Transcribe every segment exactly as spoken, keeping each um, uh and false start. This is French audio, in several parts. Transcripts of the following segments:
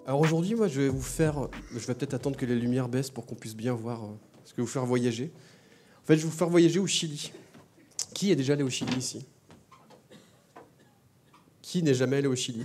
Alors aujourd'hui, moi, je vais vous faire... Je vais peut-être attendre que les lumières baissent pour qu'on puisse bien voir euh, ce que je vais vous faire voyager. En fait, je vais vous faire voyager au Chili. Qui est déjà allé au Chili ici? Qui n'est jamais allé au Chili?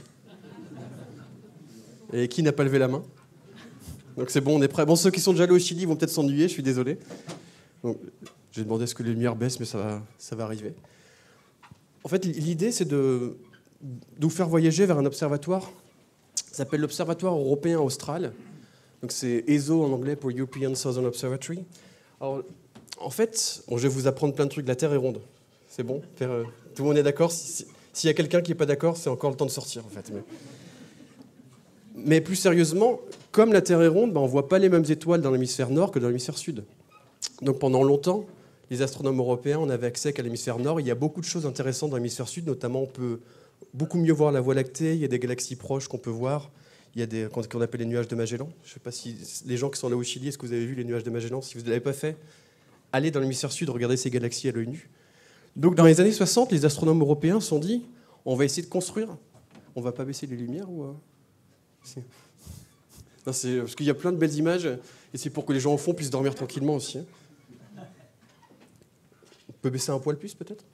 Et qui n'a pas levé la main? Donc c'est bon, on est prêt. Bon, ceux qui sont déjà allés au Chili vont peut-être s'ennuyer, je suis désolé. Donc, j'ai demandé à ce que les lumières baissent, mais ça va, ça va arriver. En fait, l'idée, c'est de, de vous faire voyager vers un observatoire. Ça s'appelle l'Observatoire européen austral. Donc c'est E S O en anglais pour European Southern Observatory. Alors, en fait, bon, je vais vous apprendre plein de trucs. La Terre est ronde. C'est bon? Tout le monde est d'accord? S'il y a quelqu'un qui n'est pas d'accord, c'est encore le temps de sortir, en fait. Mais, mais plus sérieusement, comme la Terre est ronde, ben, on ne voit pas les mêmes étoiles dans l'hémisphère nord que dans l'hémisphère sud. Donc pendant longtemps, les astronomes européens, on avait accès qu'à l'hémisphère nord. Il y a beaucoup de choses intéressantes dans l'hémisphère sud, notamment on peut beaucoup mieux voir la Voie lactée, il y a des galaxies proches qu'on peut voir, il y a des qu'on appelle les nuages de Magellan. Je ne sais pas si les gens qui sont là au Chili, est-ce que vous avez vu les nuages de Magellan? Si vous ne l'avez pas fait, allez dans l'hémisphère sud, regardez ces galaxies à l'œil nu. Donc dans les années soixante, les astronomes européens se sont dit, on va essayer de construire. On ne va pas baisser les lumières ou... C'est... Non, c'est parce qu'il y a plein de belles images, et c'est pour que les gens au fond puissent dormir tranquillement aussi. On peut baisser un poil plus, peut-être?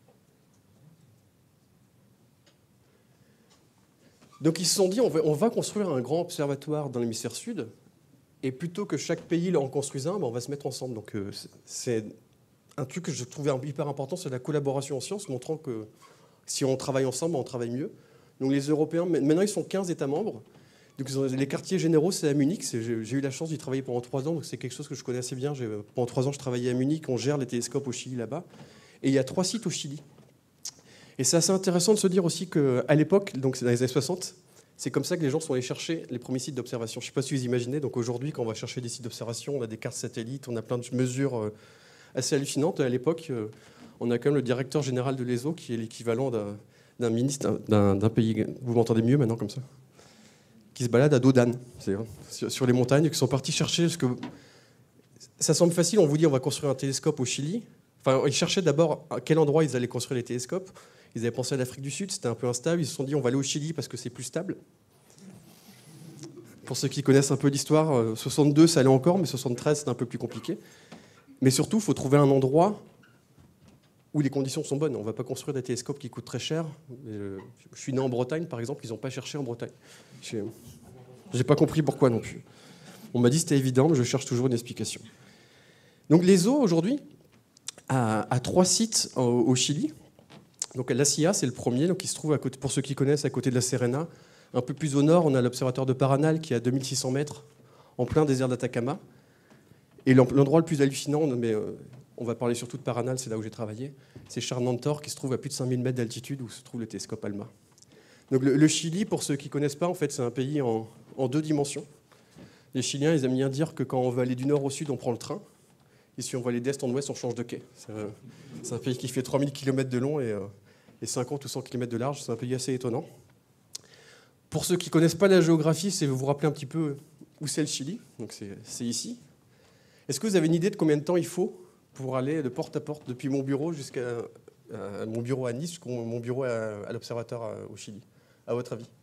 Donc ils se sont dit, on va, on va construire un grand observatoire dans l'hémisphère sud, et plutôt que chaque pays en construise un, ben on va se mettre ensemble. Donc euh, c'est un truc que je trouvais hyper important, c'est la collaboration en sciences, montrant que si on travaille ensemble, on travaille mieux. Donc les Européens, maintenant ils sont quinze États membres. Donc ils ont, les quartiers généraux, c'est à Munich. C'est, j'ai, j'ai eu la chance d'y travailler pendant trois ans, donc c'est quelque chose que je connais assez bien. J'ai, pendant trois ans, je travaillais à Munich, on gère les télescopes au Chili là-bas. Et il y a trois sites au Chili. Et c'est assez intéressant de se dire aussi qu'à l'époque, donc c'est dans les années soixante, c'est comme ça que les gens sont allés chercher les premiers sites d'observation. Je ne sais pas si vous imaginez, donc aujourd'hui, quand on va chercher des sites d'observation, on a des cartes satellites, on a plein de mesures assez hallucinantes. À l'époque, on a quand même le directeur général de l'E S O, qui est l'équivalent d'un, d'un ministre d'un, d'un pays. Vous m'entendez mieux maintenant comme ça? Qui se balade à dos d'âne, sur, sur les montagnes, qui sont partis chercher... Parce que ça semble facile, on vous dit on va construire un télescope au Chili. Enfin, ils cherchaient d'abord à quel endroit ils allaient construire les télescopes. Ils avaient pensé à l'Afrique du Sud, c'était un peu instable. Ils se sont dit on va aller au Chili parce que c'est plus stable. Pour ceux qui connaissent un peu l'histoire, soixante-deux ça allait encore, mais soixante-treize c'était un peu plus compliqué. Mais surtout, il faut trouver un endroit où les conditions sont bonnes. On ne va pas construire des télescopes qui coûtent très cher. Je suis né en Bretagne, par exemple, ils n'ont pas cherché en Bretagne. Je n'ai pas compris pourquoi non plus. On m'a dit que c'était évident, mais je cherche toujours une explication. Donc l'E S O, aujourd'hui, a, a trois sites au, au Chili. Donc la C I A, c'est le premier, donc il se trouve, à côté, pour ceux qui connaissent, à côté de la Serena. Un peu plus au nord, on a l'observatoire de Paranal, qui est à deux mille six cents mètres, en plein désert d'Atacama. Et l'endroit le plus hallucinant, mais euh, on va parler surtout de Paranal, c'est là où j'ai travaillé, c'est Charnantor, qui se trouve à plus de cinq mille mètres d'altitude, où se trouve le télescope ALMA. Donc le, le Chili, pour ceux qui ne connaissent pas, en fait, c'est un pays en, en deux dimensions. Les Chiliens, ils aiment bien dire que quand on veut aller du nord au sud, on prend le train. Et si on veut aller d'est en ouest, on change de quai. C'est, euh, c'est un pays qui fait trois mille kilomètres de long et, euh, et cinquante ou cent kilomètres de large. C'est un pays assez étonnant. Pour ceux qui ne connaissent pas la géographie, c'est vous vous rappeler un petit peu où c'est le Chili. Donc c'est, c'est ici. Est-ce que vous avez une idée de combien de temps il faut pour aller de porte à porte depuis mon bureau jusqu'à euh, mon bureau à Nice jusqu'à mon bureau à, à l'observatoire à, au Chili, à votre avis?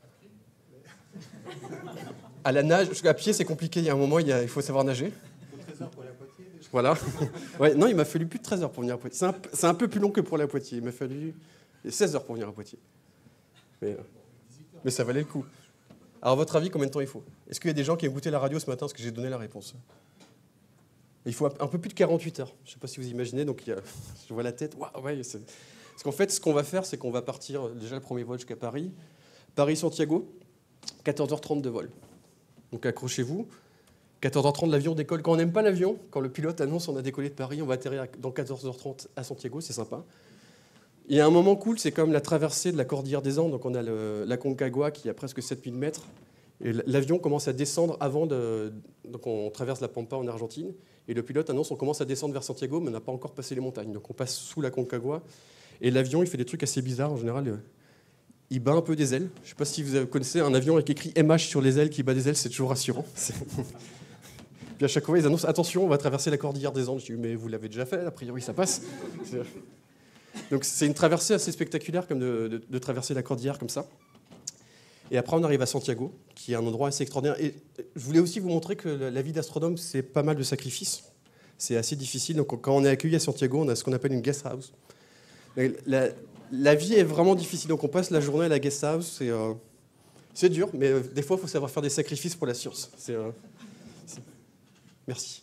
À la nage, parce qu'à pied c'est compliqué, il y a un moment il, y a, il faut savoir nager. Il faut treize heures pour aller à Poitiers. Voilà. Ouais, non, il m'a fallu plus de treize heures pour venir à Poitiers. C'est un, c'est un peu plus long que pour aller à Poitiers. Il m'a fallu seize heures pour venir à Poitiers. Mais, mais ça valait le coup. Alors à votre avis, combien de temps il faut? Est-ce qu'il y a des gens qui ont écouté la radio ce matin parce que j'ai donné la réponse? Il faut un peu plus de quarante-huit heures. Je ne sais pas si vous imaginez, donc il y a, je vois la tête. Waouh, ouais, c'est... Parce qu'en fait, ce qu'on va faire, c'est qu'on va partir déjà le premier vol jusqu'à Paris. Paris-Santiago, quatorze heures trente de vol. Donc accrochez-vous. quatorze heures trente, l'avion décolle. Quand on n'aime pas l'avion, quand le pilote annonce on a décollé de Paris, on va atterrir dans quatorze heures trente à Santiago, c'est sympa. Il y a un moment cool, c'est comme la traversée de la cordillère des Andes. Donc on a le, la Concagua qui a presque sept mille mètres. Et l'avion commence à descendre avant de... Donc on traverse la Pampa en Argentine. Et le pilote annonce on commence à descendre vers Santiago, mais on n'a pas encore passé les montagnes. Donc on passe sous la Concagua. Et l'avion, il fait des trucs assez bizarres. En général, il bat un peu des ailes. Je ne sais pas si vous connaissez un avion avec écrit M H sur les ailes qui bat des ailes, c'est toujours rassurant. C'est... Puis à chaque fois, ils annoncent attention, on va traverser la cordillère des Andes. Je dis mais vous l'avez déjà fait, a priori ça passe. C'est... Donc c'est une traversée assez spectaculaire comme de, de, de traverser la cordillère comme ça. Et après, on arrive à Santiago, qui est un endroit assez extraordinaire. Et je voulais aussi vous montrer que la vie d'astronome, c'est pas mal de sacrifices. C'est assez difficile. Donc, quand on est accueilli à Santiago, on a ce qu'on appelle une guest house. La, la vie est vraiment difficile. Donc, on passe la journée à la guest house. C'est euh, c'est dur, mais euh, des fois, il faut savoir faire des sacrifices pour la science. C'est, euh, c'est... Merci.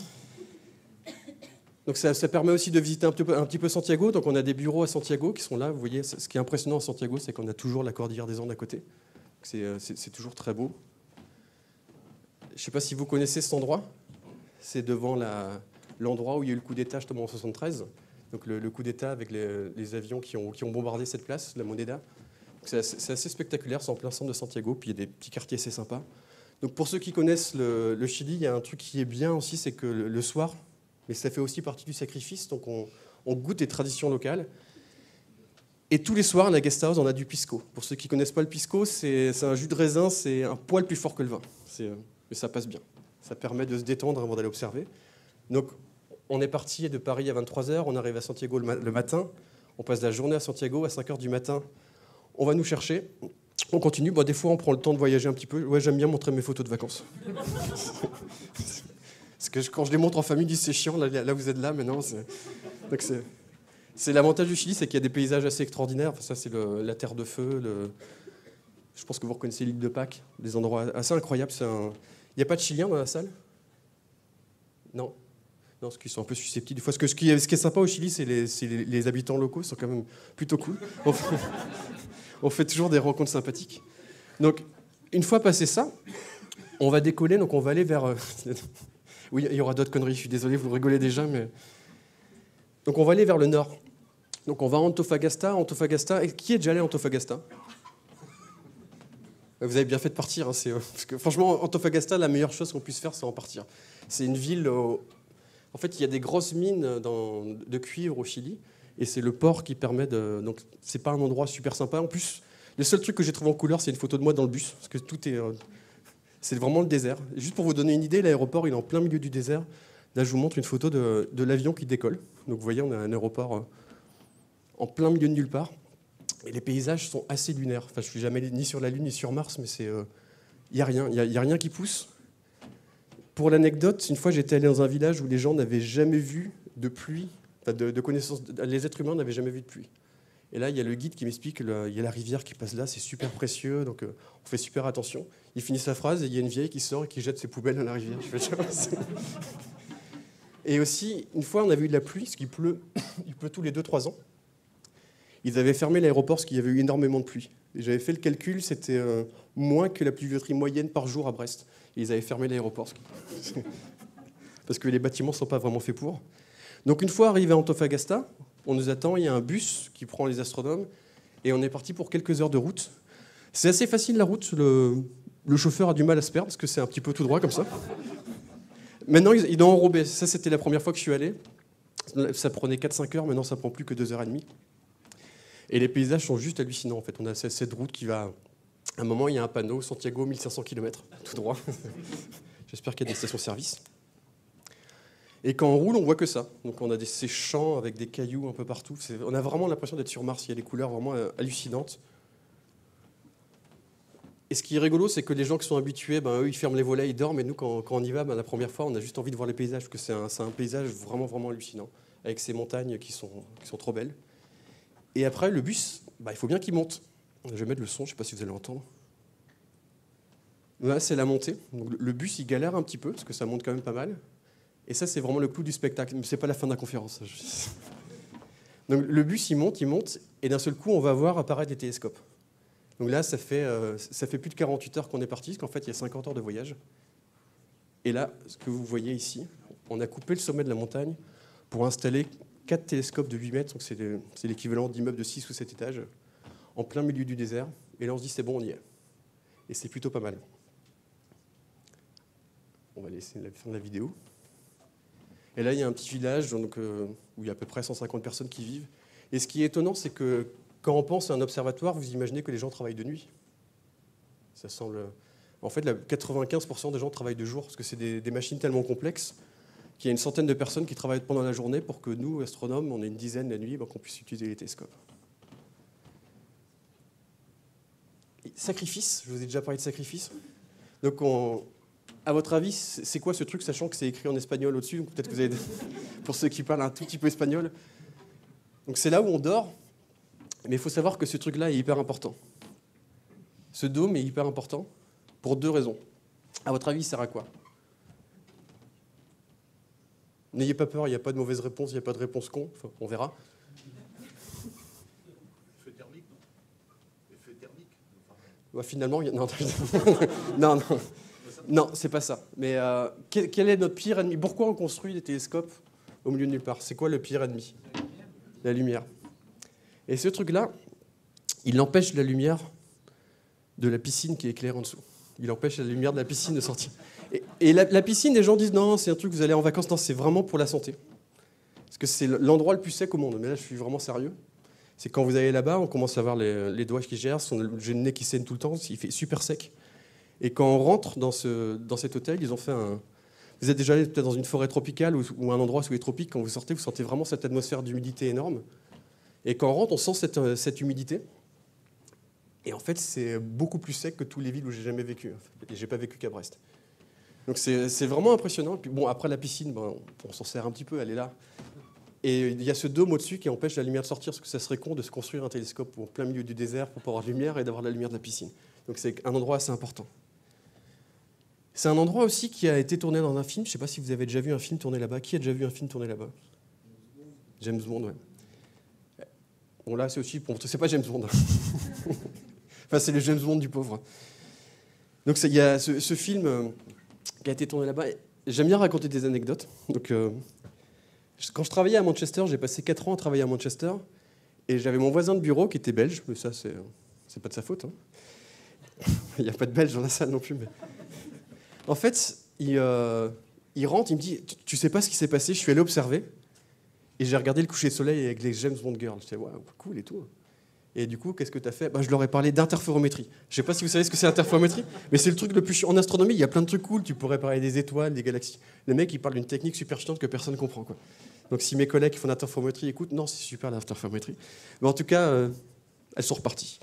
Donc, ça, ça permet aussi de visiter un petit, peu, un petit peu Santiago. Donc, on a des bureaux à Santiago qui sont là. Vous voyez, ce qui est impressionnant à Santiago, c'est qu'on a toujours la cordillère des Andes à côté. C'est, euh, c'est, c'est toujours très beau. Je ne sais pas si vous connaissez cet endroit. C'est devant la, l'endroit où il y a eu le coup d'État justement en soixante-treize. Donc le, le coup d'État avec les, les avions qui ont, qui ont bombardé cette place, la Moneda. C'est assez, c'est assez spectaculaire, c'est en plein centre de Santiago, puis il y a des petits quartiers assez sympas. Donc pour ceux qui connaissent le, le Chili, il y a un truc qui est bien aussi, c'est que le, le soir, mais ça fait aussi partie du sacrifice, donc on, on goûte des traditions locales. Et tous les soirs, à la guest house, on a du pisco. Pour ceux qui ne connaissent pas le pisco, c'est, c'est un jus de raisin, c'est un poil plus fort que le vin. C'est, mais ça passe bien. Ça permet de se détendre avant d'aller observer. Donc, on est parti de Paris à vingt-trois heures, on arrive à Santiago le, ma- le matin, on passe la journée à Santiago, à cinq heures du matin, on va nous chercher, on continue. Bon, des fois, on prend le temps de voyager un petit peu. Ouais, j'aime bien montrer mes photos de vacances. Parce que quand je les montre en famille, ils disent c'est chiant, là, là vous êtes là, mais non. C'est... Donc c'est... c'est l'avantage du Chili, c'est qu'il y a des paysages assez extraordinaires. Enfin, ça, c'est le, la terre de feu. Le... Je pense que vous reconnaissez l'île de Pâques, des endroits assez incroyables. C'est un... Il n'y a pas de Chiliens dans la salle ? Non. Non, parce qu'ils sont un peu susceptibles. Des fois, ce, que, ce, qui est, ce qui est sympa au Chili, c'est les, c'est les, les habitants locaux, ils sont quand même plutôt cool. On fait, on fait toujours des rencontres sympathiques. Donc, une fois passé ça, on va décoller, donc on va aller vers... Euh, oui, il y aura d'autres conneries, je suis désolé, vous rigolez déjà, mais... Donc, on va aller vers le nord. Donc, on va à Antofagasta. Antofagasta, et qui est déjà allé à Antofagasta ? Vous avez bien fait de partir. Hein, c'est, euh, parce que, franchement, Antofagasta, la meilleure chose qu'on puisse faire, c'est en partir. C'est une ville... Euh, en fait, il y a des grosses mines dans, de cuivre au Chili, et c'est le port qui permet de... Donc, c'est pas un endroit super sympa. En plus, le seul truc que j'ai trouvé en couleur, c'est une photo de moi dans le bus, parce que tout est... Euh, c'est vraiment le désert. Et juste pour vous donner une idée, l'aéroport, il est en plein milieu du désert. Là, je vous montre une photo de, de l'avion qui décolle. Donc, vous voyez, on a un aéroport euh, en plein milieu de nulle part. Et les paysages sont assez lunaires. Enfin, je suis jamais allé ni sur la Lune, ni sur Mars, mais c'est... Il euh, n'y a rien. Il n'y a, a rien qui pousse. Pour l'anecdote, une fois, j'étais allé dans un village où les gens n'avaient jamais vu de pluie, enfin de, de connaissance, les êtres humains n'avaient jamais vu de pluie. Et là, il y a le guide qui m'explique qu'il y a la rivière qui passe là, c'est super précieux, donc euh, on fait super attention. Il finit sa phrase et il y a une vieille qui sort et qui jette ses poubelles dans la rivière. Je fais, et aussi, une fois, on a vu de la pluie, parce qu'il pleut, il pleut tous les deux trois ans. Ils avaient fermé l'aéroport parce qu'il y avait eu énormément de pluie. Et j'avais fait le calcul, c'était euh, moins que la pluviométrie moyenne par jour à Brest. Et ils avaient fermé l'aéroport. Parce que les bâtiments ne sont pas vraiment faits pour. Donc une fois arrivé à Antofagasta, on nous attend, il y a un bus qui prend les astronomes, et on est parti pour quelques heures de route. C'est assez facile la route, le, le chauffeur a du mal à se perdre, parce que c'est un petit peu tout droit comme ça. Maintenant, il doit enrober. Ça, c'était la première fois que je suis allé. Ça prenait quatre cinq heures, maintenant ça prend plus que deux heures trente. Et les paysages sont juste hallucinants, en fait. On a cette route qui va... À un moment, il y a un panneau, Santiago, mille cinq cents kilomètres, tout droit. J'espère qu'il y a des stations-service. Et quand on roule, on voit que ça. Donc on a des, ces champs avec des cailloux un peu partout. C'est, on a vraiment l'impression d'être sur Mars. Il y a des couleurs vraiment hallucinantes. Et ce qui est rigolo, c'est que les gens qui sont habitués, ben, eux, ils ferment les volets, ils dorment. Et nous, quand, quand on y va, ben, la première fois, on a juste envie de voir les paysages, parce que c'est un, c'est un paysage vraiment, vraiment hallucinant, avec ces montagnes qui sont, qui sont trop belles. Et après, le bus, ben, il faut bien qu'il monte. Je vais mettre le son, je ne sais pas si vous allez l'entendre. Là, c'est la montée. Donc, le bus, il galère un petit peu, parce que ça monte quand même pas mal. Et ça, c'est vraiment le clou du spectacle. Mais ce n'est pas la fin de la conférence. Donc, le bus, il monte, il monte, et d'un seul coup, on va voir apparaître des télescopes. Donc là, ça fait, euh, ça fait plus de quarante-huit heures qu'on est parti, parce qu'en fait, il y a cinquante heures de voyage. Et là, ce que vous voyez ici, on a coupé le sommet de la montagne pour installer quatre télescopes de huit mètres, donc c'est, le, c'est l'équivalent d'immeubles de six ou sept étages, en plein milieu du désert. Et là, on se dit, c'est bon, on y est. Et c'est plutôt pas mal. On va laisser la fin de la vidéo. Et là, il y a un petit village donc, euh, où il y a à peu près cent cinquante personnes qui vivent. Et ce qui est étonnant, c'est que quand on pense à un observatoire, vous imaginez que les gens travaillent de nuit. Ça semble... En fait, là, quatre-vingt-quinze pour cent des gens travaillent de jour, parce que c'est des, des machines tellement complexes qu'il y a une centaine de personnes qui travaillent pendant la journée pour que nous, astronomes, on ait une dizaine la nuit, ben, qu'on puisse utiliser les télescopes. sacrifice, je vous ai déjà parlé de sacrifice. Donc, on, à votre avis, c'est quoi ce truc, sachant que c'est écrit en espagnol au-dessus, donc peut-être que vous avez, pour ceux qui parlent un tout petit peu espagnol. Donc c'est là où on dort, mais il faut savoir que ce truc-là est hyper important. Ce dôme est hyper important pour deux raisons. À votre avis, il sert à quoi? N'ayez pas peur, il n'y a pas de mauvaise réponse, il n'y a pas de réponse con, enfin, on verra. Effet thermique, non? Effet thermique? Ouais, finalement, il y a... non, non, non, non, c'est pas ça. Mais euh, quel, quel est notre pire ennemi? Pourquoi on construit des télescopes au milieu de nulle part? C'est quoi le pire ennemi? La lumière. Et ce truc-là, il empêche la lumière de la piscine qui éclaire en dessous. Il empêche la lumière de la piscine de sortir. Et, et la, la piscine, les gens disent non, c'est un truc, vous allez en vacances. Non, c'est vraiment pour la santé. Parce que c'est l'endroit le plus sec au monde. Mais là, je suis vraiment sérieux. C'est quand vous allez là-bas, on commence à voir les, les doigts qui gercent, j'ai le nez qui saigne tout le temps, il fait super sec. Et quand on rentre dans, ce, dans cet hôtel, ils ont fait un... Vous êtes déjà allé peut-être dans une forêt tropicale ou, ou un endroit sous les tropiques, quand vous sortez, vous sentez vraiment cette atmosphère d'humidité énorme. Et quand on rentre, on sent cette, cette humidité. Et en fait, c'est beaucoup plus sec que toutes les villes où j'ai jamais vécu. Et j'ai pas vécu qu'à Brest. Donc c'est vraiment impressionnant. Puis bon, après la piscine, ben, on s'en sert un petit peu, elle est là. Et il y a ce dôme au-dessus qui empêche la lumière de sortir, parce que ça serait con de se construire un télescope au plein milieu du désert pour pas avoir de lumière et d'avoir la lumière de la piscine. Donc c'est un endroit assez important. C'est un endroit aussi qui a été tourné dans un film. Je ne sais pas si vous avez déjà vu un film tourné là-bas. Qui a déjà vu un film tourné là-bas? James Bond, ouais. Bon, là, c'est aussi... Bon, c'est pas James Bond. Enfin, c'est le James Bond du pauvre. Donc il y a ce, ce film euh, qui a été tourné là-bas. J'aime bien raconter des anecdotes. Donc... Euh, Quand je travaillais à Manchester, j'ai passé quatre ans à travailler à Manchester, et j'avais mon voisin de bureau qui était belge, mais ça, c'est, c'est pas de sa faute. Hein. Il n'y a pas de belge dans la salle non plus. Mais... En fait, il, euh, il rentre, il me dit, tu, tu sais pas ce qui s'est passé, je suis allé observer, et j'ai regardé le coucher de soleil avec les James Bond Girls. Je disais, waouh, cool et tout. Et du coup, qu'est-ce que tu as fait? Ben, je leur ai parlé d'interférométrie. Je sais pas si vous savez ce que c'est l'interférométrie, mais c'est le truc le plus chiant. En astronomie, il y a plein de trucs cool. Tu pourrais parler des étoiles, des galaxies. Les mecs, ils parlent d'une technique super chiante que personne ne comprend, quoi. Donc si mes collègues qui font l'interférométrie écoutent, non, c'est super l'interférométrie. Mais en tout cas, euh, elles sont reparties.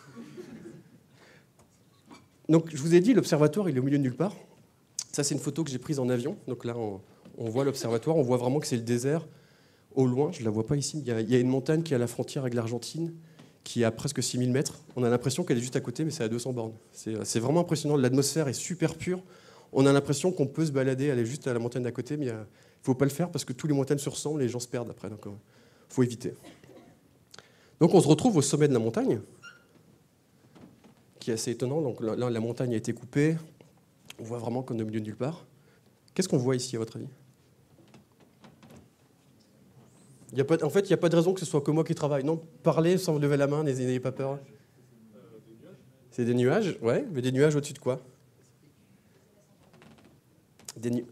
Donc je vous ai dit, l'observatoire, il est au milieu de nulle part. Ça, c'est une photo que j'ai prise en avion. Donc là, on, on voit l'observatoire, on voit vraiment que c'est le désert. Au loin, je ne la vois pas ici, il y, a, il y a une montagne qui est à la frontière avec l'Argentine, qui est à presque six mille mètres. On a l'impression qu'elle est juste à côté, mais c'est à deux cents bornes. C'est vraiment impressionnant. L'atmosphère est super pure. On a l'impression qu'on peut se balader, aller juste à la montagne d'à côté, mais il ne faut pas le faire parce que tous les montagnes se ressemblent et les gens se perdent après. Donc il faut éviter. Donc on se retrouve au sommet de la montagne, qui est assez étonnant. Donc là, la montagne a été coupée. On voit vraiment qu'on est au milieu de nulle part. Qu'est-ce qu'on voit ici, à votre avis? Il y a pas, En fait, il n'y a pas de raison que ce soit que moi qui travaille. Non, parlez sans lever la main, n'ayez pas peur. C'est des nuages, ouais, mais des nuages au-dessus de quoi? Des nu...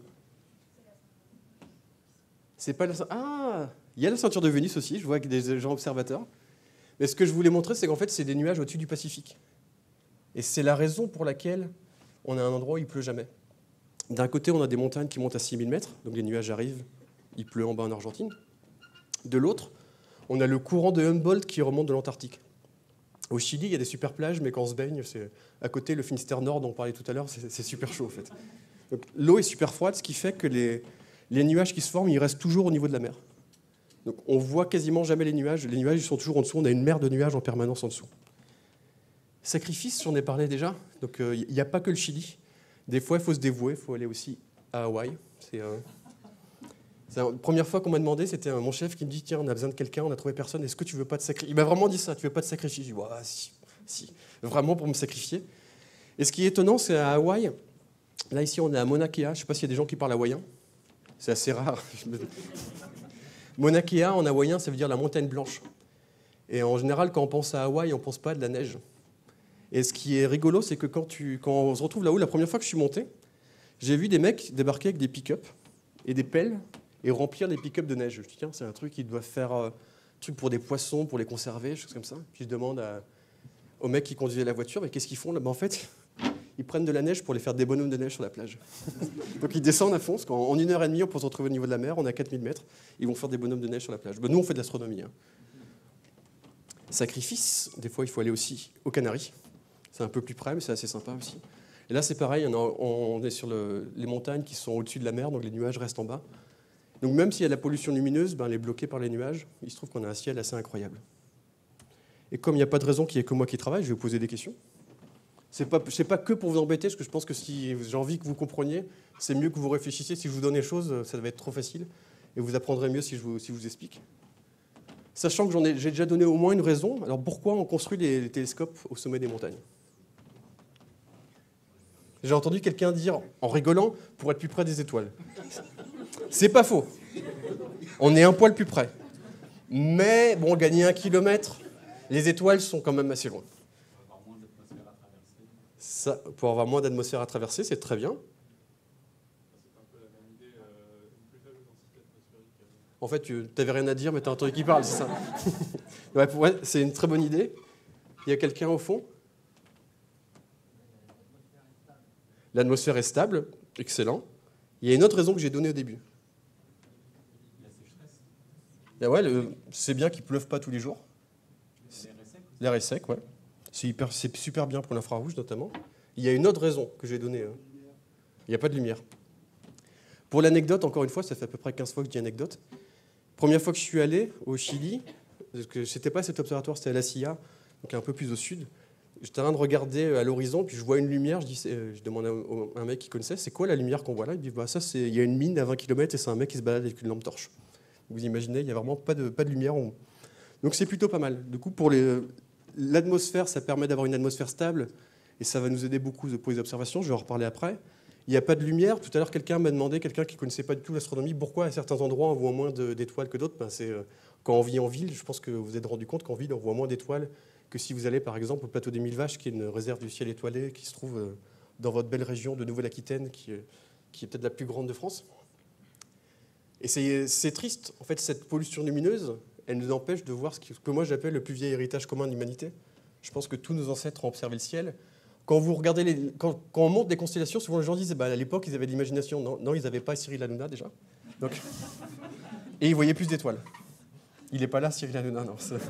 C'est pas la... Ah, il y a la ceinture de Vénus aussi, je vois avec des gens observateurs. Mais ce que je voulais montrer, c'est qu'en fait, c'est des nuages au-dessus du Pacifique. Et c'est la raison pour laquelle on a un endroit où il pleut jamais. D'un côté, on a des montagnes qui montent à six mille mètres, donc les nuages arrivent, il pleut en bas en Argentine. De l'autre, on a le courant de Humboldt qui remonte de l'Antarctique. Au Chili, il y a des super plages, mais quand on se baigne, c'est à côté, le Finistère Nord dont on parlait tout à l'heure, c'est super chaud en fait. L'eau est super froide, ce qui fait que les, les nuages qui se forment, ils restent toujours au niveau de la mer. Donc on voit quasiment jamais les nuages. Les nuages ils sont toujours en dessous, on a une mer de nuages en permanence en dessous. Sacrifice, j'en ai parlé déjà. Donc il euh, n'y a pas que le Chili. Des fois, il faut se dévouer, il faut aller aussi à Hawaï. C'est... Euh... La première fois qu'on m'a demandé, c'était mon chef qui me dit « Tiens, on a besoin de quelqu'un, on a trouvé personne, est-ce que tu veux pas te sacrifier ?» Il m'a vraiment dit ça, « Tu veux pas te sacrifier ?» Je dis « Ah, si, si, vraiment pour me sacrifier. » Et ce qui est étonnant, c'est à Hawaï, là ici on est à Mauna Kea, je ne sais pas s'il y a des gens qui parlent hawaïen, c'est assez rare. Mauna Kea en hawaïen, ça veut dire la montagne blanche. Et en général, quand on pense à Hawaï, on ne pense pas à de la neige. Et ce qui est rigolo, c'est que quand, tu, quand on se retrouve là-haut, la première fois que je suis monté, j'ai vu des mecs débarquer avec des pick-up et des pelles, et remplir les pick-up de neige. Je me dis, tiens, c'est un truc qui doit faire euh, un truc pour des poissons, pour les conserver, choses comme ça. Puis je demande à, aux mecs qui conduisaient la voiture, mais qu'est-ce qu'ils font là? Ben, en fait, ils prennent de la neige pour les faire des bonhommes de neige sur la plage. Donc ils descendent à fond, parce qu'en une heure et demie, on peut se retrouver au niveau de la mer, on a quatre mille mètres, ils vont faire des bonhommes de neige sur la plage. Ben, nous, on fait de l'astronomie. Hein. Sacrifice, des fois, il faut aller aussi aux Canaries. C'est un peu plus près, mais c'est assez sympa aussi. Et là, c'est pareil, on, a, on est sur le, les montagnes qui sont au-dessus de la mer, donc les nuages restent en bas. Donc même s'il y a de la pollution lumineuse, ben, elle est bloquée par les nuages. Il se trouve qu'on a un ciel assez incroyable. Et comme il n'y a pas de raison qu'il n'y ait que moi qui travaille, je vais vous poser des questions. Ce n'est pas, c'est pas que pour vous embêter, parce que je pense que si j'ai envie que vous compreniez, c'est mieux que vous réfléchissiez. Si je vous donne les choses, ça va être trop facile. Et vous apprendrez mieux si je vous, si je vous explique. Sachant que j'en ai, j'ai déjà donné au moins une raison. Alors pourquoi on construit les, les télescopes au sommet des montagnes? J'ai entendu quelqu'un dire, en rigolant, pour être plus près des étoiles. C'est pas faux. On est un poil plus près. Mais, bon, gagner un kilomètre, les étoiles sont quand même assez loin. Ça, pour avoir moins d'atmosphère à traverser, c'est très bien. En fait, tu n'avais rien à dire, mais tu as entendu qui parle, c'est ça? Ouais, ouais, c'est une très bonne idée. Il y a quelqu'un au fond? L'atmosphère est stable, excellent. Il y a une autre raison que j'ai donnée au début. Ah ouais, le, c'est bien qu'il ne pleuve pas tous les jours. L'air est sec, ouais. C'est, hyper, c'est super bien pour l'infrarouge, notamment. Il y a une autre raison que j'ai donnée. Hein. Il n'y a pas de lumière. Pour l'anecdote, encore une fois, ça fait à peu près quinze fois que je dis anecdote. Première fois que je suis allé au Chili, parce que ce n'était pas cet observatoire, c'était à La Silla, donc un peu plus au sud. J'étais en train de regarder à l'horizon, puis je vois une lumière. Je, dis, je demande à un mec qui connaissait, c'est quoi la lumière qu'on voit là? Il me dit, bah, ça, c'est, il y a une mine à vingt kilomètres et c'est un mec qui se balade avec une lampe torche. Vous imaginez, il n'y a vraiment pas de, pas de lumière. Donc c'est plutôt pas mal. Du coup, pour les, l'atmosphère, ça permet d'avoir une atmosphère stable, et ça va nous aider beaucoup pour les observations. Je vais en reparler après. Il n'y a pas de lumière. Tout à l'heure, quelqu'un m'a demandé, quelqu'un qui ne connaissait pas du tout l'astronomie, pourquoi à certains endroits on voit moins de, d'étoiles que d'autres. Ben, c'est, quand on vit en ville, je pense que vous vous êtes rendu compte qu'en ville, on voit moins d'étoiles que si vous allez par exemple au plateau des Mille Vaches, qui est une réserve du ciel étoilé, qui se trouve dans votre belle région de Nouvelle-Aquitaine, qui est, qui est peut-être la plus grande de France. Et c'est, c'est triste, en fait, cette pollution lumineuse, elle nous empêche de voir ce que moi j'appelle le plus vieil héritage commun de l'humanité. Je pense que tous nos ancêtres ont observé le ciel. Quand, vous regardez les, quand, quand on monte des constellations, souvent les gens disent bah, à l'époque ils avaient de l'imagination. Non, non ils n'avaient pas Cyril Hanouna déjà. Donc, et ils voyaient plus d'étoiles. Il n'est pas là, Cyril Hanouna, non. C'est...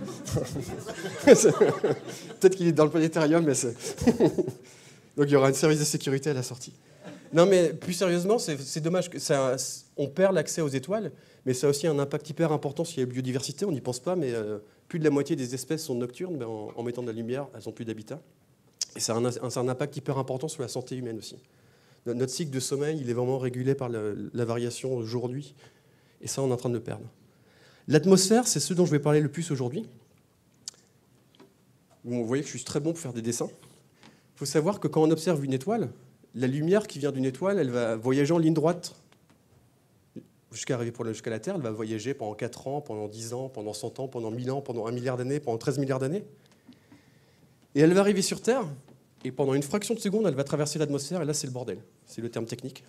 Peut-être qu'il est dans le planétarium, mais c'est... Donc il y aura un service de sécurité à la sortie. Non, mais plus sérieusement, c'est, c'est dommage que ça, on perd l'accès aux étoiles, mais ça a aussi un impact hyper important sur la biodiversité. On n'y pense pas, mais euh, plus de la moitié des espèces sont nocturnes. Ben, en, en mettant de la lumière, elles n'ont plus d'habitat. Et ça a, un, ça a un impact hyper important sur la santé humaine aussi. Notre cycle de sommeil, il est vraiment régulé par la, la variation jour-nuit. Et ça, on est en train de le perdre. L'atmosphère, c'est ce dont je vais parler le plus aujourd'hui. Vous voyez que je suis très bon pour faire des dessins. Il faut savoir que quand on observe une étoile, la lumière qui vient d'une étoile, elle va voyager en ligne droite jusqu'à arriver pour le, jusqu'à la Terre. Elle va voyager pendant quatre ans, pendant dix ans, pendant cent ans, pendant mille ans, pendant un milliard d'années, pendant treize milliards d'années. Et elle va arriver sur Terre, et pendant une fraction de seconde, elle va traverser l'atmosphère, et là, c'est le bordel. C'est le terme technique.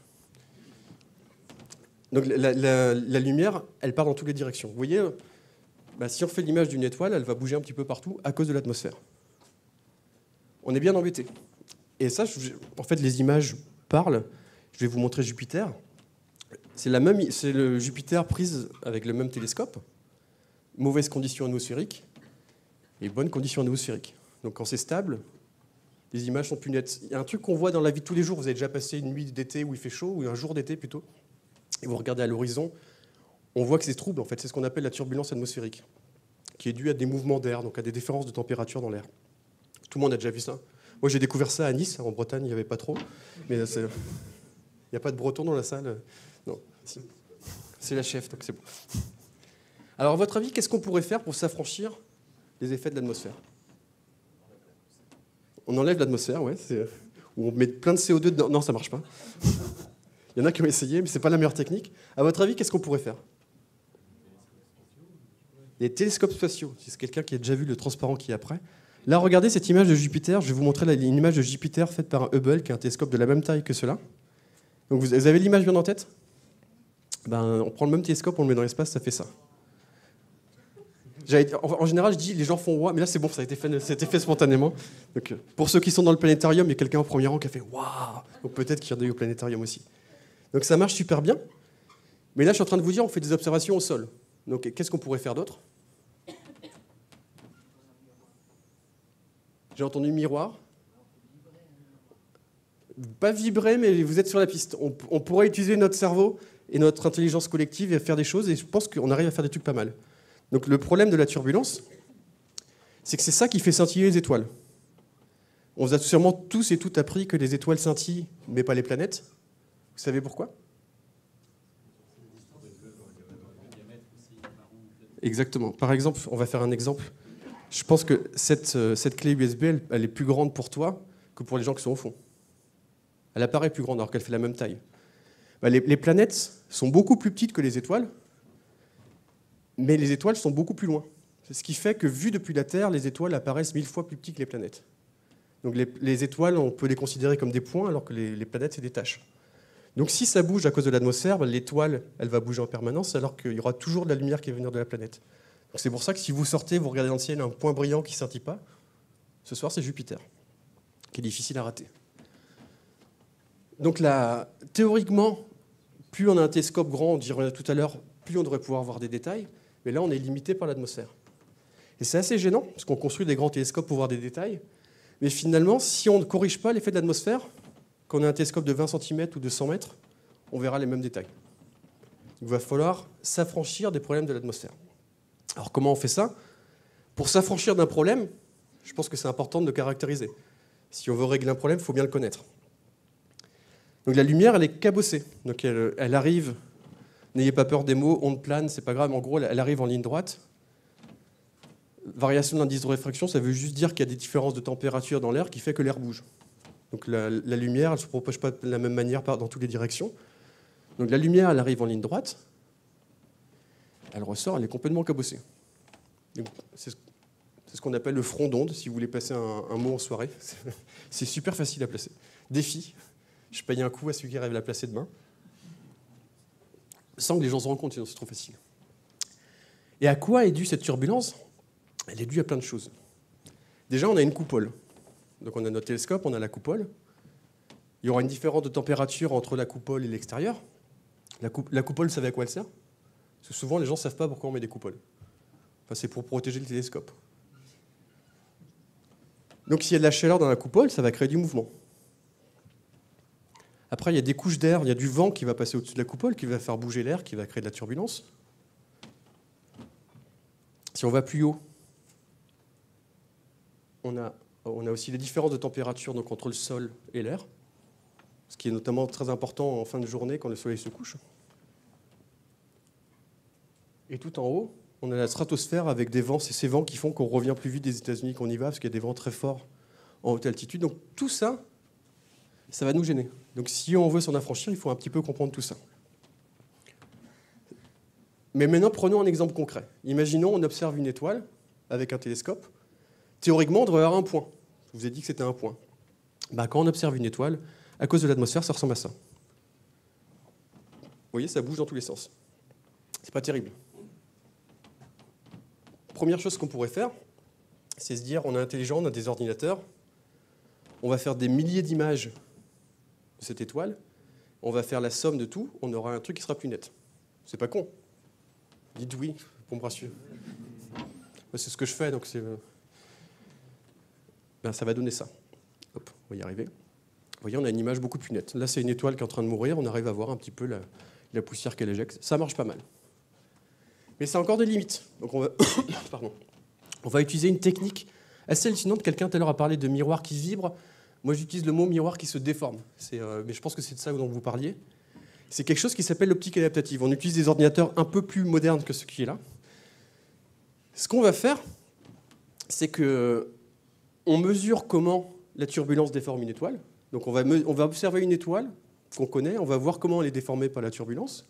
Donc la, la, la lumière, elle part dans toutes les directions. Vous voyez, bah, si on fait l'image d'une étoile, elle va bouger un petit peu partout à cause de l'atmosphère. On est bien embêté. Et ça, je, en fait, les images parlent. Je vais vous montrer Jupiter. C'est, la même, c'est le Jupiter prise avec le même télescope. Mauvaise condition atmosphérique et bonne condition atmosphérique. Donc quand c'est stable, les images sont plus nettes. Il y a un truc qu'on voit dans la vie de tous les jours. Vous avez déjà passé une nuit d'été où il fait chaud, ou un jour d'été plutôt, et vous regardez à l'horizon, on voit que c'est trouble, en fait. C'est ce qu'on appelle la turbulence atmosphérique, qui est due à des mouvements d'air, donc à des différences de température dans l'air. Tout le monde a déjà vu ça. Moi, j'ai découvert ça à Nice, en Bretagne, il n'y avait pas trop. Mais c'est... il n'y a pas de breton dans la salle. Non, si. C'est la chef, donc c'est bon. Alors, à votre avis, qu'est-ce qu'on pourrait faire pour s'affranchir des effets de l'atmosphère? On enlève l'atmosphère, ouais. C'est... Ou on met plein de C O deux dedans. Non, ça ne marche pas. Il y en a qui ont essayé, mais ce n'est pas la meilleure technique. À votre avis, qu'est-ce qu'on pourrait faire? Les télescopes spatiaux. C'est quelqu'un qui a déjà vu le transparent qui est après. Là, regardez cette image de Jupiter. Je vais vous montrer une image de Jupiter faite par un Hubble, qui est un télescope de la même taille que cela. Donc, vous avez l'image bien en tête? Ben, on prend le même télescope, on le met dans l'espace, ça fait ça. J'avais, en, en général, je dis, les gens font « waouh », mais là, c'est bon, ça a été fait, ça a été fait spontanément. Donc, pour ceux qui sont dans le planétarium, il y a quelqu'un au premier rang qui a fait « waouh ». Donc, peut-être qu'il y en a eu au planétarium aussi. Donc, ça marche super bien. Mais là, je suis en train de vous dire, on fait des observations au sol. Donc, qu'est-ce qu'on pourrait faire d'autre? J'ai entendu miroir. Pas vibrer, mais vous êtes sur la piste. On, on pourrait utiliser notre cerveau et notre intelligence collective et faire des choses, et je pense qu'on arrive à faire des trucs pas mal. Donc le problème de la turbulence, c'est que c'est ça qui fait scintiller les étoiles. On vous a sûrement tous et toutes appris que les étoiles scintillent, mais pas les planètes. Vous savez pourquoi ? Exactement. Par exemple, on va faire un exemple. Je pense que cette, cette clé U S B, elle, elle est plus grande pour toi que pour les gens qui sont au fond. Elle apparaît plus grande alors qu'elle fait la même taille. Bah, les, les planètes sont beaucoup plus petites que les étoiles, mais les étoiles sont beaucoup plus loin. C'est ce qui fait que, vu depuis la Terre, les étoiles apparaissent mille fois plus petites que les planètes. Donc les, les étoiles, on peut les considérer comme des points, alors que les, les planètes, c'est des taches. Donc si ça bouge à cause de l'atmosphère, bah, l'étoile, elle va bouger en permanence, alors qu'il y aura toujours de la lumière qui va venir de la planète. Donc c'est pour ça que si vous sortez, vous regardez dans le ciel un point brillant qui ne scintille pas, ce soir, c'est Jupiter, qui est difficile à rater. Donc là, théoriquement, plus on a un télescope grand, on dirait tout à l'heure, plus on devrait pouvoir voir des détails, mais là, on est limité par l'atmosphère. Et c'est assez gênant, parce qu'on construit des grands télescopes pour voir des détails, mais finalement, si on ne corrige pas l'effet de l'atmosphère, quand on a un télescope de vingt centimètres ou de cent mètres, on verra les mêmes détails. Il va falloir s'affranchir des problèmes de l'atmosphère. Alors comment on fait ça ? Pour s'affranchir d'un problème, je pense que c'est important de le caractériser. Si on veut régler un problème, il faut bien le connaître. Donc la lumière, elle est cabossée. Donc elle, elle arrive, n'ayez pas peur des mots, onde plane, c'est pas grave, en gros, elle arrive en ligne droite. Variation de l'indice de réfraction, ça veut juste dire qu'il y a des différences de température dans l'air qui fait que l'air bouge. Donc la, la lumière, elle ne se propage pas de la même manière dans toutes les directions. Donc la lumière, elle arrive en ligne droite, elle ressort, elle est complètement cabossée. Donc, c'est ce, c'est ce qu'on appelle le front d'onde, si vous voulez placer un, un mot en soirée. C'est super facile à placer. Défi, je paye un coup à celui qui arrive à la placer demain, sans que les gens se rendent compte, sinon c'est trop facile. Et à quoi est due cette turbulence ? Elle est due à plein de choses. Déjà, on a une coupole. Donc on a notre télescope, on a la coupole. Il y aura une différence de température entre la coupole et l'extérieur. La, coup, la coupole, vous savez à quoi elle sert ? Parce que souvent, les gens ne savent pas pourquoi on met des coupoles. Enfin, c'est pour protéger le télescope. Donc s'il y a de la chaleur dans la coupole, ça va créer du mouvement. Après, il y a des couches d'air, il y a du vent qui va passer au-dessus de la coupole, qui va faire bouger l'air, qui va créer de la turbulence. Si on va plus haut, on a, on a aussi les différences de température donc, entre le sol et l'air, ce qui est notamment très important en fin de journée quand le soleil se couche. Et tout en haut, on a la stratosphère avec des vents, c'est ces vents qui font qu'on revient plus vite des États-Unis qu'on y va, parce qu'il y a des vents très forts en haute altitude. Donc tout ça, ça va nous gêner. Donc si on veut s'en affranchir, il faut un petit peu comprendre tout ça. Mais maintenant, prenons un exemple concret. Imaginons, on observe une étoile avec un télescope. Théoriquement, on devrait avoir un point. Je vous ai dit que c'était un point. Bah, quand on observe une étoile, à cause de l'atmosphère, ça ressemble à ça. Vous voyez, ça bouge dans tous les sens. C'est pas terrible. Première chose qu'on pourrait faire, c'est se dire, on est intelligent, on a des ordinateurs, on va faire des milliers d'images de cette étoile, on va faire la somme de tout, on aura un truc qui sera plus net. C'est pas con. Dites oui, pour me rassurer. C'est ce que je fais, donc c'est... Ben, ça va donner ça. Hop, on va y arriver. Vous voyez, on a une image beaucoup plus nette. Là, c'est une étoile qui est en train de mourir, on arrive à voir un petit peu la, la poussière qu'elle éjecte. Ça marche pas mal. Mais c'est encore des limites. Donc on va, Pardon. On va utiliser une technique assez hallucinante. Quelqu'un tout à l'heure a parlé de miroir qui vibre. Moi, j'utilise le mot miroir qui se déforme. C'est, euh, mais je pense que c'est de ça dont vous parliez. C'est quelque chose qui s'appelle l'optique adaptative. On utilise des ordinateurs un peu plus modernes que ce qui est là. Ce qu'on va faire, c'est que on mesure comment la turbulence déforme une étoile. Donc on va, me, on va observer une étoile qu'on connaît, on va voir comment elle est déformée par la turbulence.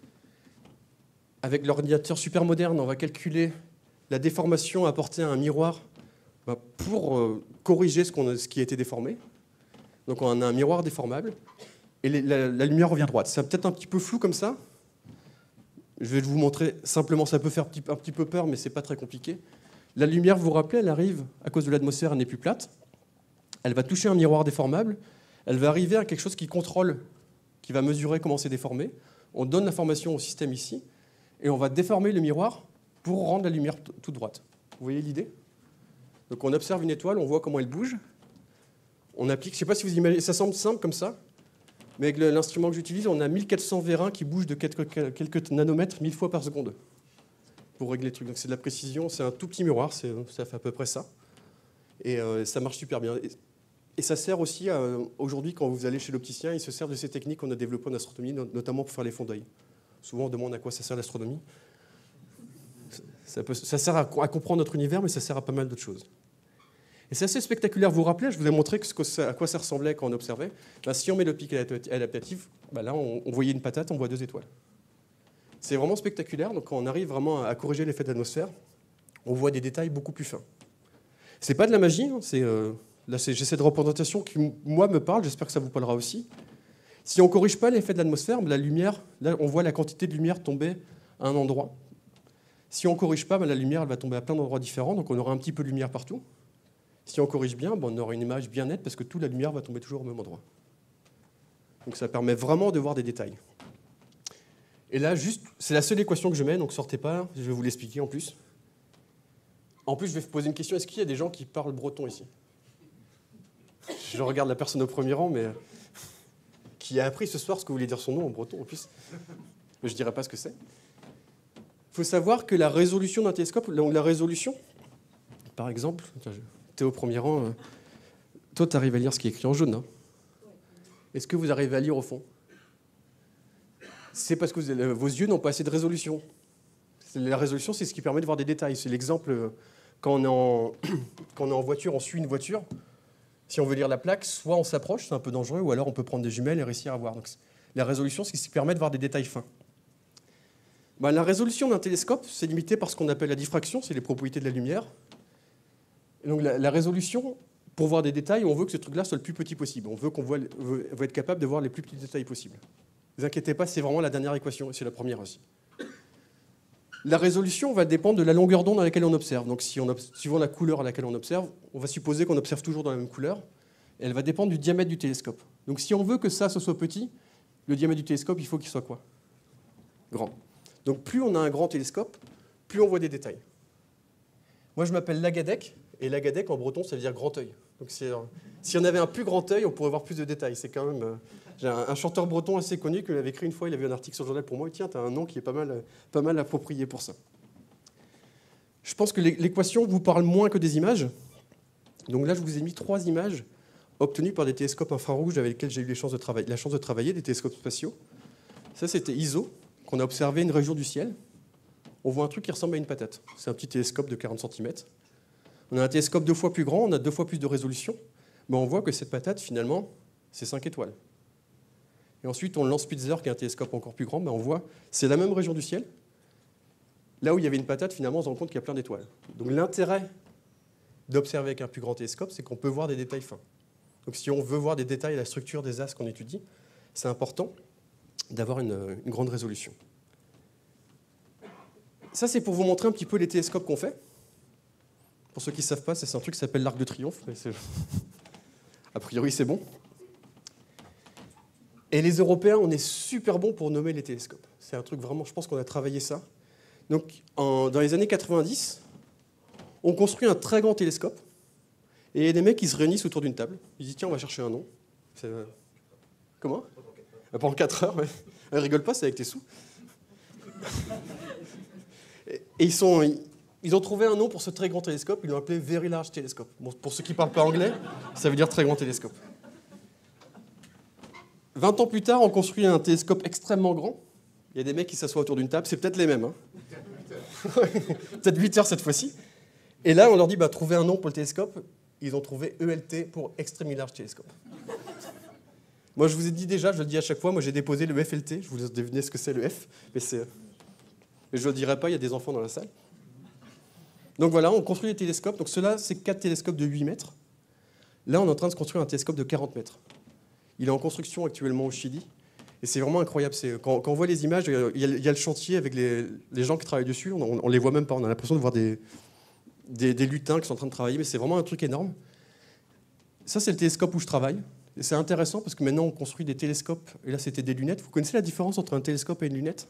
Avec l'ordinateur super moderne, on va calculer la déformation apportée à un miroir pour euh, corriger ce, qu'on a, ce qui a été déformé. Donc on a un miroir déformable et les, la, la lumière revient droite. C'est peut-être un petit peu flou comme ça. Je vais vous montrer simplement, ça peut faire un petit, un petit peu peur, mais ce n'est pas très compliqué. La lumière, vous vous rappelez, elle arrive à cause de l'atmosphère, elle n'est plus plate. Elle va toucher un miroir déformable. Elle va arriver à quelque chose qui contrôle, qui va mesurer comment c'est déformé. On donne l'information au système ici, et on va déformer le miroir pour rendre la lumière t- toute droite. Vous voyez l'idée ? Donc on observe une étoile, on voit comment elle bouge. On applique, je ne sais pas si vous imaginez, ça semble simple comme ça, mais avec l'instrument que j'utilise, on a mille quatre cents vérins qui bougent de quelques, quelques nanomètres, mille fois par seconde, pour régler le truc. Donc c'est de la précision, c'est un tout petit miroir, ça fait à peu près ça. Et euh, ça marche super bien. Et, et ça sert aussi, à, aujourd'hui, quand vous allez chez l'opticien, il se sert de ces techniques qu'on a développées en astronomie, notamment pour faire les fonds d'œil. Souvent, on demande à quoi ça sert l'astronomie. Ça, peut, ça sert à, à comprendre notre univers, mais ça sert à pas mal d'autres choses. Et c'est assez spectaculaire. Vous vous rappelez, je vous ai montré que ce que ça, à quoi ça ressemblait quand on observait. Ben, si on met l'optique adaptative, ben là, on, on voyait une patate, on voit deux étoiles. C'est vraiment spectaculaire. Donc, quand on arrive vraiment à corriger l'effet de l'atmosphère, on voit des détails beaucoup plus fins. C'est pas de la magie. Hein, c'est, euh, là, c'est, j'ai cette représentation qui, moi, me parle. J'espère que ça vous parlera aussi. Si on ne corrige pas l'effet de l'atmosphère, la lumière, là, on voit la quantité de lumière tomber à un endroit. Si on ne corrige pas, ben, la lumière elle va tomber à plein d'endroits différents, donc on aura un petit peu de lumière partout. Si on corrige bien, ben, on aura une image bien nette parce que toute la lumière va tomber toujours au même endroit. Donc ça permet vraiment de voir des détails. Et là, juste, c'est la seule équation que je mets, donc sortez pas, je vais vous l'expliquer en plus. En plus, je vais vous poser une question, est-ce qu'il y a des gens qui parlent breton ici? Je regarde la personne au premier rang, mais qui a appris ce soir ce que voulait dire son nom en breton en plus. Mais je ne dirai pas ce que c'est. Il faut savoir que la résolution d'un télescope, la résolution, par exemple, tu es au premier rang, euh, toi tu arrives à lire ce qui est écrit en jaune. Hein. Est-ce que vous arrivez à lire au fond? C'est parce que vous, vos yeux n'ont pas assez de résolution. La résolution, c'est ce qui permet de voir des détails. C'est l'exemple, quand on est en, quand on est en voiture, on suit une voiture. Si on veut lire la plaque, soit on s'approche, c'est un peu dangereux, ou alors on peut prendre des jumelles et réussir à voir. Donc, la résolution, c'est ce qui permet de voir des détails fins. Ben, la résolution d'un télescope, c'est limité par ce qu'on appelle la diffraction, c'est les propriétés de la lumière. Et donc la, la résolution, pour voir des détails, on veut que ce truc-là soit le plus petit possible. On veut qu'on voit, veut, veut être capable de voir les plus petits détails possibles. Ne vous inquiétez pas, c'est vraiment la dernière équation, et c'est la première aussi. La résolution va dépendre de la longueur d'onde dans laquelle on observe. Donc si on, suivant la couleur à laquelle on observe, on va supposer qu'on observe toujours dans la même couleur, et elle va dépendre du diamètre du télescope. Donc si on veut que ça, ce soit petit, le diamètre du télescope, il faut qu'il soit quoi? Grand. Donc plus on a un grand télescope, plus on voit des détails. Moi, je m'appelle Lagadec, et Lagadec, en breton, ça veut dire grand œil. Donc si on avait un plus grand œil, on pourrait voir plus de détails. C'est quand même... Euh, j'ai un, un chanteur breton assez connu qui l'avait écrit une fois, il avait un article sur le journal pour moi, et tiens, tu as un nom qui est pas mal, pas mal approprié pour ça. Je pense que l'équation vous parle moins que des images. Donc là, je vous ai mis trois images obtenues par des télescopes infrarouges avec lesquels j'ai eu les chances de travailler, la chance de travailler, des télescopes spatiaux. Ça, c'était I S O. On a observé une région du ciel, on voit un truc qui ressemble à une patate. C'est un petit télescope de quarante centimètres. On a un télescope deux fois plus grand, on a deux fois plus de résolution, mais on voit que cette patate, finalement, c'est cinq étoiles. Et ensuite, on lance Spitzer, qui est un télescope encore plus grand, mais on voit, c'est la même région du ciel. Là où il y avait une patate, finalement, on se rend compte qu'il y a plein d'étoiles. Donc l'intérêt d'observer avec un plus grand télescope, c'est qu'on peut voir des détails fins. Donc si on veut voir des détails de la structure des astres qu'on étudie, c'est important d'avoir une, une grande résolution. Ça, c'est pour vous montrer un petit peu les télescopes qu'on fait. Pour ceux qui ne savent pas, c'est un truc qui s'appelle l'Arc de Triomphe. Mais a priori, c'est bon. Et les Européens, on est super bons pour nommer les télescopes. C'est un truc vraiment, je pense qu'on a travaillé ça. Donc, en, dans les années quatre-vingt-dix, on construit un très grand télescope. Et il y a des mecs qui se réunissent autour d'une table. Ils disent, tiens, on va chercher un nom. C'est... Comment ? Pendant quatre heures, ouais. Elle rigole pas, c'est avec tes sous. Et ils, sont, ils ont trouvé un nom pour ce très grand télescope, ils l'ont appelé Very Large Telescope. Bon, pour ceux qui ne parlent pas anglais, ça veut dire très grand télescope. vingt ans plus tard, on construit un télescope extrêmement grand. Il y a des mecs qui s'assoient autour d'une table, c'est peut-être les mêmes. Hein. Peut-être huit heures cette fois-ci. Et là, on leur dit, bah, trouvez un nom pour le télescope. Ils ont trouvé E L T pour Extremely Large Telescope. Moi, je vous ai dit déjà, je le dis à chaque fois, moi j'ai déposé le F L T, je vous laisse deviner ce que c'est le F, mais, c'est... mais je ne le dirai pas, il y a des enfants dans la salle. Donc voilà, on construit des télescopes. Donc ceux-là, c'est quatre télescopes de huit mètres. Là, on est en train de se construire un télescope de quarante mètres. Il est en construction actuellement au Chili. Et c'est vraiment incroyable. C'est, quand, quand on voit les images, il y a, il y a le chantier avec les, les gens qui travaillent dessus. On ne les voit même pas. On a l'impression de voir des, des, des lutins qui sont en train de travailler. Mais c'est vraiment un truc énorme. Ça, c'est le télescope où je travaille. Et c'est intéressant parce que maintenant, on construit des télescopes. Et là, c'était des lunettes. Vous connaissez la différence entre un télescope et une lunette?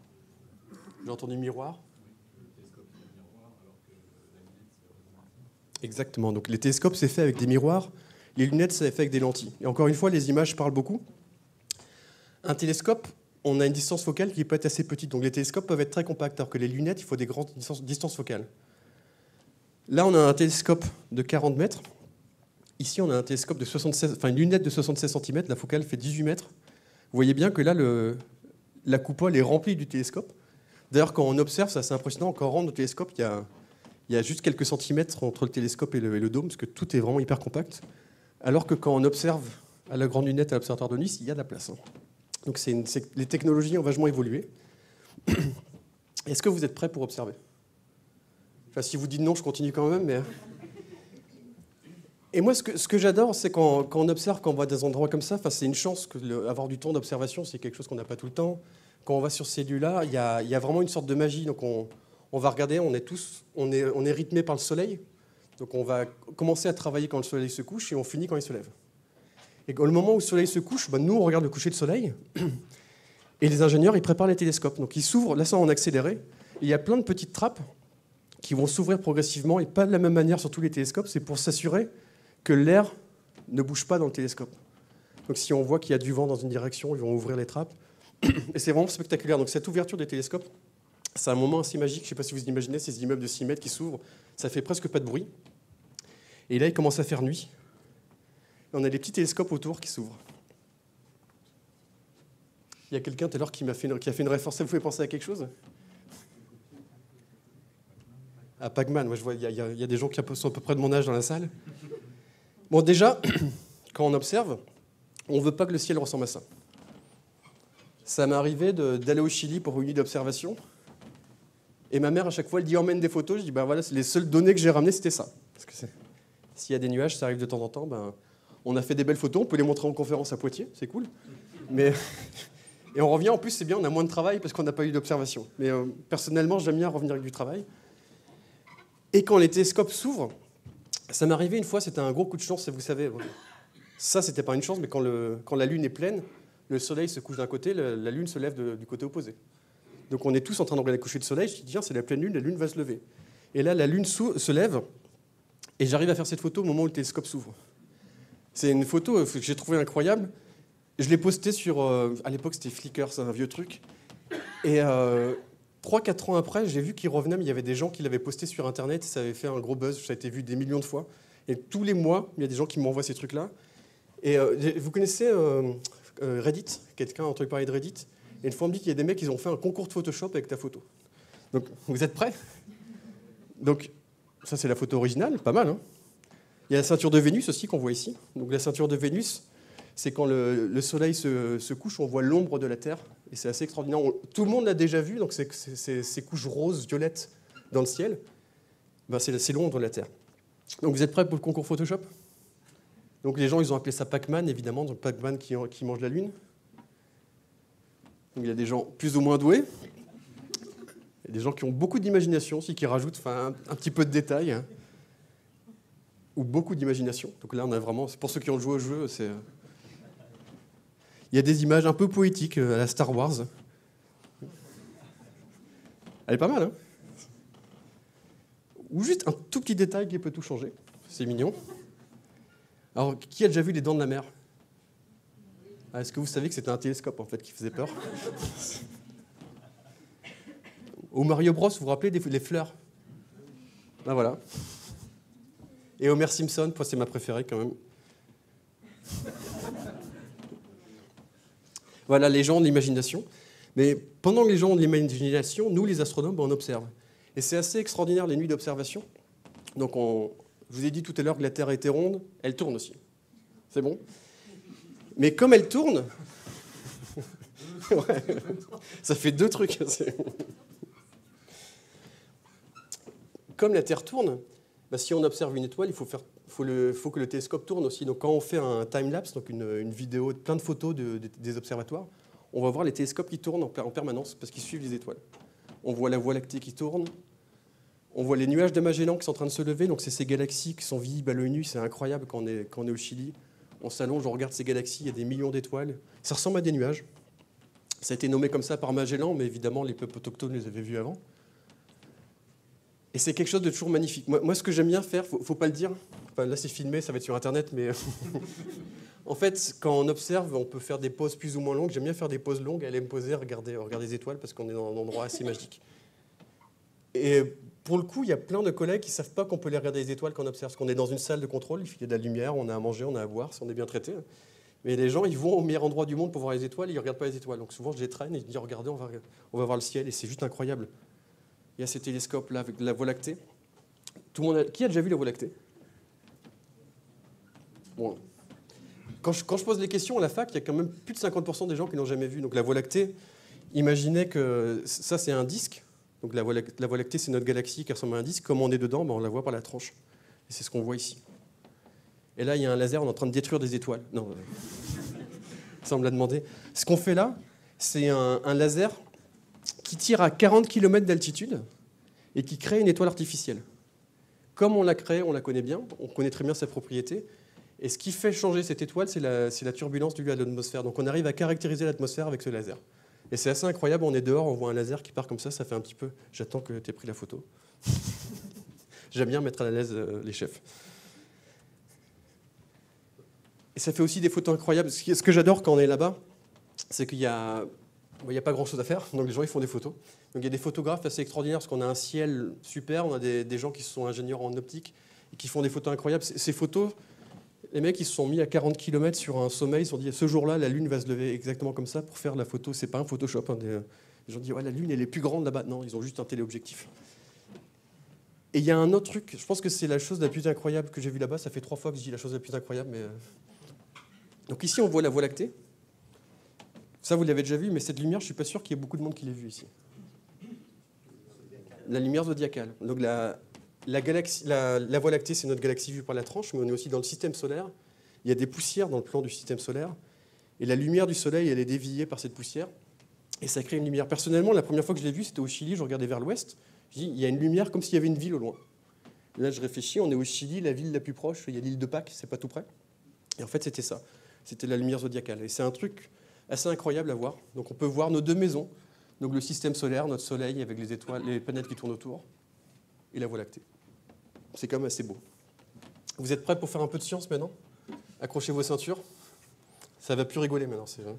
J'ai entendu miroir. Exactement. Donc les télescopes, c'est fait avec des miroirs. Les lunettes, c'est fait avec des lentilles. Et encore une fois, les images parlent beaucoup. Un télescope, on a une distance focale qui peut être assez petite. Donc les télescopes peuvent être très compacts, alors que les lunettes, il faut des grandes distances, distances focales. Là, on a un télescope de quarante mètres. Ici, on a un télescope de soixante-seize, enfin une lunette de soixante-seize centimètres. La focale fait dix-huit mètres. Vous voyez bien que là, le, la coupole est remplie du télescope. D'ailleurs, quand on observe, c'est assez impressionnant. Quand on rentre au télescope, il y a, il y a juste quelques centimètres entre le télescope et le, et le dôme, parce que tout est vraiment hyper compact. Alors que quand on observe à la grande lunette à l'observatoire de Nice, il y a de la place. Donc c'est une, c'est, les technologies ont vachement évolué. Est-ce que vous êtes prêts pour observer? Enfin, si vous dites non, je continue quand même. Mais... Et moi, ce que, ce que j'adore, c'est quand, quand on observe, quand on va à des endroits comme ça, enfin, c'est une chance que le, avoir du temps d'observation, c'est quelque chose qu'on n'a pas tout le temps. Quand on va sur ces lieux-là, il y a, il y a vraiment une sorte de magie. Donc on, on va regarder, on est tous, on est, on est rythmé par le soleil. Donc on va commencer à travailler quand le soleil se couche et on finit quand il se lève. Et au moment où le soleil se couche, ben nous, on regarde le coucher de soleil. Et les ingénieurs, ils préparent les télescopes. Donc ils s'ouvrent, là, ça en accéléré. Et il y a plein de petites trappes qui vont s'ouvrir progressivement, et pas de la même manière sur tous les télescopes. C'est pour s'assurer que l'air ne bouge pas dans le télescope. Donc si on voit qu'il y a du vent dans une direction, ils vont ouvrir les trappes. Et c'est vraiment spectaculaire. Donc cette ouverture des télescopes, c'est un moment assez magique. Je ne sais pas si vous imaginez ces immeubles de six mètres qui s'ouvrent. Ça fait presque pas de bruit. Et là, il commence à faire nuit. Et on a des petits télescopes autour qui s'ouvrent. Il y a quelqu'un tout à l'heure qui m'a fait une, qui a fait une référence. Vous pouvez penser à quelque chose? À Pac-Man. Moi, je vois, il y, a, il y a des gens qui sont à peu près de mon âge dans la salle. Bon, déjà, quand on observe, on ne veut pas que le ciel ressemble à ça. Ça m'est arrivé de, d'aller au Chili pour une nuit d'observation. Et ma mère, à chaque fois, elle dit « emmène des photos ». Je dis bah, « voilà, les seules données que j'ai ramenées, c'était ça ». Parce que c'est... S'il y a des nuages, ça arrive de temps en temps. Ben, on a fait des belles photos, on peut les montrer en conférence à Poitiers, c'est cool. Mais... Et on revient, en plus, c'est bien, on a moins de travail parce qu'on n'a pas eu d'observation. Mais euh, personnellement, j'aime bien revenir avec du travail. Et quand les télescopes s'ouvrent, ça m'est arrivé une fois, c'était un gros coup de chance, et vous savez, ça, c'était pas une chance, mais quand, le, quand la Lune est pleine, le Soleil se couche d'un côté, le, la Lune se lève de, du côté opposé. Donc on est tous en train de regarder le coucher de soleil, je dis tiens, c'est la pleine Lune, la Lune va se lever. Et là, la Lune sou- se lève, et j'arrive à faire cette photo au moment où le télescope s'ouvre. C'est une photo que j'ai trouvée incroyable. Je l'ai postée sur... Euh, à l'époque, c'était Flickr, c'est un vieux truc. Et euh, trois quatre ans après, j'ai vu qu'il revenait, mais il y avait des gens qui l'avaient posté sur Internet, ça avait fait un gros buzz, ça a été vu des millions de fois. Et tous les mois, il y a des gens qui m'envoient ces trucs-là. Et euh, vous connaissez euh, euh, Reddit? Quelqu'un a entendu parler de Reddit? Et une fois, on me dit qu'il y a des mecs qui ont fait un concours de Photoshop avec ta photo. Donc, vous êtes prêts? Donc, ça, c'est la photo originale, pas mal. Hein, il y a la ceinture de Vénus aussi qu'on voit ici. Donc, la ceinture de Vénus, c'est quand le, le soleil se, se couche, on voit l'ombre de la Terre. Et c'est assez extraordinaire. On, tout le monde l'a déjà vu, donc c'est, c'est, c'est ces couches roses, violettes dans le ciel. Ben, c'est, c'est l'ombre de la Terre. Donc, vous êtes prêts pour le concours Photoshop? Donc, les gens, ils ont appelé ça Pac-Man, évidemment. Donc, Pac-Man qui, qui mange la Lune. Donc, il y a des gens plus ou moins doués. Il y a des gens qui ont beaucoup d'imagination aussi, qui rajoutent enfin, un, un petit peu de détails. Hein, ou beaucoup d'imagination. Donc là, on a vraiment... Pour ceux qui ont joué au jeu, c'est... Il y a des images un peu poétiques à la Star Wars. Elle est pas mal, hein? Ou juste un tout petit détail qui peut tout changer. C'est mignon. Alors, qui a déjà vu Les Dents de la Mer? Ah, est-ce que vous savez que c'était un télescope, en fait, qui faisait peur? Au Mario Bros, vous vous rappelez des, les fleurs? Ben voilà. Et Homer Simpson, c'est ma préférée quand même. Voilà, les gens ont de l'imagination. Mais pendant que les gens ont de l'imagination, nous, les astronomes, ben, on observe. Et c'est assez extraordinaire, les nuits d'observation. Donc, on, je vous ai dit tout à l'heure que la Terre était ronde, elle tourne aussi. C'est bon? Mais comme elle tourne... ouais, ça fait deux trucs. Comme la Terre tourne, bah, si on observe une étoile, il faut, faire, faut, le, faut que le télescope tourne aussi. Donc quand on fait un time-lapse, donc une, une vidéo, plein de photos de, de, des observatoires, on va voir les télescopes qui tournent en, en permanence parce qu'ils suivent les étoiles. On voit la Voie lactée qui tourne, on voit les nuages de Magellan qui sont en train de se lever, donc c'est ces galaxies qui sont visibles à l'œil nu, c'est incroyable quand on est, quand on est au Chili. On s'allonge, on regarde ces galaxies, il y a des millions d'étoiles. Ça ressemble à des nuages. Ça a été nommé comme ça par Magellan, mais évidemment les peuples autochtones les avaient vus avant. Et c'est quelque chose de toujours magnifique. Moi, moi ce que j'aime bien faire, il ne faut, faut pas le dire, enfin, là c'est filmé, ça va être sur Internet, mais en fait, quand on observe, on peut faire des pauses plus ou moins longues. J'aime bien faire des pauses longues, aller me poser, regarder, regarder les étoiles, parce qu'on est dans un endroit assez magique. Et pour le coup, il y a plein de collègues qui ne savent pas qu'on peut les regarder les étoiles quand on observe. Parce qu'on est dans une salle de contrôle, il y a de la lumière, on a à manger, on a à boire, si on est bien traité. Mais les gens, ils vont au meilleur endroit du monde pour voir les étoiles, ils ne regardent pas les étoiles. Donc souvent, je les traîne et je dis, regardez, on va, on va voir le ciel, et c'est juste incroyable. Il y a ces télescopes-là avec la Voie lactée. Tout le monde a... Qui a déjà vu la Voie lactée? Bon. Quand je, quand je pose les questions à la fac, il y a quand même plus de cinquante pour cent des gens qui n'ont jamais vu. Donc la Voie lactée, imaginez que ça, c'est un disque. Donc la Voie lactée, la Voie lactée, c'est notre galaxie qui ressemble à un disque. Comme on est dedans, ben, on la voit par la tranche. Et c'est ce qu'on voit ici. Et là, il y a un laser, on est en train de détruire des étoiles. Non, ça, on me l'a demandé. Ce qu'on fait là, c'est un, un laser qui tire à quarante kilomètres d'altitude et qui crée une étoile artificielle. Comme on l'a créée, on la connaît bien, on connaît très bien sa propriété. Et ce qui fait changer cette étoile, c'est la, c'est la turbulence due à l'atmosphère. Donc on arrive à caractériser l'atmosphère avec ce laser. Et c'est assez incroyable, on est dehors, on voit un laser qui part comme ça, ça fait un petit peu... J'attends que tu aies pris la photo. J'aime bien mettre à l'aise euh, les chefs. Et ça fait aussi des photos incroyables. Ce que j'adore quand on est là-bas, c'est qu'il y a... Il n'y a pas grand-chose à faire, donc les gens ils font des photos. Donc il y a des photographes assez extraordinaires, parce qu'on a un ciel super, on a des, des gens qui sont ingénieurs en optique et qui font des photos incroyables. Ces photos, les mecs ils se sont mis à quarante kilomètres sur un sommet, ils se sont dit ce jour-là la Lune va se lever exactement comme ça pour faire la photo. C'est pas un Photoshop. Hein, des, les gens disent ouais, la Lune elle est plus grande là-bas. Non, ils ont juste un téléobjectif. Et il y a un autre truc, je pense que c'est la chose la plus incroyable que j'ai vue là-bas. Ça fait trois fois que je dis la chose la plus incroyable. Mais... Donc ici on voit la Voie lactée. Ça, vous l'avez déjà vu, mais cette lumière, je ne suis pas sûr qu'il y ait beaucoup de monde qui l'ait vue ici. La lumière zodiacale. Donc la, la, galaxie, la, la Voie lactée, c'est notre galaxie vue par la tranche, mais on est aussi dans le système solaire. Il y a des poussières dans le plan du système solaire. Et la lumière du Soleil, elle est déviée par cette poussière. Et ça crée une lumière. Personnellement, la première fois que je l'ai vue, c'était au Chili. Je regardais vers l'ouest. Je dis, il y a une lumière comme s'il y avait une ville au loin. Et là, je réfléchis, on est au Chili, la ville la plus proche. Il y a l'île de Pâques, c'est pas tout près. Et en fait, c'était ça. C'était la lumière zodiacale. Et c'est un truc... assez incroyable à voir. Donc on peut voir nos deux maisons, donc le système solaire, notre Soleil avec les étoiles, les planètes qui tournent autour, et la Voie lactée. C'est quand même assez beau. Vous êtes prêts pour faire un peu de science maintenant? Accrochez vos ceintures. Ça va plus rigoler maintenant, c'est vrai.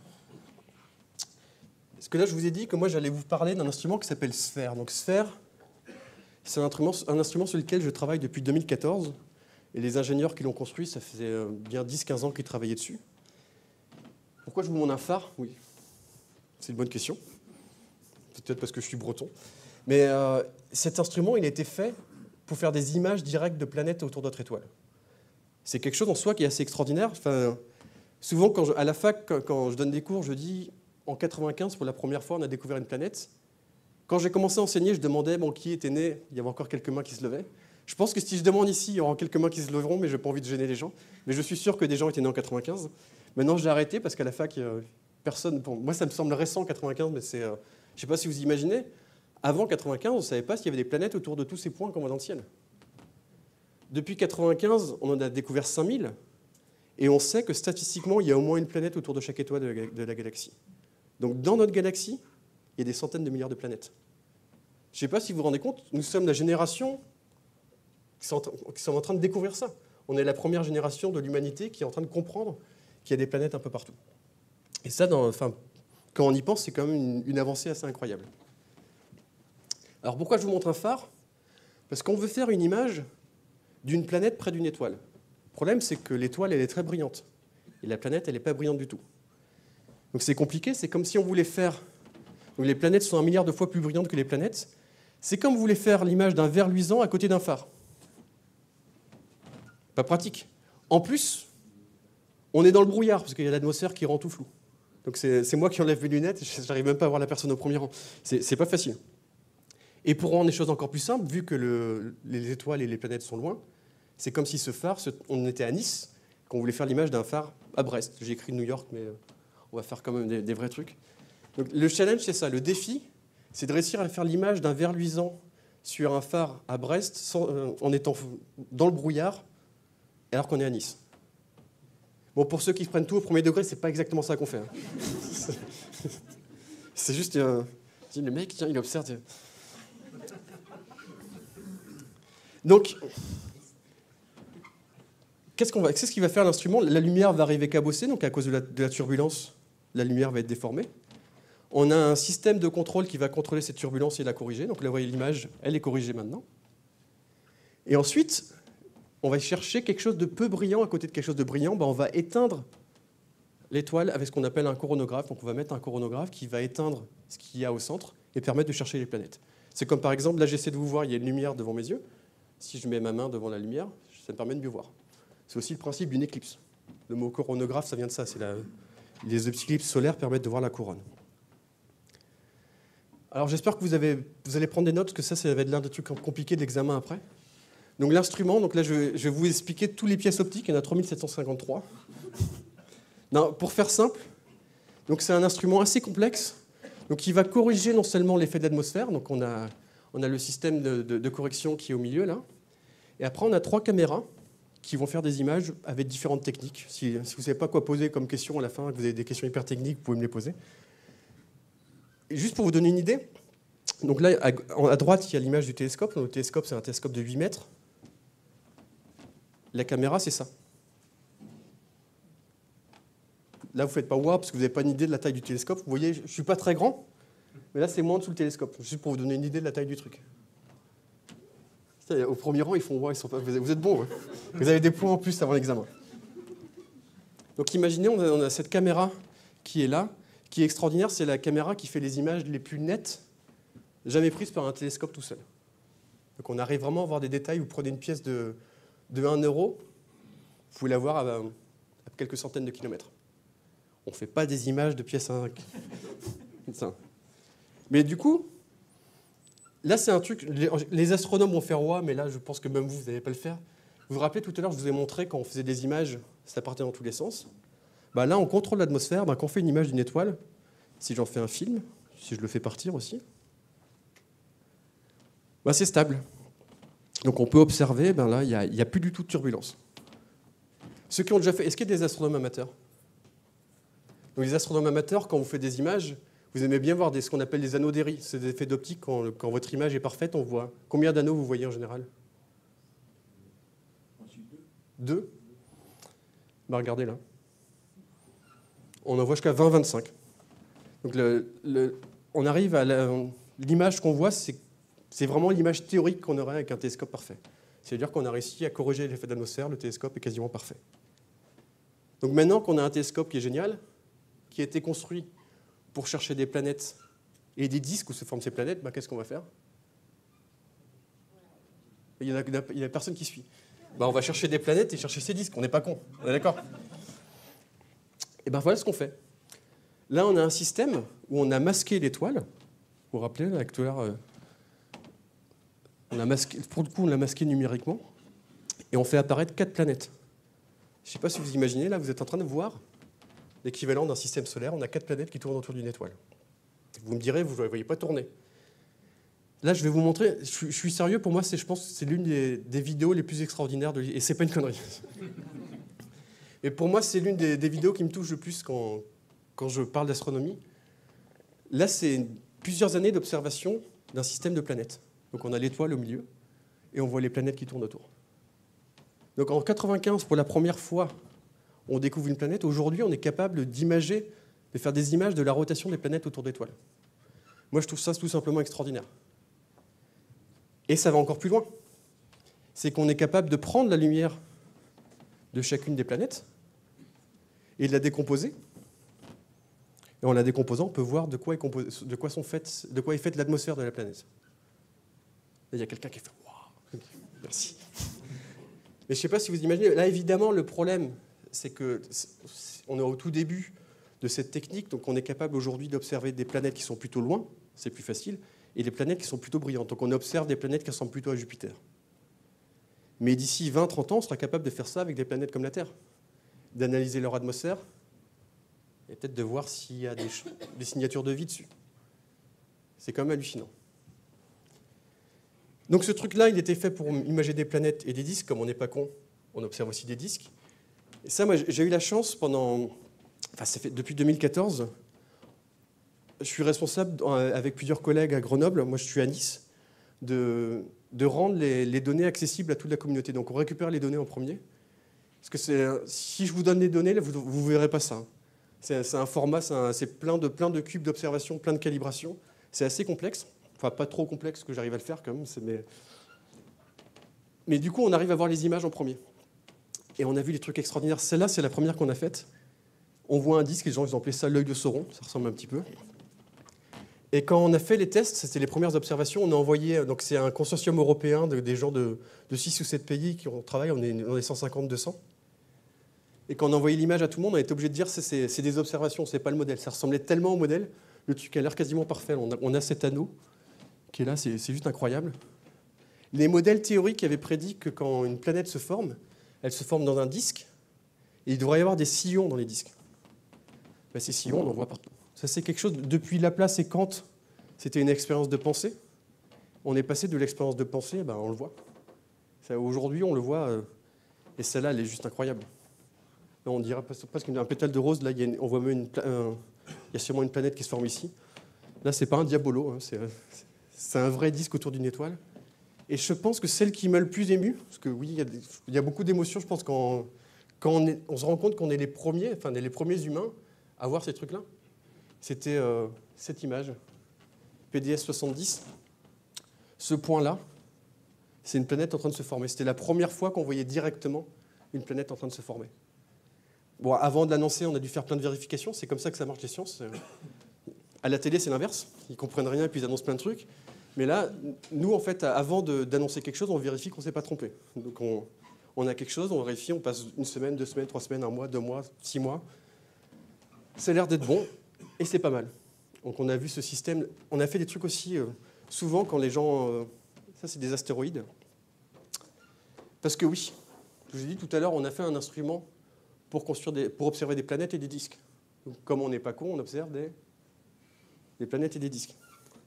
Parce que là, je vous ai dit que moi, j'allais vous parler d'un instrument qui s'appelle Sphère. Donc Sphère, c'est un instrument, un instrument sur lequel je travaille depuis deux mille quatorze. Et les ingénieurs qui l'ont construit, ça faisait bien dix à quinze ans qu'ils travaillaient dessus. Pourquoi je vous montre un phare? Oui, c'est une bonne question. Peut-être parce que je suis breton. Mais euh, cet instrument, il a été fait pour faire des images directes de planètes autour de notre étoile. C'est quelque chose en soi qui est assez extraordinaire. Enfin, souvent, quand je, à la fac, quand, quand je donne des cours, je dis en quatre-vingt-quinze, pour la première fois, on a découvert une planète. Quand j'ai commencé à enseigner, je demandais bon, qui était né. Il y avait encore quelques mains qui se levaient. Je pense que si je demande ici, il y aura quelques mains qui se leveront, mais je n'ai pas envie de gêner les gens. Mais je suis sûr que des gens étaient nés en quatre-vingt-quinze. Maintenant, j'ai arrêté parce qu'à la fac, euh, personne... Bon, moi, ça me semble récent, quatre-vingt-quinze, mais c'est... Euh, je ne sais pas si vous imaginez. Avant quatre-vingt-quinze, on ne savait pas s'il y avait des planètes autour de tous ces points qu'on voit dans le ciel. Depuis quatre-vingt-quinze, on en a découvert cinq mille. Et on sait que statistiquement, il y a au moins une planète autour de chaque étoile de la, de la galaxie. Donc, dans notre galaxie, il y a des centaines de milliards de planètes. Je ne sais pas si vous vous rendez compte, nous sommes la génération qui sont, qui sont en train de découvrir ça. On est la première génération de l'humanité qui est en train de comprendre qu'il y a des planètes un peu partout. Et ça, dans, enfin, quand on y pense, c'est quand même une, une avancée assez incroyable. Alors pourquoi je vous montre un phare? Parce qu'on veut faire une image d'une planète près d'une étoile. Le problème, c'est que l'étoile, elle est très brillante. Et la planète, elle n'est pas brillante du tout. Donc c'est compliqué, c'est comme si on voulait faire... Donc les planètes sont un milliard de fois plus brillantes que les planètes. C'est comme vous voulez faire l'image d'un verre luisant à côté d'un phare. Pas pratique. En plus, on est dans le brouillard, parce qu'il y a l'atmosphère qui rend tout flou. Donc c'est moi qui enlève mes lunettes, je n'arrive même pas à voir la personne au premier rang. C'est pas facile. Et pour rendre les choses encore plus simples, vu que le, les étoiles et les planètes sont loin, c'est comme si ce phare, on était à Nice, qu'on voulait faire l'image d'un phare à Brest. J'ai écrit New York, mais on va faire quand même des, des vrais trucs. Donc le challenge, c'est ça. Le défi, c'est de réussir à faire l'image d'un verre luisant sur un phare à Brest sans, euh, en étant dans le brouillard, alors qu'on est à Nice. Bon, pour ceux qui se prennent tout au premier degré, c'est pas exactement ça qu'on fait. Hein. C'est juste... Euh, le mec, tiens, il observe... Donc, qu'est-ce qu'on va, qu'est-ce qui va faire l'instrument? La lumière va arriver cabossée, donc à cause de la, de la turbulence, la lumière va être déformée. On a un système de contrôle qui va contrôler cette turbulence et la corriger. Donc là, vous voyez l'image, elle est corrigée maintenant. Et ensuite, on va chercher quelque chose de peu brillant à côté de quelque chose de brillant. Ben, on va éteindre l'étoile avec ce qu'on appelle un coronographe. Donc on va mettre un coronographe qui va éteindre ce qu'il y a au centre et permettre de chercher les planètes. C'est comme par exemple, là j'essaie de vous voir, il y a une lumière devant mes yeux. Si je mets ma main devant la lumière, ça me permet de mieux voir. C'est aussi le principe d'une éclipse. Le mot coronographe, ça vient de ça. C'est la... Les éclipses solaires permettent de voir la couronne. Alors j'espère que vous, avez, vous allez prendre des notes, parce que ça, ça va être l'un des trucs compliqués de l'examen après. Donc l'instrument, donc là je vais, je vais vous expliquer toutes les pièces optiques, il y en a trois mille sept cent cinquante-trois. Non, pour faire simple, donc c'est un instrument assez complexe, donc il va corriger non seulement l'effet de l'atmosphère, donc on a, on a le système de, de, de correction qui est au milieu là, et après on a trois caméras qui vont faire des images avec différentes techniques. Si, si vous ne savez pas quoi poser comme question à la fin, que vous avez des questions hyper techniques, vous pouvez me les poser. Et juste pour vous donner une idée, donc là, à droite, il y a l'image du télescope. Le télescope, c'est un télescope de huit mètres. La caméra, c'est ça. Là, vous ne faites pas « waouh » parce que vous n'avez pas une idée de la taille du télescope. Vous voyez, je ne suis pas très grand, mais là, c'est moins dessous le télescope. Juste pour vous donner une idée de la taille du truc. Au premier rang, ils font « waouh », ils sont pas... vous êtes bons. Hein. Vous avez des points en plus avant l'examen. Donc imaginez, on a cette caméra qui est là, qui est extraordinaire, c'est la caméra qui fait les images les plus nettes jamais prises par un télescope tout seul. Donc on arrive vraiment à voir des détails. Vous prenez une pièce de, de un euro, vous pouvez la voir à, à quelques centaines de kilomètres. On ne fait pas des images de pièces à un... Mais du coup, là c'est un truc, les, les astronomes vont faire « ouais », mais là je pense que même vous, vous n'allez pas le faire. Vous vous rappelez tout à l'heure, je vous ai montré quand on faisait des images, ça partait dans tous les sens. Bah là, on contrôle l'atmosphère. Bah, quand on fait une image d'une étoile, si j'en fais un film, si je le fais partir aussi, bah, c'est stable. Donc on peut observer, ben là, il n'y a, y a plus du tout de turbulence. Ceux qui ont déjà fait... Est-ce qu'il y a des astronomes amateurs? Donc les astronomes amateurs, quand vous faites des images, vous aimez bien voir des, ce qu'on appelle des anodéries. C'est des effets d'optique. Quand, quand votre image est parfaite, on voit... Combien d'anneaux vous voyez en général? Deux. Bah, regardez là. On en voit jusqu'à vingt à vingt-cinq. Donc le, le, on arrive à l'image qu'on voit, c'est vraiment l'image théorique qu'on aurait avec un télescope parfait. C'est-à-dire qu'on a réussi à corriger l'effet d'atmosphère, le télescope est quasiment parfait. Donc maintenant qu'on a un télescope qui est génial, qui a été construit pour chercher des planètes et des disques où se forment ces planètes, bah, qu'est-ce qu'on va faire? Il n'y a, a, a personne qui suit. Bah, on va chercher des planètes et chercher ces disques, on n'est pas con. On est d'accord? Et bien voilà ce qu'on fait. Là, on a un système où on a masqué l'étoile. Vous vous rappelez, là, tout à l'heure, euh, on a masqué, pour le coup, on l'a masqué numériquement. Et on fait apparaître quatre planètes. Je ne sais pas si vous imaginez, là, vous êtes en train de voir l'équivalent d'un système solaire. On a quatre planètes qui tournent autour d'une étoile. Vous me direz, vous ne la voyez pas tourner. Là, je vais vous montrer, je, je suis sérieux, pour moi, je pense que c'est l'une des, des vidéos les plus extraordinaires de l'histoire. Et ce n'est pas une connerie. Et pour moi, c'est l'une des, des vidéos qui me touche le plus quand, quand je parle d'astronomie. Là, c'est plusieurs années d'observation d'un système de planètes. Donc on a l'étoile au milieu, et on voit les planètes qui tournent autour. Donc en quatre-vingt-quinze, pour la première fois, on découvre une planète. Aujourd'hui, on est capable d'imager, de faire des images de la rotation des planètes autour d'étoiles. Moi, je trouve ça tout simplement extraordinaire. Et ça va encore plus loin. C'est qu'on est capable de prendre la lumière de chacune des planètes et de la décomposer. Et en la décomposant, on peut voir de quoi est, compos... de quoi sont faites... de quoi est faite l'atmosphère de la planète. Et il y a quelqu'un qui fait « Waouh !» Merci. Mais je ne sais pas si vous imaginez. Là, évidemment, le problème, c'est qu'on est au tout début de cette technique. Donc, on est capable aujourd'hui d'observer des planètes qui sont plutôt loin, c'est plus facile, et des planètes qui sont plutôt brillantes. Donc, on observe des planètes qui ressemblent plutôt à Jupiter. Mais d'ici vingt à trente ans, on sera capable de faire ça avec des planètes comme la Terre, d'analyser leur atmosphère et peut-être de voir s'il y a des, des signatures de vie dessus. C'est quand même hallucinant. Donc ce truc-là, il était fait pour imager des planètes et des disques. Comme on n'est pas con, on observe aussi des disques. Et ça, moi, j'ai eu la chance pendant... Enfin, ça fait depuis deux mille quatorze. Je suis responsable avec plusieurs collègues à Grenoble. Moi, je suis à Nice de, de rendre les, les données accessibles à toute la communauté. Donc on récupère les données en premier. Parce que c'est, si je vous donne les données, là, vous ne verrez pas ça. C'est, c'est un format, c'est, un, c'est plein, de, plein de cubes d'observation, plein de calibrations. C'est assez complexe. Enfin, pas trop complexe que j'arrive à le faire quand même. C'est, mais... mais du coup, on arrive à voir les images en premier. Et on a vu des trucs extraordinaires. Celle-là, c'est la première qu'on a faite. On voit un disque, les gens ils ont appelé ça l'œil de Sauron. Ça ressemble un petit peu. Et quand on a fait les tests, c'était les premières observations, on a envoyé, donc c'est un consortium européen de, des gens de, de six ou sept pays qui ont travaillé, on est, on est cent cinquante deux cents. Et quand on a envoyé l'image à tout le monde, on a été obligé de dire c'est, c'est, c'est des observations, c'est pas le modèle. Ça ressemblait tellement au modèle, le truc a l'air quasiment parfait. On a, on a cet anneau qui est là, c'est, c'est juste incroyable. Les modèles théoriques avaient prédit que quand une planète se forme, elle se forme dans un disque, et il devrait y avoir des sillons dans les disques. Ben, ces sillons, on en voit partout. Ça, c'est quelque chose, depuis Laplace et Kant, c'était une expérience de pensée. On est passé de l'expérience de pensée, ben, on le voit. Ça, aujourd'hui, on le voit, euh, et celle-là, elle est juste incroyable. Là, on dirait presque un pétale de rose, là, il y a une, on voit même une, un, il y a sûrement une planète qui se forme ici. Là, c'est pas un diabolo, hein, c'est, c'est un vrai disque autour d'une étoile. Et je pense que celle qui m'a le plus ému, parce que oui, il y a, des, il y a beaucoup d'émotions, je pense, quand, quand on, est, on se rend compte qu'on est les premiers, enfin, on est les premiers humains à voir ces trucs-là. C'était euh, cette image, P D S soixante-dix. Ce point-là, c'est une planète en train de se former. C'était la première fois qu'on voyait directement une planète en train de se former. Bon, avant de l'annoncer, on a dû faire plein de vérifications. C'est comme ça que ça marche les sciences. À la télé, c'est l'inverse. Ils ne comprennent rien et puis ils annoncent plein de trucs. Mais là, nous, en fait, avant de, d'annoncer quelque chose, on vérifie qu'on ne s'est pas trompé. Donc on, on a quelque chose, on vérifie, on passe une semaine, deux semaines, trois semaines, un mois, deux mois, six mois. Ça a l'air d'être bon. Et c'est pas mal. Donc on a vu ce système. On a fait des trucs aussi, euh, souvent quand les gens... Euh, ça, c'est des astéroïdes. Parce que oui, je vous ai dit tout à l'heure, on a fait un instrument pour, construire des, pour observer des planètes et des disques. Donc, comme on n'est pas con, on observe des, des planètes et des disques.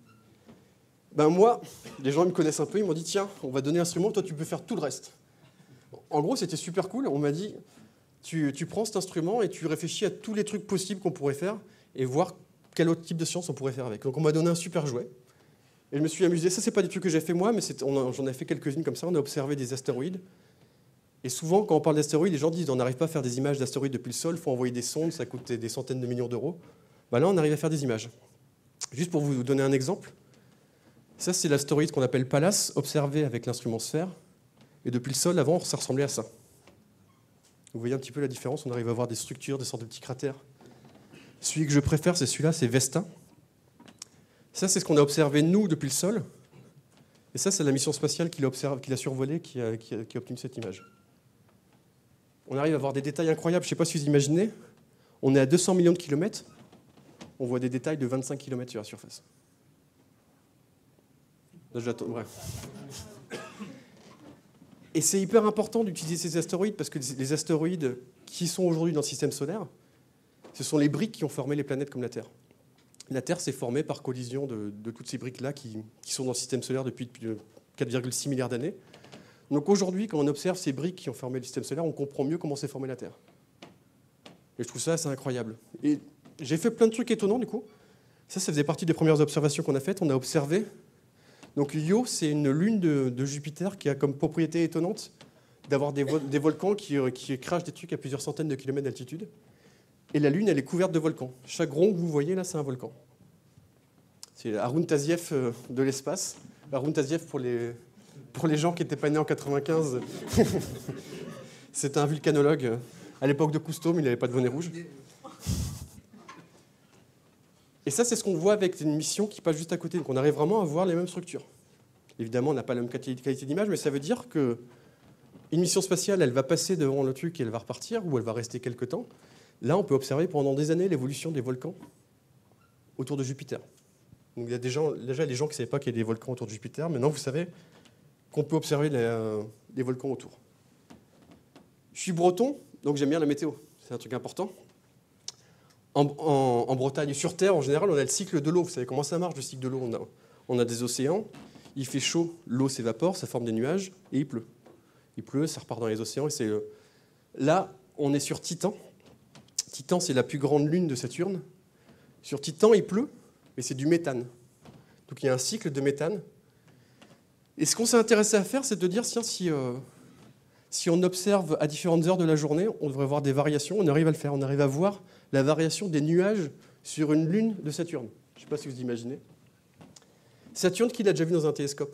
Ben moi, les gens me connaissent un peu, ils m'ont dit, tiens, on va donner l'instrument, toi tu peux faire tout le reste. En gros, c'était super cool. On m'a dit, tu, tu prends cet instrument et tu réfléchis à tous les trucs possibles qu'on pourrait faire et voir quel autre type de science on pourrait faire avec. Donc on m'a donné un super jouet. Et je me suis amusé. Ça, c'est pas des trucs que j'ai fait moi, mais c'est, on a, j'en ai fait quelques-unes comme ça. On a observé des astéroïdes. Et souvent, quand on parle d'astéroïdes, les gens disent on n'arrive pas à faire des images d'astéroïdes depuis le sol, il faut envoyer des sondes, ça coûte des centaines de millions d'euros. Ben là, on arrive à faire des images. Juste pour vous donner un exemple, ça, c'est l'astéroïde qu'on appelle Pallas, observé avec l'instrument sphère. Et depuis le sol, avant, ça ressemblait à ça. Vous voyez un petit peu la différence, on arrive à voir des structures, des sortes de petits cratères. Celui que je préfère, c'est celui-là, c'est Vesta. Ça, c'est ce qu'on a observé, nous, depuis le sol. Et ça, c'est la mission spatiale qui l'a, observé, qui l'a survolé, qui a, qui, a, qui a obtenu cette image. On arrive à voir des détails incroyables. Je ne sais pas si vous imaginez. On est à deux cents millions de kilomètres. On voit des détails de vingt-cinq kilomètres sur la surface. Là, j'attends. Bref. Et c'est hyper important d'utiliser ces astéroïdes parce que les astéroïdes qui sont aujourd'hui dans le système solaire, ce sont les briques qui ont formé les planètes comme la Terre. La Terre s'est formée par collision de, de toutes ces briques-là qui, qui sont dans le système solaire depuis, depuis quatre virgule six milliards d'années. Donc aujourd'hui, quand on observe ces briques qui ont formé le système solaire, on comprend mieux comment s'est formée la Terre. Et je trouve ça assez incroyable. Et j'ai fait plein de trucs étonnants du coup. Ça, ça faisait partie des premières observations qu'on a faites. On a observé. Donc Io, c'est une lune de, de Jupiter qui a comme propriété étonnante d'avoir des, vo- des volcans qui, qui crachent des trucs à plusieurs centaines de kilomètres d'altitude. Et la Lune, elle est couverte de volcans. Chaque rond que vous voyez là, c'est un volcan. C'est Haroun Tazieff de l'espace. Haroun Tazieff, pour les, pour les gens qui n'étaient pas nés en quatre-vingt-quinze, c'était un vulcanologue. À l'époque de Cousteau, mais il n'avait pas de bonnet rouge. Et ça, c'est ce qu'on voit avec une mission qui passe juste à côté. Donc on arrive vraiment à voir les mêmes structures. Évidemment, on n'a pas la même qualité d'image, mais ça veut dire qu'une mission spatiale, elle va passer devant le truc et elle va repartir, ou elle va rester quelque temps. Là, on peut observer pendant des années l'évolution des volcans autour de Jupiter. Donc, il y a des gens, déjà des gens qui ne savaient pas qu'il y a des volcans autour de Jupiter. Maintenant, vous savez qu'on peut observer les, euh, les volcans autour. Je suis breton, donc j'aime bien la météo. C'est un truc important. En, en, en Bretagne, sur Terre, en général, on a le cycle de l'eau. Vous savez comment ça marche, le cycle de l'eau? On a, on a des océans, il fait chaud, l'eau s'évapore, ça forme des nuages, et il pleut. Il pleut, ça repart dans les océans. Et c'est, euh... Là, on est sur Titan. Titan, c'est la plus grande lune de Saturne. Sur Titan, il pleut, mais c'est du méthane. Donc il y a un cycle de méthane. Et ce qu'on s'est intéressé à faire, c'est de dire, tiens, si, euh, si on observe à différentes heures de la journée, on devrait voir des variations. On arrive à le faire. On arrive à voir la variation des nuages sur une lune de Saturne. Je ne sais pas si vous imaginez. Saturne, qui l'a déjà vu dans un télescope?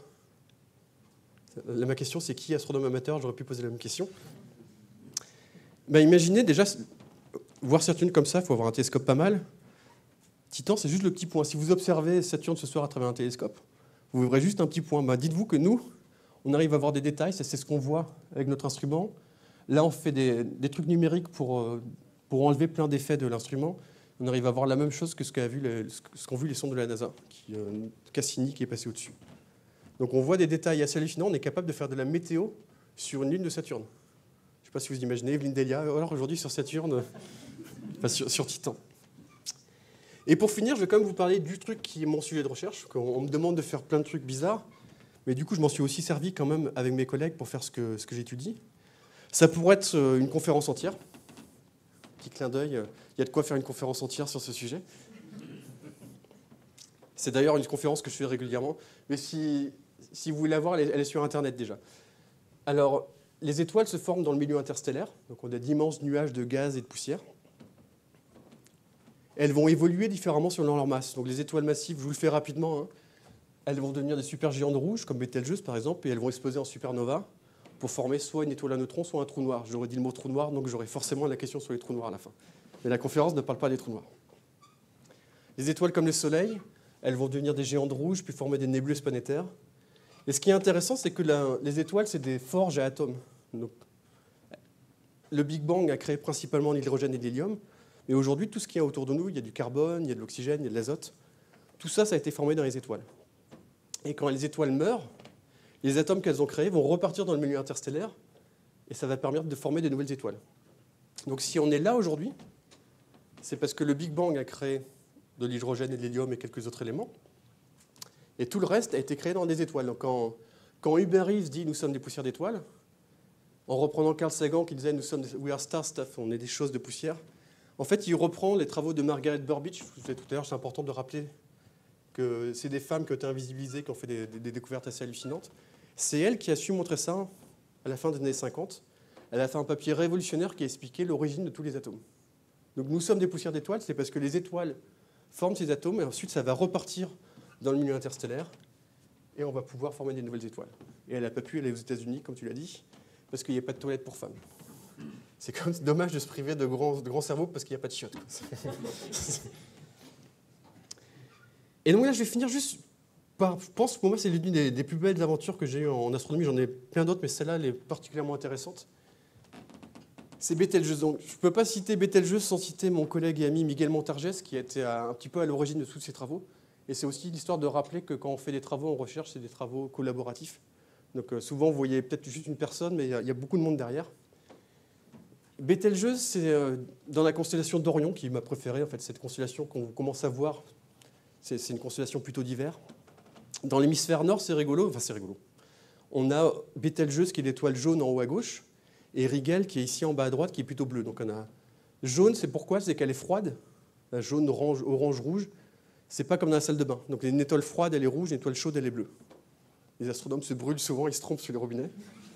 Ma question, c'est qui astronome amateur? J'aurais pu poser la même question. Ben, imaginez déjà, voir Saturne comme ça, il faut avoir un télescope pas mal. Titan, c'est juste le petit point. Si vous observez Saturne ce soir à travers un télescope, vous verrez juste un petit point. Ben, dites-vous que nous, on arrive à voir des détails, ça c'est ce qu'on voit avec notre instrument. Là, on fait des, des trucs numériques pour, pour enlever plein d'effets de l'instrument. On arrive à voir la même chose que ce qu'ont vu, les, ce qu'ont vu les sondes de la NASA, qui, euh, Cassini qui est passé au-dessus. Donc on voit des détails assez hallucinants. On est capable de faire de la météo sur une lune de Saturne. Je ne sais pas si vous imaginez, Evelyne Delia, alors aujourd'hui sur Saturne, enfin sur, sur Titan. Et pour finir, je vais quand même vous parler du truc qui est mon sujet de recherche. On me demande de faire plein de trucs bizarres, mais du coup, je m'en suis aussi servi quand même avec mes collègues pour faire ce que, ce que j'étudie. Ça pourrait être une conférence entière. Petit clin d'œil, il y a de quoi faire une conférence entière sur ce sujet. C'est d'ailleurs une conférence que je fais régulièrement, mais si, si vous voulez la voir, elle est, elle est sur Internet déjà. Alors, les étoiles se forment dans le milieu interstellaire, donc on a d'immenses nuages de gaz et de poussière. Elles vont évoluer différemment selon leur masse. Donc les étoiles massives, je vous le fais rapidement, hein, elles vont devenir des supergéantes rouges, comme Betelgeuse par exemple, et elles vont exploser en supernova pour former soit une étoile à neutrons, soit un trou noir. J'aurais dit le mot trou noir, donc j'aurai forcément la question sur les trous noirs à la fin. Mais la conférence ne parle pas des trous noirs. Les étoiles comme le Soleil, elles vont devenir des géantes rouges, puis former des nébuleuses planétaires. Et ce qui est intéressant, c'est que la, les étoiles, c'est des forges à atomes. Donc, le Big Bang a créé principalement l'hydrogène et l'hélium, mais aujourd'hui, tout ce qu'il y a autour de nous, il y a du carbone, il y a de l'oxygène, il y a de l'azote. Tout ça, ça a été formé dans les étoiles. Et quand les étoiles meurent, les atomes qu'elles ont créés vont repartir dans le milieu interstellaire, et ça va permettre de former de nouvelles étoiles. Donc si on est là aujourd'hui, c'est parce que le Big Bang a créé de l'hydrogène et de l'hélium et quelques autres éléments. Et tout le reste a été créé dans des étoiles. Donc quand, quand Hubert Reeves dit « nous sommes des poussières d'étoiles », en reprenant Carl Sagan qui disait « nous sommes des, we are star stuff », on est des choses de poussière, en fait, il reprend les travaux de Margaret Burbidge. Je vous disais tout à l'heure, c'est important de rappeler que c'est des femmes qui ont été invisibilisées, qui ont fait des, des, des découvertes assez hallucinantes. C'est elle qui a su montrer ça à la fin des années cinquante. Elle a fait un papier révolutionnaire qui a expliqué l'origine de tous les atomes. Donc nous sommes des poussières d'étoiles, c'est parce que les étoiles forment ces atomes, et ensuite ça va repartir dans le milieu interstellaire, et on va pouvoir former des nouvelles étoiles. Et elle n'a pas pu aller aux États-Unis, comme tu l'as dit, parce qu'il n'y a pas de toilettes pour femmes. C'est quand même dommage de se priver de grands, de grands cerveaux parce qu'il n'y a pas de chiottes. Et donc là, je vais finir juste par... Je pense, pour moi, c'est l'une des, des plus belles aventures que j'ai eues en astronomie. J'en ai plein d'autres, mais celle-là, elle est particulièrement intéressante. C'est Betelgeuse. Donc, je ne peux pas citer Betelgeuse sans citer mon collègue et ami Miguel Montargès, qui a été un petit peu à l'origine de tous ces travaux. Et c'est aussi l'histoire de rappeler que quand on fait des travaux en recherche, c'est des travaux collaboratifs. Donc euh, souvent, vous voyez peut-être juste une personne, mais il y, y a beaucoup de monde derrière. Betelgeuse, c'est euh, dans la constellation d'Orion, qui est ma préférée, en fait, cette constellation qu'on commence à voir. C'est, c'est une constellation plutôt d'hiver. Dans l'hémisphère nord, c'est rigolo. Enfin, c'est rigolo. On a Betelgeuse, qui est l'étoile jaune en haut à gauche, et Rigel, qui est ici en bas à droite, qui est plutôt bleu. Donc on a jaune, c'est pourquoi? C'est qu'elle est froide. La jaune, orange, orange, rouge. C'est pas comme dans la salle de bain. Donc une étoile froide, elle est rouge, une étoile chaude, elle est bleue. Les astronomes se brûlent souvent, ils se trompent sur les robinets.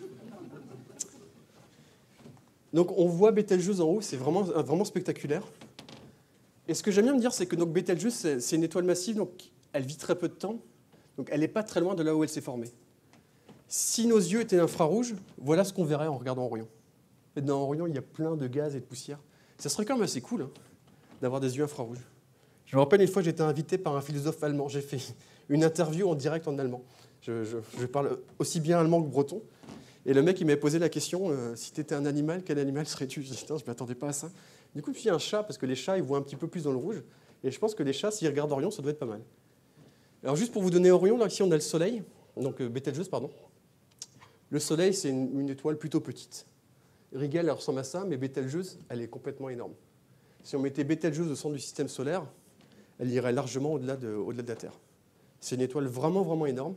Donc on voit Betelgeuse en haut, c'est vraiment, vraiment spectaculaire. Et ce que j'aime bien me dire, c'est que donc, Betelgeuse, c'est, c'est une étoile massive, donc elle vit très peu de temps. Donc elle n'est pas très loin de là où elle s'est formée. Si nos yeux étaient infrarouges, voilà ce qu'on verrait en regardant Orion. Et dans Orion, il y a plein de gaz et de poussière. Ça serait quand même assez cool hein, d'avoir des yeux infrarouges. Je me rappelle une fois, j'ai été invité par un philosophe allemand. J'ai fait une interview en direct en allemand. Je, je, je parle aussi bien allemand que breton. Et le mec, il m'avait posé la question, euh, si tu étais un animal, quel animal serais-tu? Je dis, je ne m'attendais pas à ça. Du coup, je me suis dit un chat, parce que les chats, ils voient un petit peu plus dans le rouge. Et je pense que les chats, s'ils regardent Orion, ça doit être pas mal. Alors juste pour vous donner Orion, là, ici, on a le Soleil, donc euh, Betelgeuse, pardon. Le Soleil, c'est une, une étoile plutôt petite. Rigel, elle ressemble à ça, mais Betelgeuse, elle est complètement énorme. Si on mettait Betelgeuse au centre du système solaire, elle irait largement au-delà de, au-delà de la Terre. C'est une étoile vraiment, vraiment énorme.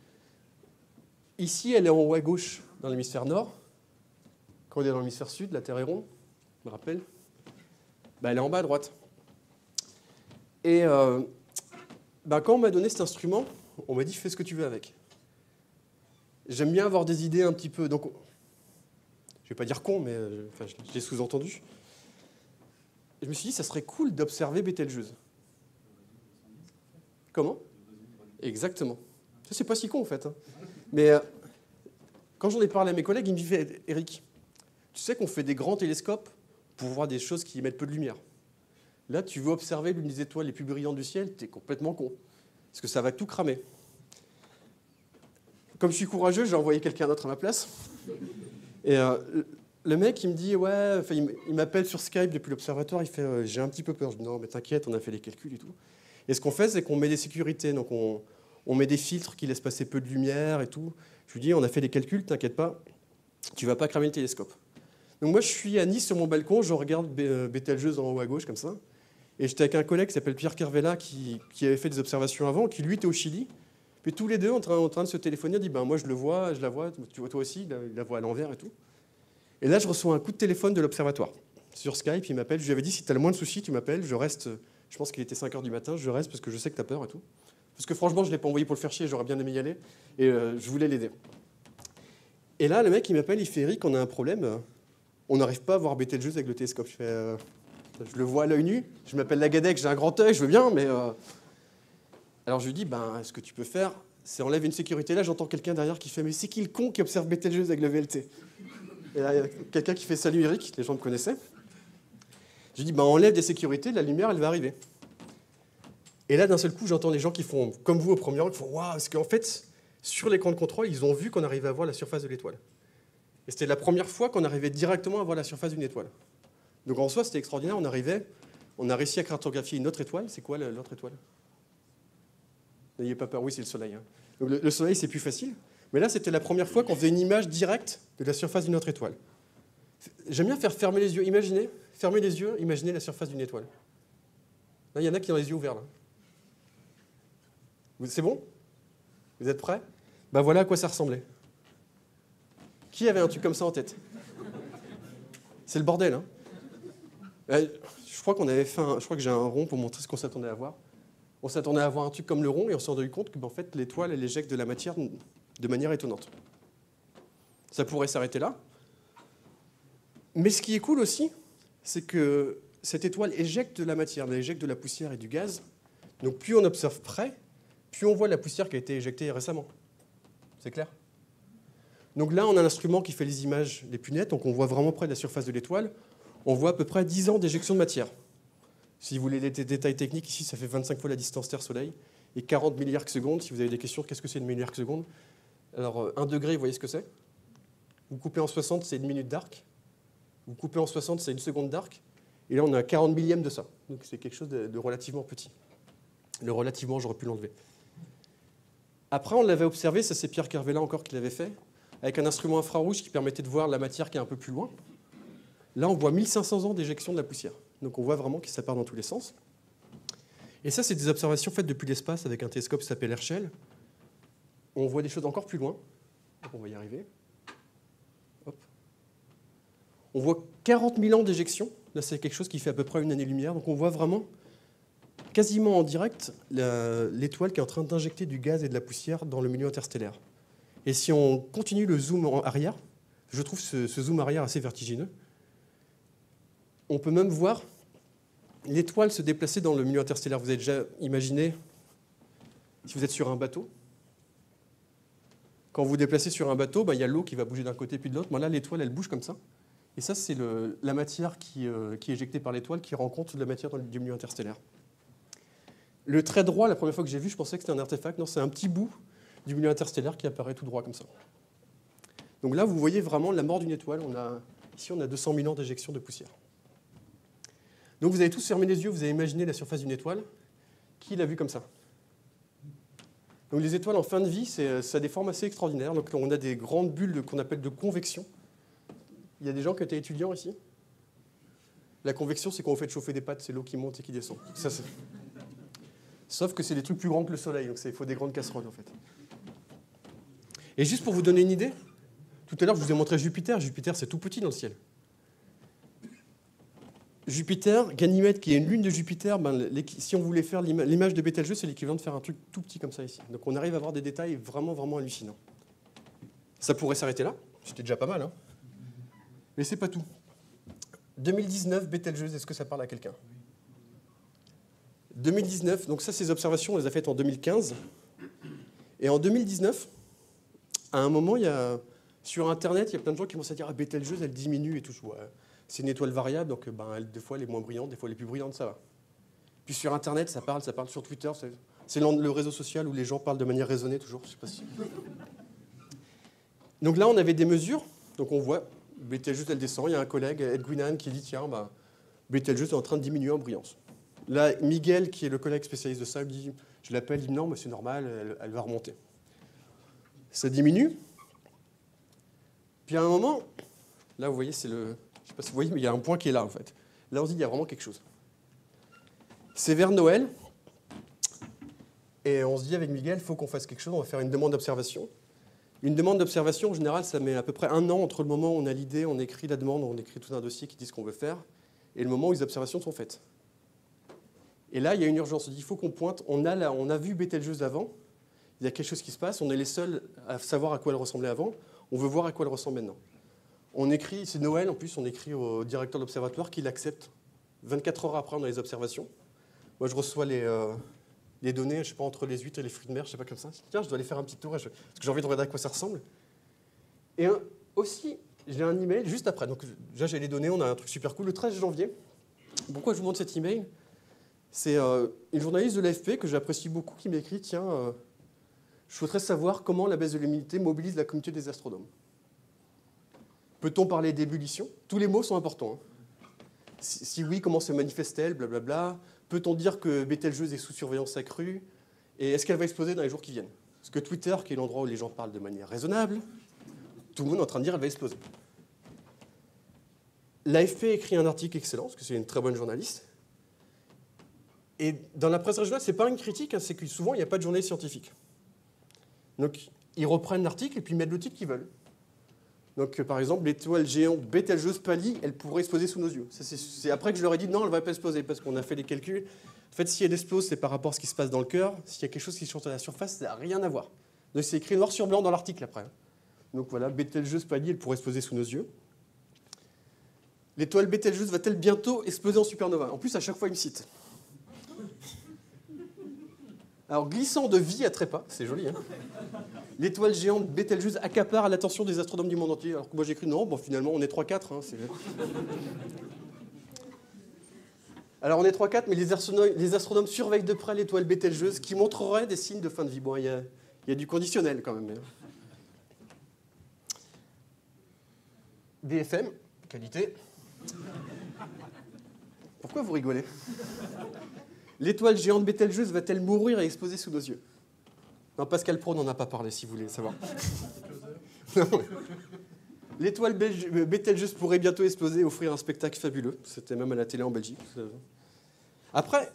Ici, elle est en haut à gauche dans l'hémisphère nord. Quand on est dans l'hémisphère sud, la Terre est ronde, je me rappelle. Ben, elle est en bas à droite. Et euh, ben, quand on m'a donné cet instrument, on m'a dit « fais ce que tu veux avec ». j'aime bien avoir des idées un petit peu... Donc, je vais pas dire con, mais euh, enfin, je l'ai sous-entendu. Je me suis dit, ça serait cool d'observer Bételgeuse. Comment? Exactement. Ça, c'est pas si con, en fait. Hein. Mais euh, quand j'en ai parlé à mes collègues, ils me disaient, Eric, tu sais qu'on fait des grands télescopes pour voir des choses qui émettent peu de lumière. Là, tu veux observer l'une des étoiles les plus brillantes du ciel, t'es complètement con. Parce que ça va tout cramer. Comme je suis courageux, j'ai envoyé quelqu'un d'autre à ma place. Et euh, le mec, il me dit, ouais, enfin, il m'appelle sur Skype depuis l'observatoire, il fait, euh, j'ai un petit peu peur. Je dis, non, mais t'inquiète, on a fait les calculs et tout. Et ce qu'on fait, c'est qu'on met des sécurités. Donc, on, on met des filtres qui laissent passer peu de lumière et tout. Je lui dis, on a fait les calculs, t'inquiète pas, tu vas pas cramer le télescope. Donc, moi, je suis à Nice sur mon balcon, je regarde Bételgeuse en haut à gauche, comme ça. Et j'étais avec un collègue qui s'appelle Pierre Kervella, qui, qui avait fait des observations avant, qui lui était au Chili. Puis tous les deux, en train, en train de se téléphoner, on dit ben, moi je le vois, je la vois, tu vois toi aussi, il la, il la voit à l'envers et tout. Et là, je reçois un coup de téléphone de l'observatoire. Sur Skype, il m'appelle, je lui avais dit si tu as le moins de soucis, tu m'appelles, je reste, je pense qu'il était cinq heures du matin, je reste parce que je sais que tu as peur et tout. Parce que franchement, je ne l'ai pas envoyé pour le faire chier, j'aurais bien aimé y aller, et euh, je voulais l'aider. Et là, le mec, il m'appelle, il fait Eric, on a un problème, on n'arrive pas à voir Bételgeuse avec le télescope. Je fais, euh, je le vois à l'œil nu, je m'appelle Lagadec, j'ai un grand œil, je veux bien, mais... Euh... Alors je lui dis, ben, ce que tu peux faire, c'est enlève une sécurité. Là, j'entends quelqu'un derrière qui fait « Mais c'est qui le con qui observe Bételgeuse avec le V L T ?» Et là, il y a quelqu'un qui fait « Salut Eric », les gens me connaissaient. Je lui dis ben, « Enlève des sécurités, la lumière, elle va arriver. » Et là, d'un seul coup, j'entends les gens qui font, comme vous au premier rang, qui font « Waouh !» Parce qu'en fait, sur l'écran de contrôle, ils ont vu qu'on arrivait à voir la surface de l'étoile. Et c'était la première fois qu'on arrivait directement à voir la surface d'une étoile. Donc en soi, c'était extraordinaire. On arrivait, on a réussi à cartographier une autre étoile. C'est quoi l'autre étoile? N'ayez pas peur, oui, c'est le Soleil. Hein. Donc, le, le Soleil, c'est plus facile. Mais là, c'était la première fois qu'on faisait une image directe de la surface d'une autre étoile. J'aime bien faire fermer les yeux. Imaginez, fermez les yeux, imaginez la surface d'une étoile. Là, il y en a qui ont les yeux ouverts. C'est bon? Vous êtes prêts? Ben voilà à quoi ça ressemblait. Qui avait un truc comme ça en tête? C'est le bordel. Hein. Je crois qu'on avait fait un, je crois que j'ai un rond pour montrer ce qu'on s'attendait à voir. On s'attendait à voir un truc comme le rond et on s'est rendu compte que ben, en fait, l'étoile, elle éjecte de la matière de manière étonnante. Ça pourrait s'arrêter là. Mais ce qui est cool aussi, c'est que cette étoile éjecte de la matière, elle éjecte de la poussière et du gaz. Donc plus on observe près, plus on voit la poussière qui a été éjectée récemment. C'est clair? Donc là, on a un instrument qui fait les images les plus nettes, donc on voit vraiment près de la surface de l'étoile. On voit à peu près dix ans d'éjection de matière. Si vous voulez des détails techniques, ici, ça fait vingt-cinq fois la distance Terre-Soleil et quarante milliards secondes. Si vous avez des questions, qu'est-ce que c'est une milliard seconde? Alors, un degré, vous voyez ce que c'est? Vous coupez en soixante, c'est une minute d'arc. Vous coupez en soixante, c'est une seconde d'arc. Et là, on a un quarante millième de ça. Donc, c'est quelque chose de, de relativement petit. Le relativement, j'aurais pu l'enlever. Après, on l'avait observé, ça c'est Pierre Kervella encore qui l'avait fait, avec un instrument infrarouge qui permettait de voir la matière qui est un peu plus loin. Là, on voit mille cinq cents ans d'éjection de la poussière. Donc on voit vraiment que ça part dans tous les sens. Et ça, c'est des observations faites depuis l'espace avec un télescope qui s'appelle Herschel. On voit des choses encore plus loin. On va y arriver. Hop. On voit quarante mille ans d'éjection. Là, c'est quelque chose qui fait à peu près une année-lumière. Donc on voit vraiment, quasiment en direct, l'étoile qui est en train d'injecter du gaz et de la poussière dans le milieu interstellaire. Et si on continue le zoom en arrière, je trouve ce, ce zoom arrière assez vertigineux, on peut même voir l'étoile se déplacer dans le milieu interstellaire. Vous avez déjà imaginé, si vous êtes sur un bateau, quand vous vous déplacez sur un bateau, ben, il y a l'eau qui va bouger d'un côté puis de l'autre. Ben, là, l'étoile, elle bouge comme ça. Et ça, c'est la matière qui, euh, qui est éjectée par l'étoile qui rencontre de la matière dans le milieu interstellaire. Le trait droit, la première fois que j'ai vu, je pensais que c'était un artefact. Non, c'est un petit bout du milieu interstellaire qui apparaît tout droit comme ça. Donc là, vous voyez vraiment la mort d'une étoile. On a, ici, on a deux cent mille ans d'éjection de poussière. Donc vous avez tous fermé les yeux, vous avez imaginé la surface d'une étoile. Qui l'a vu comme ça? Donc les étoiles en fin de vie, ça a des formes assez extraordinaires. Donc on a des grandes bulles qu'on appelle de convection. Il y a des gens qui étaient étudiants ici? La convection, c'est quand vous faites chauffer des pâtes, c'est l'eau qui monte et qui descend. Ça, sauf que c'est des trucs plus grands que le Soleil, donc il faut des grandes casseroles en fait. Et juste pour vous donner une idée, tout à l'heure je vous ai montré Jupiter. Jupiter, c'est tout petit dans le ciel. Jupiter, Ganymède, qui est une lune de Jupiter, ben, si on voulait faire l'image de Bételgeuse, c'est l'équivalent de faire un truc tout petit comme ça ici. Donc on arrive à avoir des détails vraiment, vraiment hallucinants. Ça pourrait s'arrêter là, c'était déjà pas mal. Hein. Mais c'est pas tout. deux mille dix-neuf, Betelgeuse, est-ce que ça parle à quelqu'un? deux mille dix-neuf, donc ça, ces observations, on les a faites en deux mille quinze. Et en deux mille dix-neuf, à un moment, il y a, sur Internet, il y a plein de gens qui vont se dire « Ah, Betelgeuse, elle diminue et tout. Ouais, c'est une étoile variable, donc ben, elle, des fois, elle est moins brillante, des fois, elle est plus brillante, ça va. » Puis sur Internet, ça parle, ça parle sur Twitter. C'est le réseau social où les gens parlent de manière raisonnée, toujours. Je sais pas si... Donc là, on avait des mesures. Donc on voit, Betelgeuse, elle descend. Il y a un collègue, Ed Guinan, qui dit « Tiens, bah, Betelgeuse est en train de diminuer en brillance. » Là, Miguel, qui est le collègue spécialiste de ça, me dit, je l'appelle, il dit non, mais c'est normal, elle, elle va remonter. Ça diminue. Puis à un moment, là, vous voyez, c'est le, je ne sais pas si vous voyez, mais il y a un point qui est là, en fait. Là, on se dit, il y a vraiment quelque chose. C'est vers Noël, et on se dit avec Miguel, il faut qu'on fasse quelque chose, on va faire une demande d'observation. Une demande d'observation, en général, ça met à peu près un an entre le moment où on a l'idée, on écrit la demande, on écrit tout un dossier qui dit ce qu'on veut faire, et le moment où les observations sont faites. Et là, il y a une urgence. Il faut qu'on pointe. On a, là, on a vu Betelgeuse avant. Il y a quelque chose qui se passe. On est les seuls à savoir à quoi elle ressemblait avant. On veut voir à quoi elle ressemble maintenant. On écrit, c'est Noël en plus, on écrit au directeur de l'observatoire qui l'accepte. vingt-quatre heures après, on a les observations. Moi, je reçois les, euh, les données, je ne sais pas, entre les huîtres et les fruits de mer, je ne sais pas comme ça. Tiens, je dois aller faire un petit tour, je, parce que j'ai envie de regarder à quoi ça ressemble. Et un, aussi, j'ai un email juste après. Donc, déjà, j'ai les données, on a un truc super cool. Le treize janvier, pourquoi je vous montre cet email ? C'est euh, une journaliste de l'A F P que j'apprécie beaucoup qui m'écrit « Tiens, euh, je souhaiterais savoir comment la baisse de l'humidité mobilise la communauté des astronomes. Peut-on parler d'ébullition ?» Tous les mots sont importants. Hein. Si, si oui, comment se manifeste-t-elle? Blablabla. Peut-on dire que Betelgeuse est sous surveillance accrue? Et est-ce qu'elle va exploser dans les jours qui viennent? Parce que Twitter, qui est l'endroit où les gens parlent de manière raisonnable, tout le monde est en train de dire qu'elle va exploser. L'A F P écrit un article excellent, parce que c'est une très bonne journaliste. Et dans la presse régionale, ce n'est pas une critique, hein, c'est que souvent, il n'y a pas de journalistes scientifiques. Donc, ils reprennent l'article et puis mettent le titre qu'ils veulent. Donc, par exemple, l'étoile géante Betelgeuse pâlie, elle pourrait exploser sous nos yeux. C'est après que je leur ai dit, non, elle ne va pas exploser, parce qu'on a fait les calculs. En fait, si elle explose, c'est par rapport à ce qui se passe dans le cœur. S'il y a quelque chose qui change à la surface, ça n'a rien à voir. Donc, c'est écrit noir sur blanc dans l'article après. Donc, voilà, Betelgeuse pâlie, elle pourrait exploser sous nos yeux. L'étoile Betelgeuse va-t-elle bientôt exploser en supernova? En plus, à chaque fois, il me cite. Alors, glissant de vie à trépas, c'est joli, hein. L'étoile géante Betelgeuse accapare l'attention des astronomes du monde entier. Alors que moi, j'ai cru, non, bon, finalement, on est trois quatre. Hein, alors, on est trois quatre, mais les astronomes, les astronomes surveillent de près l'étoile Betelgeuse qui montrerait des signes de fin de vie. Bon, il y a, il y a du conditionnel, quand même. B F M, qualité. Pourquoi vous rigolez? L'étoile géante Betelgeuse va-t-elle mourir et exploser sous nos yeux? Non, Pascal Pro n'en a pas parlé, si vous voulez savoir. L'étoile Betelgeuse pourrait bientôt exploser et offrir un spectacle fabuleux. C'était même à la télé en Belgique. Après,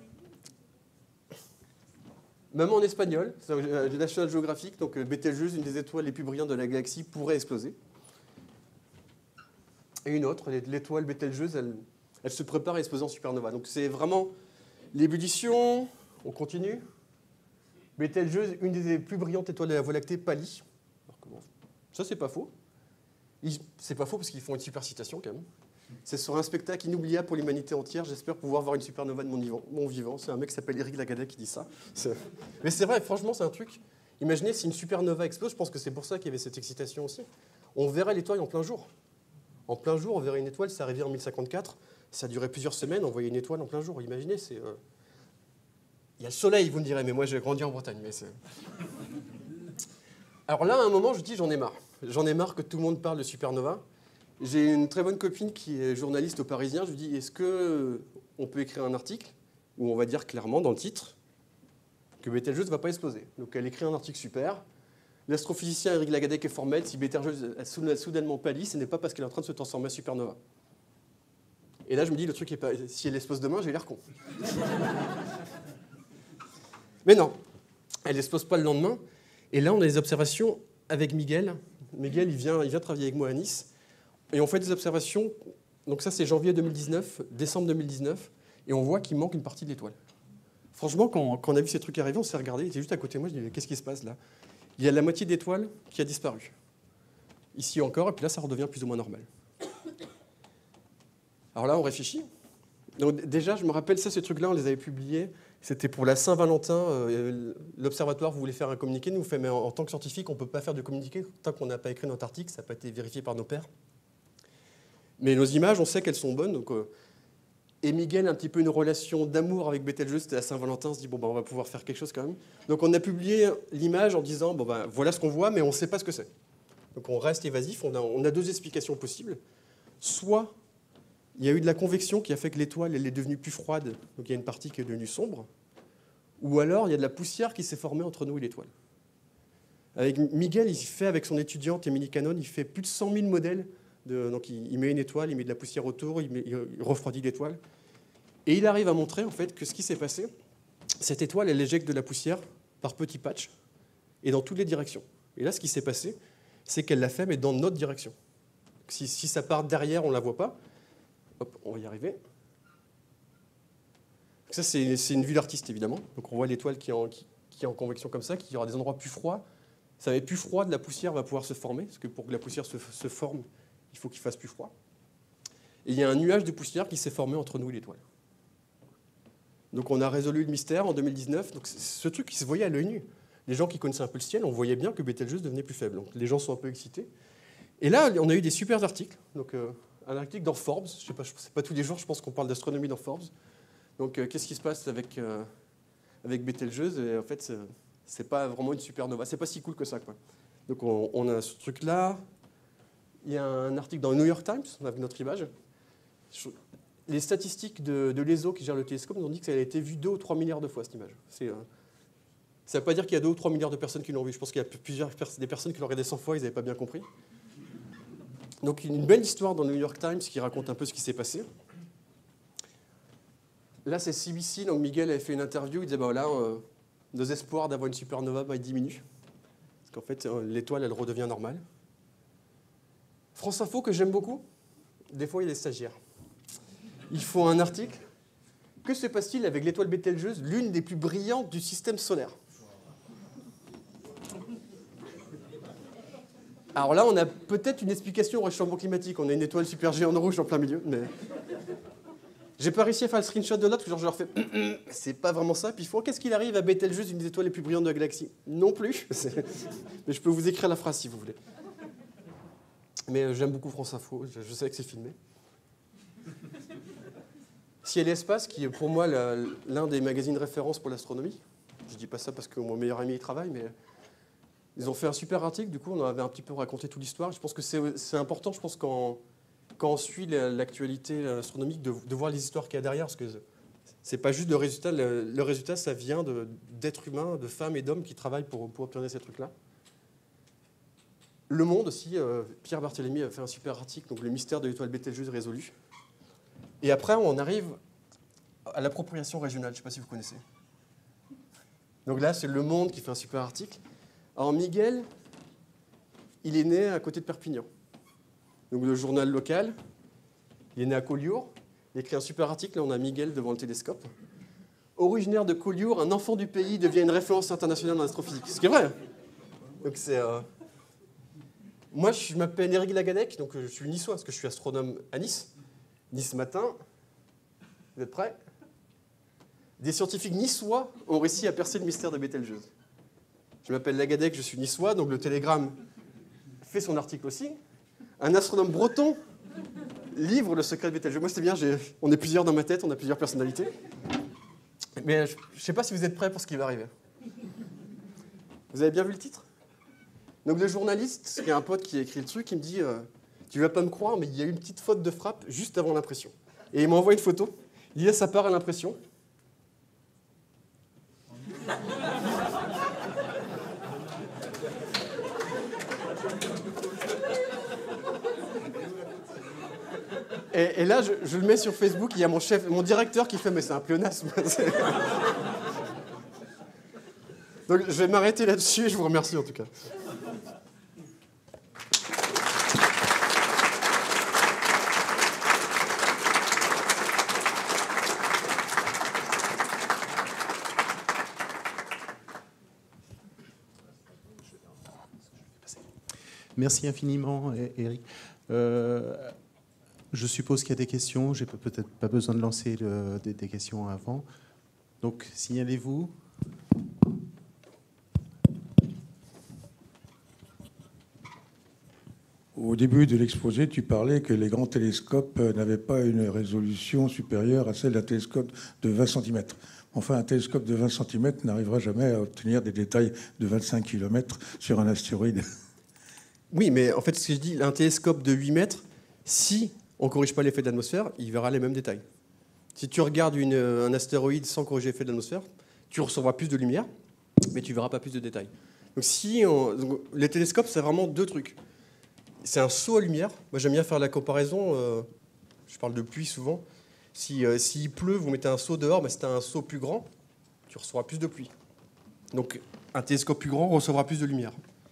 même en espagnol, National Geographic, donc Betelgeuse, une des étoiles les plus brillantes de la galaxie, pourrait exploser. Et une autre, l'étoile Betelgeuse, elle, elle se prépare à exploser en supernova. Donc c'est vraiment l'ébullition. On continue. Betelgeuse, une des plus brillantes étoiles de la Voie lactée, pâlit. Ça, c'est pas faux. C'est pas faux parce qu'ils font une super citation quand même. C'est sur un spectacle inoubliable pour l'humanité entière. J'espère pouvoir voir une supernova de mon vivant. Mon vivant. C'est un mec qui s'appelle Éric Lagada qui dit ça. Mais c'est vrai, franchement, c'est un truc. Imaginez si une supernova explose. Je pense que c'est pour ça qu'il y avait cette excitation aussi. On verrait l'étoile en plein jour. En plein jour, on verrait une étoile. C'est arrivé en mille cinquante-quatre. Ça a duré plusieurs semaines. On voyait une étoile en plein jour. Imaginez, c'est. Euh... Il y a le soleil, vous me direz, mais moi j'ai grandi en Bretagne. Mais c'est... Alors là, à un moment, je dis j'en ai marre. J'en ai marre que tout le monde parle de supernova. J'ai une très bonne copine qui est journaliste au Parisien. Je lui dis, est-ce qu'on peut écrire un article où on va dire clairement dans le titre que Betelgeuse ne va pas exploser? Donc elle écrit un article super. L'astrophysicien Éric Lagadec est formel. Si Betelgeuse a soudainement pâli, ce n'est pas parce qu'elle est en train de se transformer en supernova. Et là, je me dis, le truc est pas... Si elle explose demain, j'ai l'air con. Mais non, elle n'explose pas le lendemain. Et là, on a des observations avec Miguel. Miguel, il vient, il vient travailler avec moi à Nice. Et on fait des observations. Donc ça, c'est janvier deux mille dix-neuf, décembre deux mille dix-neuf. Et on voit qu'il manque une partie de l'étoile. Franchement, quand, quand on a vu ces trucs arriver, on s'est regardé. Il était juste à côté de moi. Je dis, qu'est-ce qui se passe là? Il y a la moitié d'étoile qui a disparu. ici encore, et puis là, ça redevient plus ou moins normal. Alors là, on réfléchit. Donc, déjà, je me rappelle, ça, ces trucs-là, on les avait publiés. C'était pour la Saint-Valentin. Euh, L'Observatoire voulait faire un communiqué. Nous, fait, mais en, en tant que scientifique, on ne peut pas faire de communiqué tant qu'on n'a pas écrit notre article. Ça n'a pas été vérifié par nos pairs. Mais nos images, on sait qu'elles sont bonnes. Donc, euh, et Miguel a un petit peu une relation d'amour avec Betelgeuse. C'était à Saint-Valentin. On se dit, bon, ben, on va pouvoir faire quelque chose quand même. Donc, on a publié l'image en disant, bon, ben, voilà ce qu'on voit, mais on ne sait pas ce que c'est. Donc, on reste évasif. On a, on a deux explications possibles. Soit il y a eu de la convection qui a fait que l'étoile elle est devenue plus froide, donc il y a une partie qui est devenue sombre, ou alors il y a de la poussière qui s'est formée entre nous et l'étoile. Avec Miguel, il fait avec son étudiante Émilie Cannon, il fait plus de cent mille modèles. De, donc il, il met une étoile, il met de la poussière autour, il, met, il refroidit l'étoile. Et il arrive à montrer en fait que ce qui s'est passé, cette étoile, elle éjecte de la poussière par petits patchs et dans toutes les directions. Et là, ce qui s'est passé, c'est qu'elle l'a fait, mais dans notre direction. Si, si ça part derrière, on ne la voit pas. Hop, on va y arriver. Ça, c'est, c'est une vue d'artiste, évidemment. Donc, on voit l'étoile qui est, en, qui, qui est en convection comme ça, qui aura des endroits plus froids. Ça va être plus froid, de la poussière va pouvoir se former, parce que pour que la poussière se, se forme, il faut qu'il fasse plus froid. Et il y a un nuage de poussière qui s'est formé entre nous et l'étoile. Donc, on a résolu le mystère en deux mille dix-neuf. Donc, ce truc qui se voyait à l'œil nu. Les gens qui connaissaient un peu le ciel, on voyait bien que Betelgeuse devenait plus faible. Donc, les gens sont un peu excités. Et là, on a eu des super articles. Donc, euh, un article dans Forbes. Je sais pas, c'est pas tous les jours, je pense qu'on parle d'astronomie dans Forbes. Donc, euh, qu'est-ce qui se passe avec, euh, avec Betelgeuse? Et en fait, c'est, c'est pas vraiment une supernova. C'est pas si cool que ça, quoi. Donc, on, on a ce truc-là. Il y a un article dans le New York Times, avec notre image. Les statistiques de, de l'E S O qui gère le télescope nous ont dit que ça a été vu deux ou trois milliards de fois, cette image. C'est, euh, ça ne veut pas dire qu'il y a deux ou trois milliards de personnes qui l'ont vu. Je pense qu'il y a plusieurs des personnes qui l'ont regardé cent fois, ils n'avaient pas bien compris. Donc une belle histoire dans le New York Times qui raconte un peu ce qui s'est passé. Là, c'est C B C, donc Miguel avait fait une interview, il disait, bah voilà, euh, nos espoirs d'avoir une supernova, bah, ils diminuent. Parce qu'en fait, euh, l'étoile, elle redevient normale. France Info, que j'aime beaucoup, des fois, il y a des stagiaires. Ils font un article. Que se passe-t-il avec l'étoile Betelgeuse, l'une des plus brillantes du système solaire? Alors là, on a peut-être une explication au réchauffement climatique. On a une étoile super géante rouge en plein milieu, mais j'ai pas réussi à faire le screenshot de l'autre, genre je leur fais « c'est pas vraiment ça ». Puis ils font « qu'est-ce qu'il arrive à Betelgeuse, une des étoiles les plus brillantes de la galaxie ?» Non plus, mais je peux vous écrire la phrase si vous voulez. Mais j'aime beaucoup France Info, je, je sais que c'est filmé. Ciel et Espace, qui est pour moi la, l'un des magazines références pour l'astronomie. Je dis pas ça parce que mon meilleur ami y travaille, mais ils ont fait un super article, du coup on avait un petit peu raconté toute l'histoire. Je pense que c'est, c'est important, je pense, quand, quand on suit l'actualité astronomique, de, de voir les histoires qu'il y a derrière, parce que c'est pas juste le résultat, le, le résultat ça vient de, d'êtres humains, de femmes et d'hommes qui travaillent pour, pour obtenir ces trucs-là. Le Monde aussi, euh, Pierre Barthélemy a fait un super article, donc le mystère de l'étoile Betelgeuse résolu. Et après on arrive à l'appropriation régionale, je ne sais pas si vous connaissez. Donc là c'est Le Monde qui fait un super article. Alors Miguel, il est né à côté de Perpignan. Donc le journal local, il est né à Collioure. Il a écrit un super article, là on a Miguel devant le télescope. Originaire de Collioure, un enfant du pays devient une référence internationale en astrophysique. Ce qui est vrai. Donc c'est... Euh... Moi je m'appelle Éric Lagadec, donc je suis niçois parce que je suis astronome à Nice. Nice matin. Vous êtes prêts? Des scientifiques niçois ont réussi à percer le mystère de Betelgeuse. Je m'appelle Lagadec, je suis niçois, donc le Télégramme fait son article aussi. Un astronome breton livre le secret de Betelgeuse. Moi, c'est bien, j'ai... on est plusieurs dans ma tête, on a plusieurs personnalités. Mais je ne sais pas si vous êtes prêts pour ce qui va arriver. Vous avez bien vu le titre? Donc le journaliste, il y a un pote qui a écrit le truc, il me dit euh, « Tu ne vas pas me croire, mais il y a eu une petite faute de frappe juste avant l'impression. » Et il m'envoie une photo. Il dit « Ça part à l'impression. » Et, et là, je, je le mets sur Facebook, il y a mon chef, mon directeur qui fait « Mais c'est un pléonasme !» Donc je vais m'arrêter là-dessus et je vous remercie en tout cas. Merci infiniment, Eric. Euh, je suppose qu'il y a des questions. J'ai peut-être pas besoin de lancer le, des, des questions avant. Donc, signalez-vous. Au début de l'exposé, tu parlais que les grands télescopes n'avaient pas une résolution supérieure à celle d'un télescope de vingt centimètres. Enfin, un télescope de vingt centimètres n'arrivera jamais à obtenir des détails de vingt-cinq kilomètres sur un astéroïde. Oui, mais en fait, ce que je dis, un télescope de huit mètres, si on ne corrige pas l'effet de l'atmosphère, il verra les mêmes détails. Si tu regardes une, un astéroïde sans corriger l'effet de l'atmosphère, tu recevras plus de lumière, mais tu ne verras pas plus de détails. Donc, si on, donc, les télescopes, c'est vraiment deux trucs. C'est un saut à lumière. Moi, j'aime bien faire la comparaison. Euh, je parle de pluie souvent. Si, euh, s'il pleut, vous mettez un seau dehors, mais c'est un seau plus grand, tu recevras plus de pluie. Donc, un télescope plus grand recevra plus de lumière.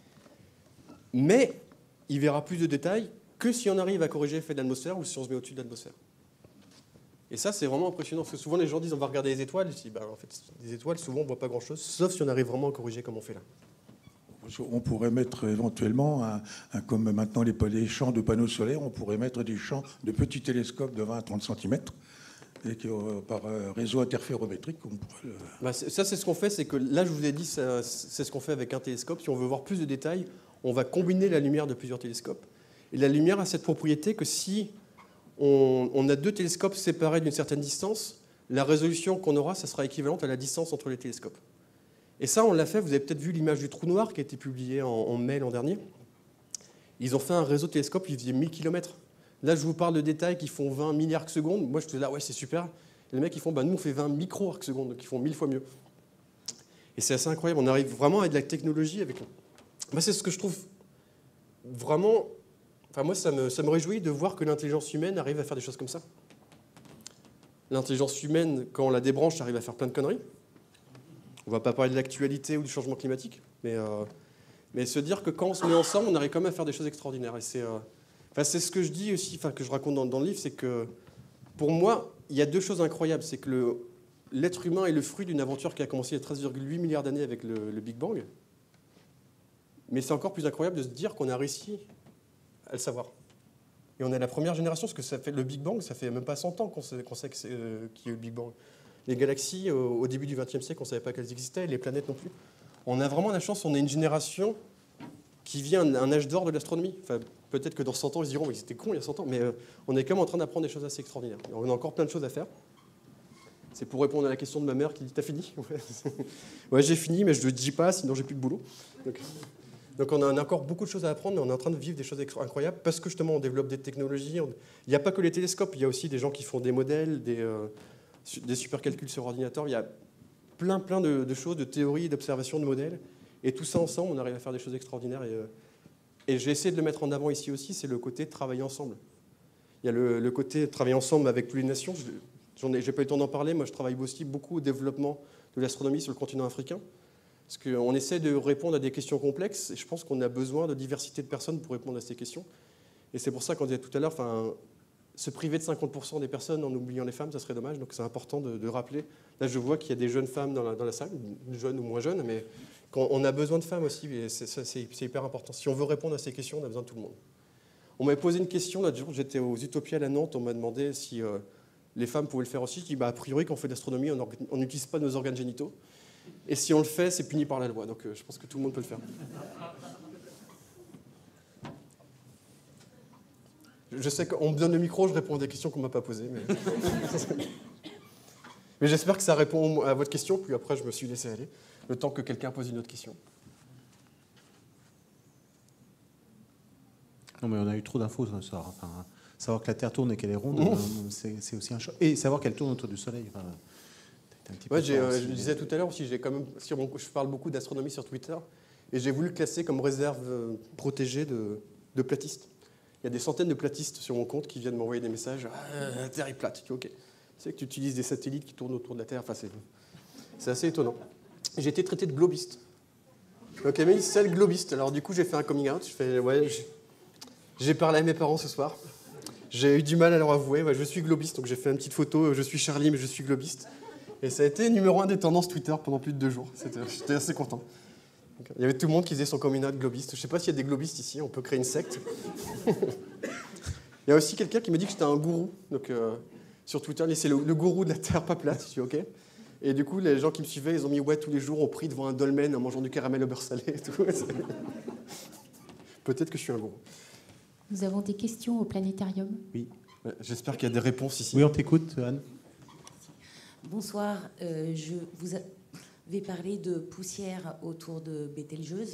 Mais il verra plus de détails que si on arrive à corriger l'effet de l'atmosphère ou si on se met au-dessus de l'atmosphère. Et ça, c'est vraiment impressionnant, parce que souvent les gens disent on va regarder les étoiles. Je dis, ben, en fait, les étoiles, souvent, on ne voit pas grand-chose, sauf si on arrive vraiment à corriger comme on fait là. On pourrait mettre éventuellement, un, un, comme maintenant les, les champs de panneaux solaires, on pourrait mettre des champs de petits télescopes de vingt à trente centimètres, et que, euh, par euh, réseau interférométrique, on pourrait le... Bah, ça, c'est ce qu'on fait, c'est que là, je vous ai dit, ça, c'est ce qu'on fait avec un télescope. Si on veut voir plus de détails, on va combiner la lumière de plusieurs télescopes. Et la lumière a cette propriété que si on, on a deux télescopes séparés d'une certaine distance, la résolution qu'on aura, ça sera équivalente à la distance entre les télescopes. Et ça, on l'a fait, vous avez peut-être vu l'image du trou noir qui a été publiée en, en mai l'an dernier. Ils ont fait un réseau de télescopes qui faisait mille kilomètres. Là, je vous parle de détails qui font vingt milliards de secondes. Moi, je te dis là, ouais, c'est super. Et les mecs, ils font, bah, nous, on fait vingt micro-arcs secondes, donc ils font mille fois mieux. Et c'est assez incroyable. On arrive vraiment avec de la technologie. Avec... Moi, c'est ce que je trouve vraiment... Enfin, moi, ça me, ça me réjouit de voir que l'intelligence humaine arrive à faire des choses comme ça. L'intelligence humaine, quand on la débranche, arrive à faire plein de conneries. On ne va pas parler de l'actualité ou du changement climatique, mais, euh, mais se dire que quand on se met ensemble, on arrive quand même à faire des choses extraordinaires. Et c'est, euh, enfin, c'est ce que je dis aussi, enfin, que je raconte dans, dans le livre, c'est que pour moi, il y a deux choses incroyables. C'est que le, l'être humain est le fruit d'une aventure qui a commencé il y a treize virgule huit milliards d'années avec le, le Big Bang. Mais c'est encore plus incroyable de se dire qu'on a réussi à le savoir. Et on est la première génération, parce que ça fait, le Big Bang, ça fait même pas cent ans qu'on sait, qu'on sait que c'est, euh, qu'il y a eu le Big Bang. Les galaxies, au, au début du vingtième siècle, on ne savait pas qu'elles existaient, les planètes non plus. On a vraiment la chance, on est une génération qui vit un, un âge d'or de l'astronomie. Enfin, peut-être que dans cent ans, ils se diront, mais c'était con il y a cent ans, mais euh, on est quand même en train d'apprendre des choses assez extraordinaires. Et on a encore plein de choses à faire. C'est pour répondre à la question de ma mère qui dit « T'as fini ?» Ouais, j'ai fini, mais je ne le dis pas, sinon j'ai plus de boulot. Donc, donc on a encore beaucoup de choses à apprendre, mais on est en train de vivre des choses incroyables parce que justement on développe des technologies. On... Il n'y a pas que les télescopes, il y a aussi des gens qui font des modèles, des, euh, des supercalculs sur ordinateur. Il y a plein, plein de, de choses, de théories, d'observations, de modèles. Et tout ça ensemble, on arrive à faire des choses extraordinaires. Et, euh, et j'ai essayé de le mettre en avant ici aussi, c'est le côté travailler ensemble. Il y a le, le côté travailler ensemble avec toutes les nations. Je n'ai pas eu le temps d'en parler. Moi, je travaille aussi beaucoup au développement de l'astronomie sur le continent africain. Parce qu'on essaie de répondre à des questions complexes. Et je pense qu'on a besoin de diversité de personnes pour répondre à ces questions. Et c'est pour ça qu'on disait tout à l'heure, enfin, se priver de cinquante pour cent des personnes en oubliant les femmes, ça serait dommage. Donc c'est important de, de rappeler. Là, je vois qu'il y a des jeunes femmes dans la, dans la salle, jeunes ou moins jeunes, mais on a besoin de femmes aussi. Et c'est, c'est, c'est hyper important. Si on veut répondre à ces questions, on a besoin de tout le monde. On m'avait posé une question l'autre jour. J'étais aux Utopiales à Nantes. On m'a demandé si euh, les femmes pouvaient le faire aussi. Je dis, bah, a priori, quand on fait de l'astronomie, on n'utilise pas nos organes génitaux. Et si on le fait, c'est puni par la loi. Donc euh, je pense que tout le monde peut le faire. Je sais qu'on me donne le micro, je réponds à des questions qu'on ne m'a pas posées. Mais, mais j'espère que ça répond à votre question. Puis après, je me suis laissé aller. Le temps que quelqu'un pose une autre question. Non, mais on a eu trop d'infos ce soir. Enfin, savoir que la Terre tourne et qu'elle est ronde, mmh. c'est, c'est aussi un choc. Et savoir qu'elle tourne autour du Soleil. Enfin, un petit ouais, j'ai, euh, je le disais tout à l'heure aussi, j'ai quand même, sur mon, je parle beaucoup d'astronomie sur Twitter, et j'ai voulu le classer comme réserve euh, protégée de, de platistes. Il y a des centaines de platistes sur mon compte qui viennent m'envoyer des messages. Ah, la Terre est plate. Ok. Tu sais que tu utilises des satellites qui tournent autour de la Terre. Enfin, c'est, c'est assez étonnant. J'ai été traité de globiste. Donc, il y a mis c'est le globiste. Alors, du coup, j'ai fait un coming out. Je fais, ouais, j'ai, j'ai parlé à mes parents ce soir. J'ai eu du mal à leur avouer. Ouais, je suis globiste. Donc, j'ai fait une petite photo. Je suis Charlie, mais je suis globiste. Et ça a été numéro un des tendances Twitter pendant plus de deux jours. C'était, j'étais assez content. Il y avait tout le monde qui faisait son coming out globiste. Je ne sais pas s'il y a des globistes ici, on peut créer une secte. Il y a aussi quelqu'un qui m'a dit que j'étais un gourou. Donc, euh, sur Twitter, c'est le, le gourou de la Terre pas plate. Je suis OK. Et du coup, les gens qui me suivaient, ils ont mis ouais tous les jours, on prie devant un dolmen en mangeant du caramel au beurre salé. Et tout. Peut-être que je suis un gourou. Nous avons des questions au planétarium. Oui. Ouais, j'espère qu'il y a des réponses ici. Oui, on t'écoute, Anne. Bonsoir. Euh, je vous vais parler de poussière autour de Bételgeuse.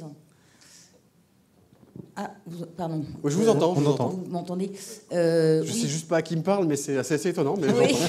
Ah, vous, pardon. Je vous entends. Je vous entends. Vous m'entendez euh, Je ne oui. sais juste pas à qui me parle, mais c'est assez, assez étonnant. Mais oui.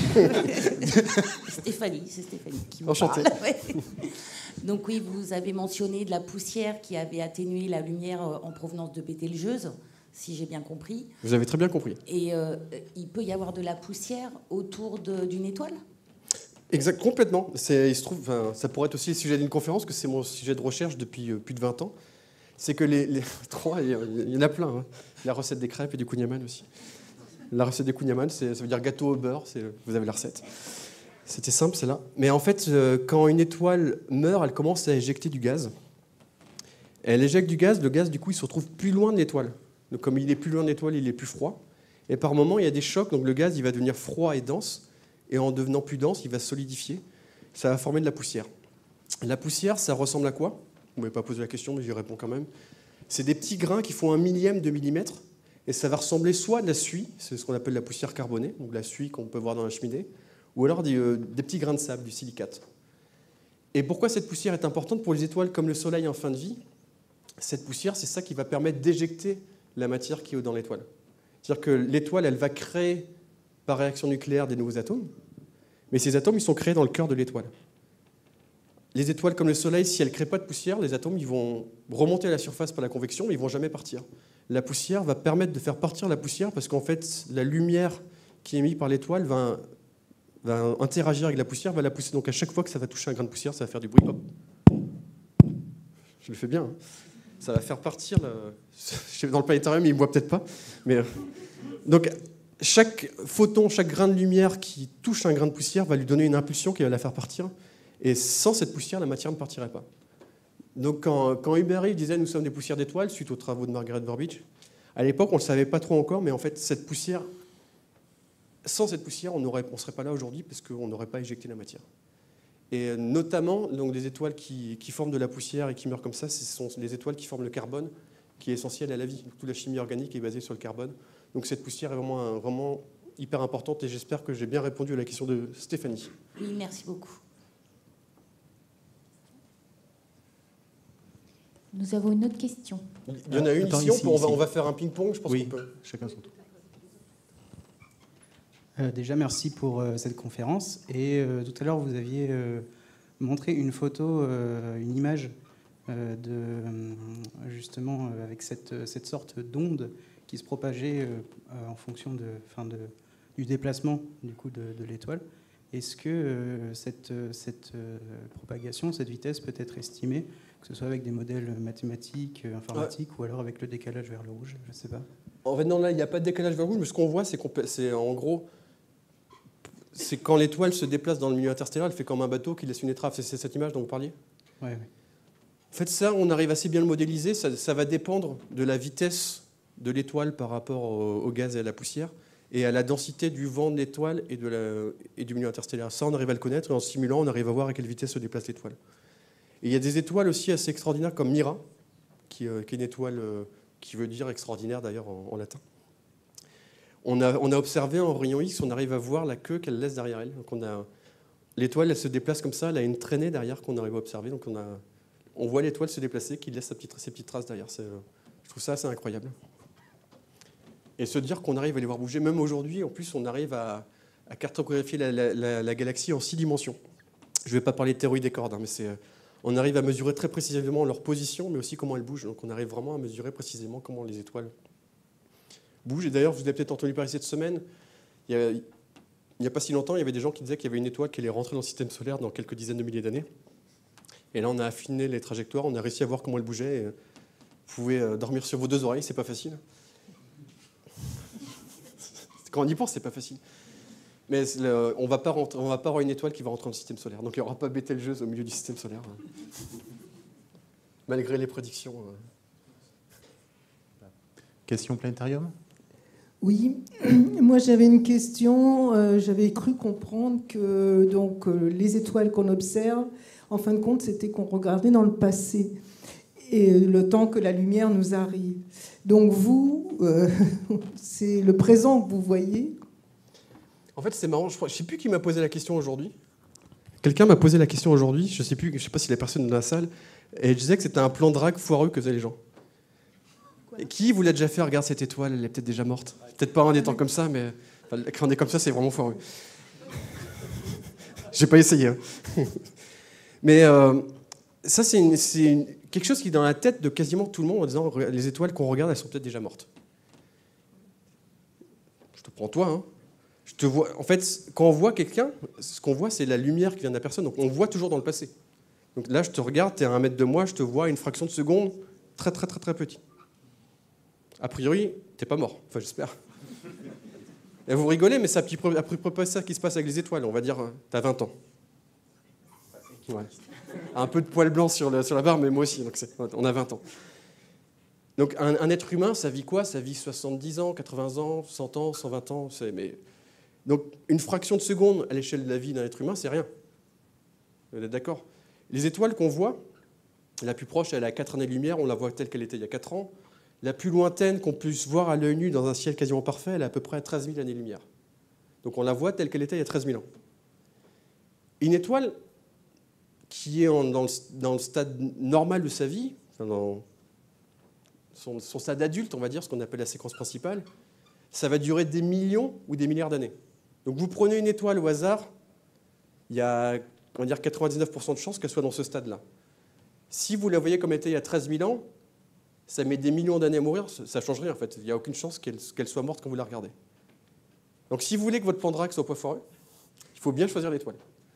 Stéphanie, c'est Stéphanie qui me Enchantée. parle. Ouais. Donc oui, vous avez mentionné de la poussière qui avait atténué la lumière en provenance de Bételgeuse, si j'ai bien compris. Vous avez très bien compris. Et euh, il peut y avoir de la poussière autour d'une étoile ? Exact, complètement. Il se trouve, enfin, ça pourrait être aussi le sujet d'une conférence, que c'est mon sujet de recherche depuis euh, plus de vingt ans. C'est que les, les trois, il y en a plein. Hein. La recette des crêpes et du kouign-amann aussi. La recette des kouign-amann, ça veut dire gâteau au beurre. Vous avez la recette. C'était simple, c'est là. Mais en fait, euh, quand une étoile meurt, elle commence à éjecter du gaz. Elle éjecte du gaz. Le gaz, du coup, il se retrouve plus loin de l'étoile. Donc, comme il est plus loin de l'étoile, il est plus froid. Et par moment, il y a des chocs. Donc, le gaz, il va devenir froid et dense. Et en devenant plus dense, il va solidifier. Ça va former de la poussière. La poussière, ça ressemble à quoi ? Vous ne m'avez pas posé la question, mais j'y réponds quand même. C'est des petits grains qui font un millième de millimètre. Et ça va ressembler soit à de la suie, c'est ce qu'on appelle la poussière carbonée, donc la suie qu'on peut voir dans la cheminée, ou alors des, euh, des petits grains de sable, du silicate. Et pourquoi cette poussière est importante pour les étoiles comme le Soleil en fin de vie ? Cette poussière, c'est ça qui va permettre d'éjecter la matière qui est dans l'étoile. C'est-à-dire que l'étoile, elle va créer par réaction nucléaire des nouveaux atomes, mais ces atomes, ils sont créés dans le cœur de l'étoile. Les étoiles comme le Soleil, si elles ne créent pas de poussière, les atomes ils vont remonter à la surface par la convection, mais ils ne vont jamais partir. La poussière va permettre de faire partir la poussière parce qu'en fait, la lumière qui est émise par l'étoile va, va interagir avec la poussière, va la pousser. Donc à chaque fois que ça va toucher un grain de poussière, ça va faire du bruit. Hop. Je le fais bien. Hein. Ça va faire partir. Le... Dans le planétarium, ils ne me voient peut-être pas. Mais... Donc chaque photon, chaque grain de lumière qui touche un grain de poussière va lui donner une impulsion qui va la faire partir. Et sans cette poussière, la matière ne partirait pas. Donc quand, quand Hubert Reeves disait « nous sommes des poussières d'étoiles », suite aux travaux de Margaret Burbidge, à l'époque, on ne le savait pas trop encore, mais en fait, cette poussière, sans cette poussière, on ne serait pas là aujourd'hui parce qu'on n'aurait pas éjecté la matière. Et notamment, donc, des étoiles qui, qui forment de la poussière et qui meurent comme ça, ce sont les étoiles qui forment le carbone, qui est essentiel à la vie. Toute la chimie organique est basée sur le carbone. Donc cette poussière est vraiment, vraiment hyper importante et j'espère que j'ai bien répondu à la question de Stéphanie. Oui, merci beaucoup. Nous avons une autre question. Il y en a une Attends, ici, ici, on, peut, on, va, ici. on va faire un ping-pong, je pense Oui, qu'on peut. chacun son tour. Euh, déjà, merci pour euh, cette conférence. Et euh, tout à l'heure, vous aviez euh, montré une photo, euh, une image euh, de euh, justement euh, avec cette, cette sorte d'onde qui se propageait euh, en fonction de, enfin de, du déplacement du coup de, de l'étoile. Est-ce que euh, cette, cette euh, propagation, cette vitesse peut être estimée, que ce soit avec des modèles mathématiques, euh, informatiques, ouais. ou alors avec le décalage vers le rouge, je ne sais pas. En fait, non, là, il n'y a pas de décalage vers le rouge, mais ce qu'on voit, c'est qu'on peut- c'est en gros, c'est quand l'étoile se déplace dans le milieu interstellaire, elle fait comme un bateau qui laisse une étrave. C'est c'est cette image dont vous parliez ? Ouais, ouais. En fait, ça, on arrive assez bien à le modéliser. Ça, ça va dépendre de la vitesse de l'étoile par rapport au, au gaz et à la poussière, et à la densité du vent de l'étoile et, de la- et du milieu interstellaire. Ça, on arrive à le connaître, et en simulant, on arrive à voir à quelle vitesse se déplace l'étoile. Et il y a des étoiles aussi assez extraordinaires, comme Mira, qui, euh, qui est une étoile euh, qui veut dire extraordinaire, d'ailleurs, en, en latin. On a, on a observé en rayon X, on arrive à voir la queue qu'elle laisse derrière elle. Donc on a, l'étoile, elle se déplace comme ça, elle a une traînée derrière qu'on arrive à observer. Donc on, a, on voit l'étoile se déplacer, qui laisse sa petite, ses petites traces derrière. C'est, euh, je trouve ça assez incroyable. Et se dire qu'on arrive à les voir bouger, même aujourd'hui, en plus, on arrive à, à cartographier la, la, la, la galaxie en six dimensions. Je ne vais pas parler de théorie des cordes, hein, mais c'est, on arrive à mesurer très précisément leur position, mais aussi comment elles bougent. Donc on arrive vraiment à mesurer précisément comment les étoiles bougent. Et d'ailleurs, vous avez peut-être entendu parler cette semaine, il y a, il n'y a pas si longtemps, il y avait des gens qui disaient qu'il y avait une étoile qui allait rentrer dans le système solaire dans quelques dizaines de milliers d'années. Et là, on a affiné les trajectoires, on a réussi à voir comment elles bougeaient. Et vous pouvez dormir sur vos deux oreilles, c'est pas facile. Quand on y pense, c'est pas facile. Mais le, on ne va pas rentrer, on va pas avoir une étoile qui va rentrer dans le système solaire. Donc il n'y aura pas Bételgeuse au milieu du système solaire. malgré les prédictions. Question planétarium ? Oui, moi j'avais une question. Euh, j'avais cru comprendre que donc, euh, les étoiles qu'on observe, en fin de compte, c'était qu'on regardait dans le passé et le temps que la lumière nous arrive. Donc vous, euh, c'est le présent que vous voyez. En fait, c'est marrant. Je ne sais plus qui m'a posé la question aujourd'hui. Quelqu'un m'a posé la question aujourd'hui. Je ne sais plus, je sais pas si la personne dans la salle. Et je disais que c'était un plan drague foireux que faisaient les gens. Et qui vous l'a déjà fait? Regarde cette étoile, elle est peut-être déjà morte. Peut-être pas en étant comme ça, mais enfin, quand on est comme ça, c'est vraiment foireux. J'ai pas essayé. Hein. Mais euh, ça, c'est, une, c'est une, quelque chose qui est dans la tête de quasiment tout le monde en disant les étoiles qu'on regarde, elles sont peut-être déjà mortes. Je te prends toi. Hein. Je te vois. En fait, quand on voit quelqu'un, ce qu'on voit, c'est la lumière qui vient de la personne. Donc on voit toujours dans le passé. Donc là, je te regarde, tu es à un mètre de moi, je te vois à une fraction de seconde, très très très très petit. A priori, t'es pas mort. Enfin, j'espère. Et vous rigolez, mais c'est à peu près ça qui se passe avec les étoiles. On va dire, t'as vingt ans. Ouais. Un peu de poil blanc sur, le, sur la barre, mais moi aussi. Donc c'est, on a vingt ans. Donc un, un être humain, ça vit quoi? Ça vit soixante-dix ans, quatre-vingts ans, cent ans, cent vingt ans. C'est, mais... Donc une fraction de seconde à l'échelle de la vie d'un être humain, c'est rien. Vous êtes d'accord? Les étoiles qu'on voit, la plus proche, elle a quatre années-lumière, on la voit telle qu'elle était il y a quatre ans. La plus lointaine qu'on puisse voir à l'œil nu dans un ciel quasiment parfait, elle a à peu près à treize mille années-lumière. Donc on la voit telle qu'elle était il y a treize mille ans. Une étoile qui est en, dans, le, dans le stade normal de sa vie, dans son, son stade adulte, on va dire, ce qu'on appelle la séquence principale, ça va durer des millions ou des milliards d'années. Donc vous prenez une étoile au hasard, il y a on va dire quatre-vingt-dix-neuf pour cent de chances qu'elle soit dans ce stade-là. Si vous la voyez comme elle était il y a treize mille ans, ça met des millions d'années à mourir, ça ne change rien en fait. Il n'y a aucune chance qu'elle, qu'elle soit morte quand vous la regardez. Donc si vous voulez que votre plan drague soit pas foireux, il faut bien choisir l'étoile.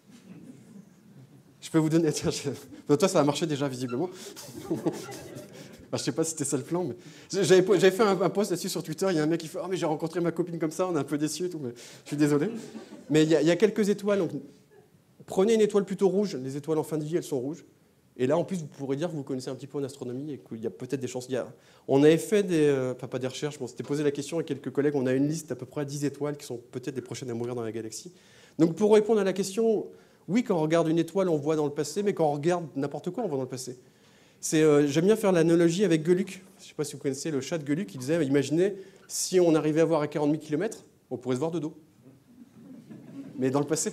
Je peux vous donner... Tiens, je... Toi, ça a marché déjà, visiblement. Enfin, je ne sais pas si c'était ça le plan, mais... J'avais, j'avais fait un, un post là-dessus sur Twitter, il y a un mec qui fait « Ah, oh, mais j'ai rencontré ma copine comme ça, on est un peu déçus et tout. » Mais je suis désolé. Mais il y, a, il y a quelques étoiles. Donc, prenez une étoile plutôt rouge. Les étoiles en fin de vie, elles sont rouges. Et là, en plus, vous pourrez dire que vous connaissez un petit peu en astronomie et qu'il y a peut-être des chances. Il y a... On avait fait des... Euh, pas des recherches, mais on s'était posé la question avec quelques collègues. On a une liste d'à peu près dix étoiles qui sont peut-être les prochaines à mourir dans la galaxie. Donc, pour répondre à la question, oui, quand on regarde une étoile, on voit dans le passé, mais quand on regarde n'importe quoi, on voit dans le passé. C'est, euh, j'aime bien faire l'analogie avec Gueluc. Je ne sais pas si vous connaissez le chat de Gueluc. Il disait, imaginez, si on arrivait à voir à quarante mille kilomètres, on pourrait se voir de dos. Mais dans le passé.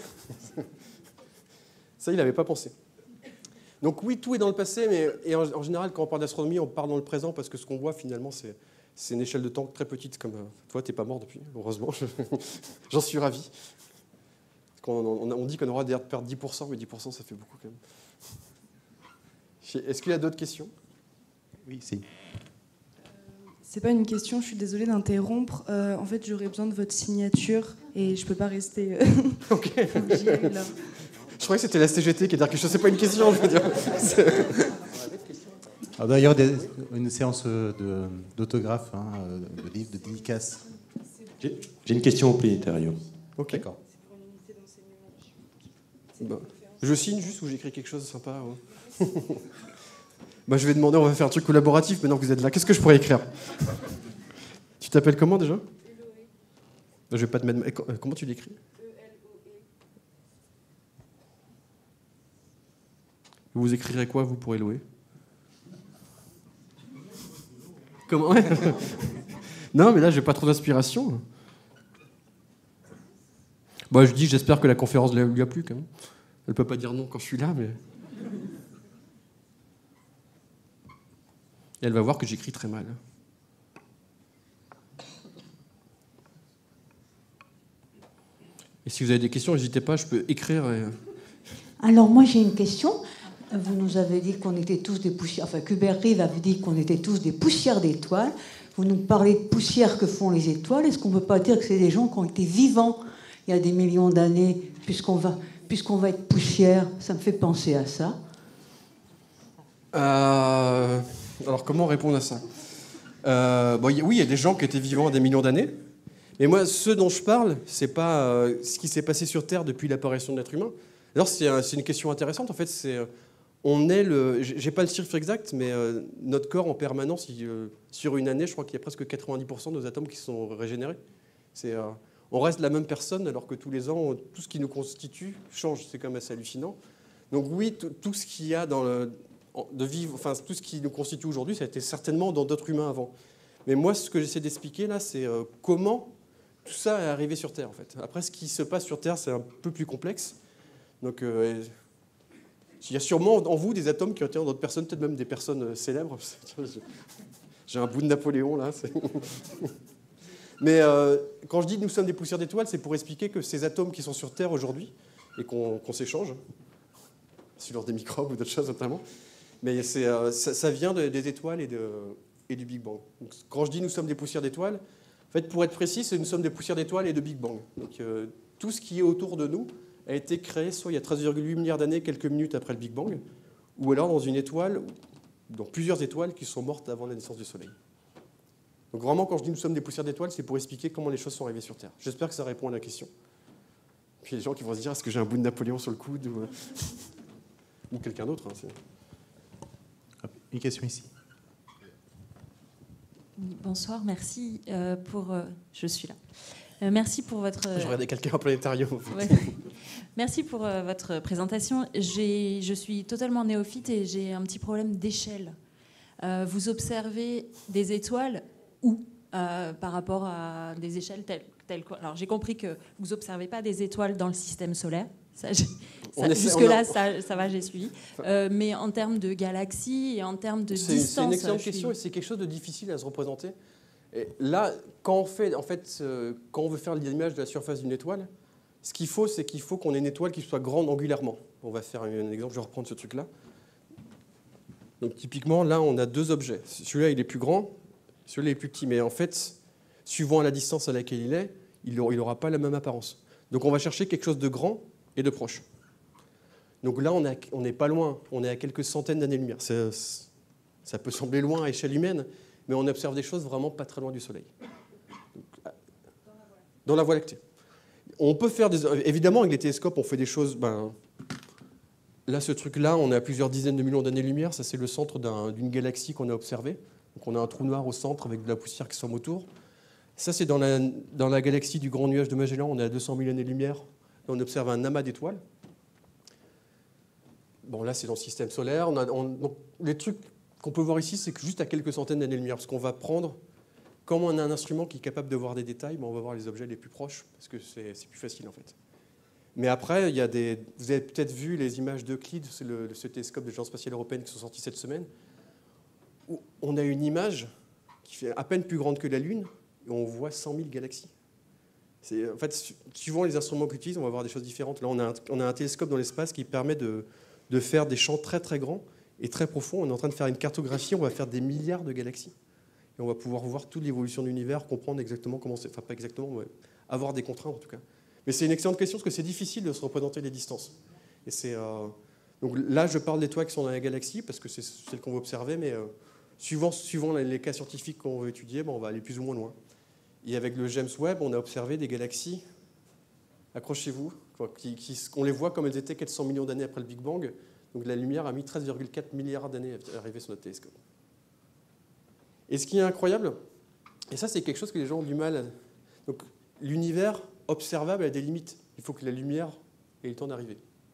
Ça, il n'avait pas pensé. Donc oui, tout est dans le passé, mais et en, en général, quand on parle d'astronomie, on parle dans le présent, parce que ce qu'on voit, finalement, c'est, c'est une échelle de temps très petite. Comme, euh, toi, tu n'es pas mort depuis, heureusement. J'en suis ravi. On, on, on dit qu'on aura perdre dix pour cent, mais dix pour cent, ça fait beaucoup quand même. Est-ce qu'il y a d'autres questions? Oui, si. C'est pas une question, je suis désolée d'interrompre. Euh, en fait, j'aurais besoin de votre signature et je peux pas rester. Euh... Ok. J'y ai là. Je croyais que c'était la C G T qui est dire quelque chose. C'est pas une question, je veux dire. Alors, d'ailleurs, des, une séance de, d'autographe, hein, de livres, de dédicaces. J'ai, j'ai une question au planétarium. Ok. D'accord. Bah, je signe juste ou j'écris quelque chose de sympa. Ouais. Bah, je vais demander, on va faire un truc collaboratif maintenant que vous êtes là. Qu'est-ce que je pourrais écrire? Tu t'appelles comment déjà? Eloé. Je vais pas te mettre. Comment tu l'écris? E L O E. Vous écrirez quoi, vous, pour Eloé? Comment? Ouais. Non, mais là, j'ai pas trop d'inspiration. Bah, je dis, j'espère que la conférence lui a plu, quand même. Elle peut pas dire non quand je suis là, mais... Et elle va voir que j'écris très mal. Et si vous avez des questions, n'hésitez pas, je peux écrire. Et... Alors moi j'ai une question. Vous nous avez dit qu'on était tous des poussières, enfin Hubert Reeves avait dit qu'on était tous des poussières d'étoiles. Vous nous parlez de poussière que font les étoiles. Est-ce qu'on ne peut pas dire que c'est des gens qui ont été vivants il y a des millions d'années, puisqu'on va, puisqu'on va être poussière? Ça me fait penser à ça. Euh... Alors, comment répondre à ça? euh, bon, Oui, il y a des gens qui étaient vivants à des millions d'années. Mais moi, ce dont je parle, c'est pas euh, ce qui s'est passé sur Terre depuis l'apparition de l'être humain. Alors, c'est, euh, c'est une question intéressante. En fait, c'est, euh, on est le... J'ai pas le chiffre exact, mais euh, notre corps en permanence, il, euh, sur une année, je crois qu'il y a presque quatre-vingt-dix pour cent de nos atomes qui sont régénérés. C'est, euh, on reste la même personne alors que tous les ans, tout ce qui nous constitue change. C'est quand même assez hallucinant. Donc oui, tout ce qu'il y a dans le, de vivre, enfin tout ce qui nous constitue aujourd'hui, ça a été certainement dans d'autres humains avant. Mais moi, ce que j'essaie d'expliquer là, c'est euh, comment tout ça est arrivé sur Terre en fait. Après, ce qui se passe sur Terre, c'est un peu plus complexe. Donc euh, il y a sûrement en vous des atomes qui ont été dans d'autres personnes, peut-être même des personnes célèbres. J'ai un bout de Napoléon là. Mais euh, quand je dis que nous sommes des poussières d'étoiles, c'est pour expliquer que ces atomes qui sont sur Terre aujourd'hui et qu'on qu'on s'échange, sur des microbes ou d'autres choses notamment, mais c'est, euh, ça, ça vient de, des étoiles et, de, et du Big Bang. Donc, quand je dis nous sommes des poussières d'étoiles, en fait, pour être précis, c'est nous sommes des poussières d'étoiles et de Big Bang. Donc euh, tout ce qui est autour de nous a été créé soit il y a treize virgule huit milliards d'années, quelques minutes après le Big Bang, ou alors dans une étoile, dans plusieurs étoiles qui sont mortes avant la naissance du Soleil. Donc vraiment, quand je dis nous sommes des poussières d'étoiles, c'est pour expliquer comment les choses sont arrivées sur Terre. J'espère que ça répond à la question. Puis il y a des gens qui vont se dire, est-ce que j'ai un bout de Napoléon sur le coude ou, ou quelqu'un d'autre. Hein, une question ici. Bonsoir, merci euh, pour... Euh, je suis là. Euh, merci pour votre... Je regardais quelqu'un en planétarium. En fait. Ouais. Merci pour euh, votre présentation. J'ai, je suis totalement néophyte et j'ai un petit problème d'échelle. Euh, vous observez des étoiles où euh, par rapport à des échelles telles, telles quoi. Alors j'ai compris que vous n'observez pas des étoiles dans le système solaire. Ça, ça, essaie, jusque-là, a... ça, ça va, j'ai suivi. Euh, mais en termes de galaxies et en termes de c'est, distance... C'est une excellente suis... question et c'est quelque chose de difficile à se représenter. Et là, quand on, fait, en fait, euh, quand on veut faire l'image de la surface d'une étoile, ce qu'il faut, c'est qu'il faut qu'on ait une étoile qui soit grande angulairement. On va faire un exemple, je vais reprendre ce truc-là. Donc typiquement, là, on a deux objets. Celui-là, il est plus grand, celui-là est plus petit. Mais en fait, suivant la distance à laquelle il est, il n'aura pas la même apparence. Donc on va chercher quelque chose de grand et de proche. Donc là, on n'est pas loin. On est à quelques centaines d'années-lumière. Ça, ça peut sembler loin à échelle humaine, mais on observe des choses vraiment pas très loin du Soleil. Donc, dans la Voie lactée. On peut faire des... Évidemment, avec les télescopes, on fait des choses... Ben, là, ce truc-là, on est à plusieurs dizaines de millions d'années-lumière. Ça, c'est le centre d'un, d'une galaxie qu'on a observée. Donc on a un trou noir au centre avec de la poussière qui somme autour. Ça, c'est dans la, dans la galaxie du Grand Nuage de Magellan. On est à deux cent mille années-lumière. Là, on observe un amas d'étoiles. Bon, là, c'est dans le système solaire. On a, on, donc, les trucs qu'on peut voir ici, c'est que juste à quelques centaines d'années-lumière. Parce qu'on va prendre, comme on a un instrument qui est capable de voir des détails, ben on va voir les objets les plus proches, parce que c'est, c'est plus facile, en fait. Mais après, il y a des, vous avez peut-être vu les images d'Euclide, c'est le, ce télescope de l'Agence spatiale européenne qui sont sortis cette semaine, où on a une image qui fait à peine plus grande que la Lune, et on voit cent mille galaxies. C'est, en fait, suivant les instruments qu'on utilise, on va voir des choses différentes. Là, on a un, on a un télescope dans l'espace qui permet de, de faire des champs très très grands et très profonds. On est en train de faire une cartographie, on va faire des milliards de galaxies. Et on va pouvoir voir toute l'évolution de l'univers, comprendre exactement comment c'est... Enfin, pas exactement, mais avoir des contraintes en tout cas. Mais c'est une excellente question parce que c'est difficile de se représenter les distances. Et c'est, euh... donc là, je parle d'étoiles qui sont dans la galaxie parce que c'est celles qu'on veut observer, mais euh, suivant, suivant les cas scientifiques qu'on veut étudier, ben, on va aller plus ou moins loin. Et avec le James Webb, on a observé des galaxies, accrochez-vous, qui, qui, on les voit comme elles étaient quatre cents millions d'années après le Big Bang. Donc la lumière a mis treize virgule quatre milliards d'années à arriver sur notre télescope. Et ce qui est incroyable, et ça c'est quelque chose que les gens ont du mal à... Donc l'univers observable a des limites. Il faut que la lumière ait le temps d'arriver.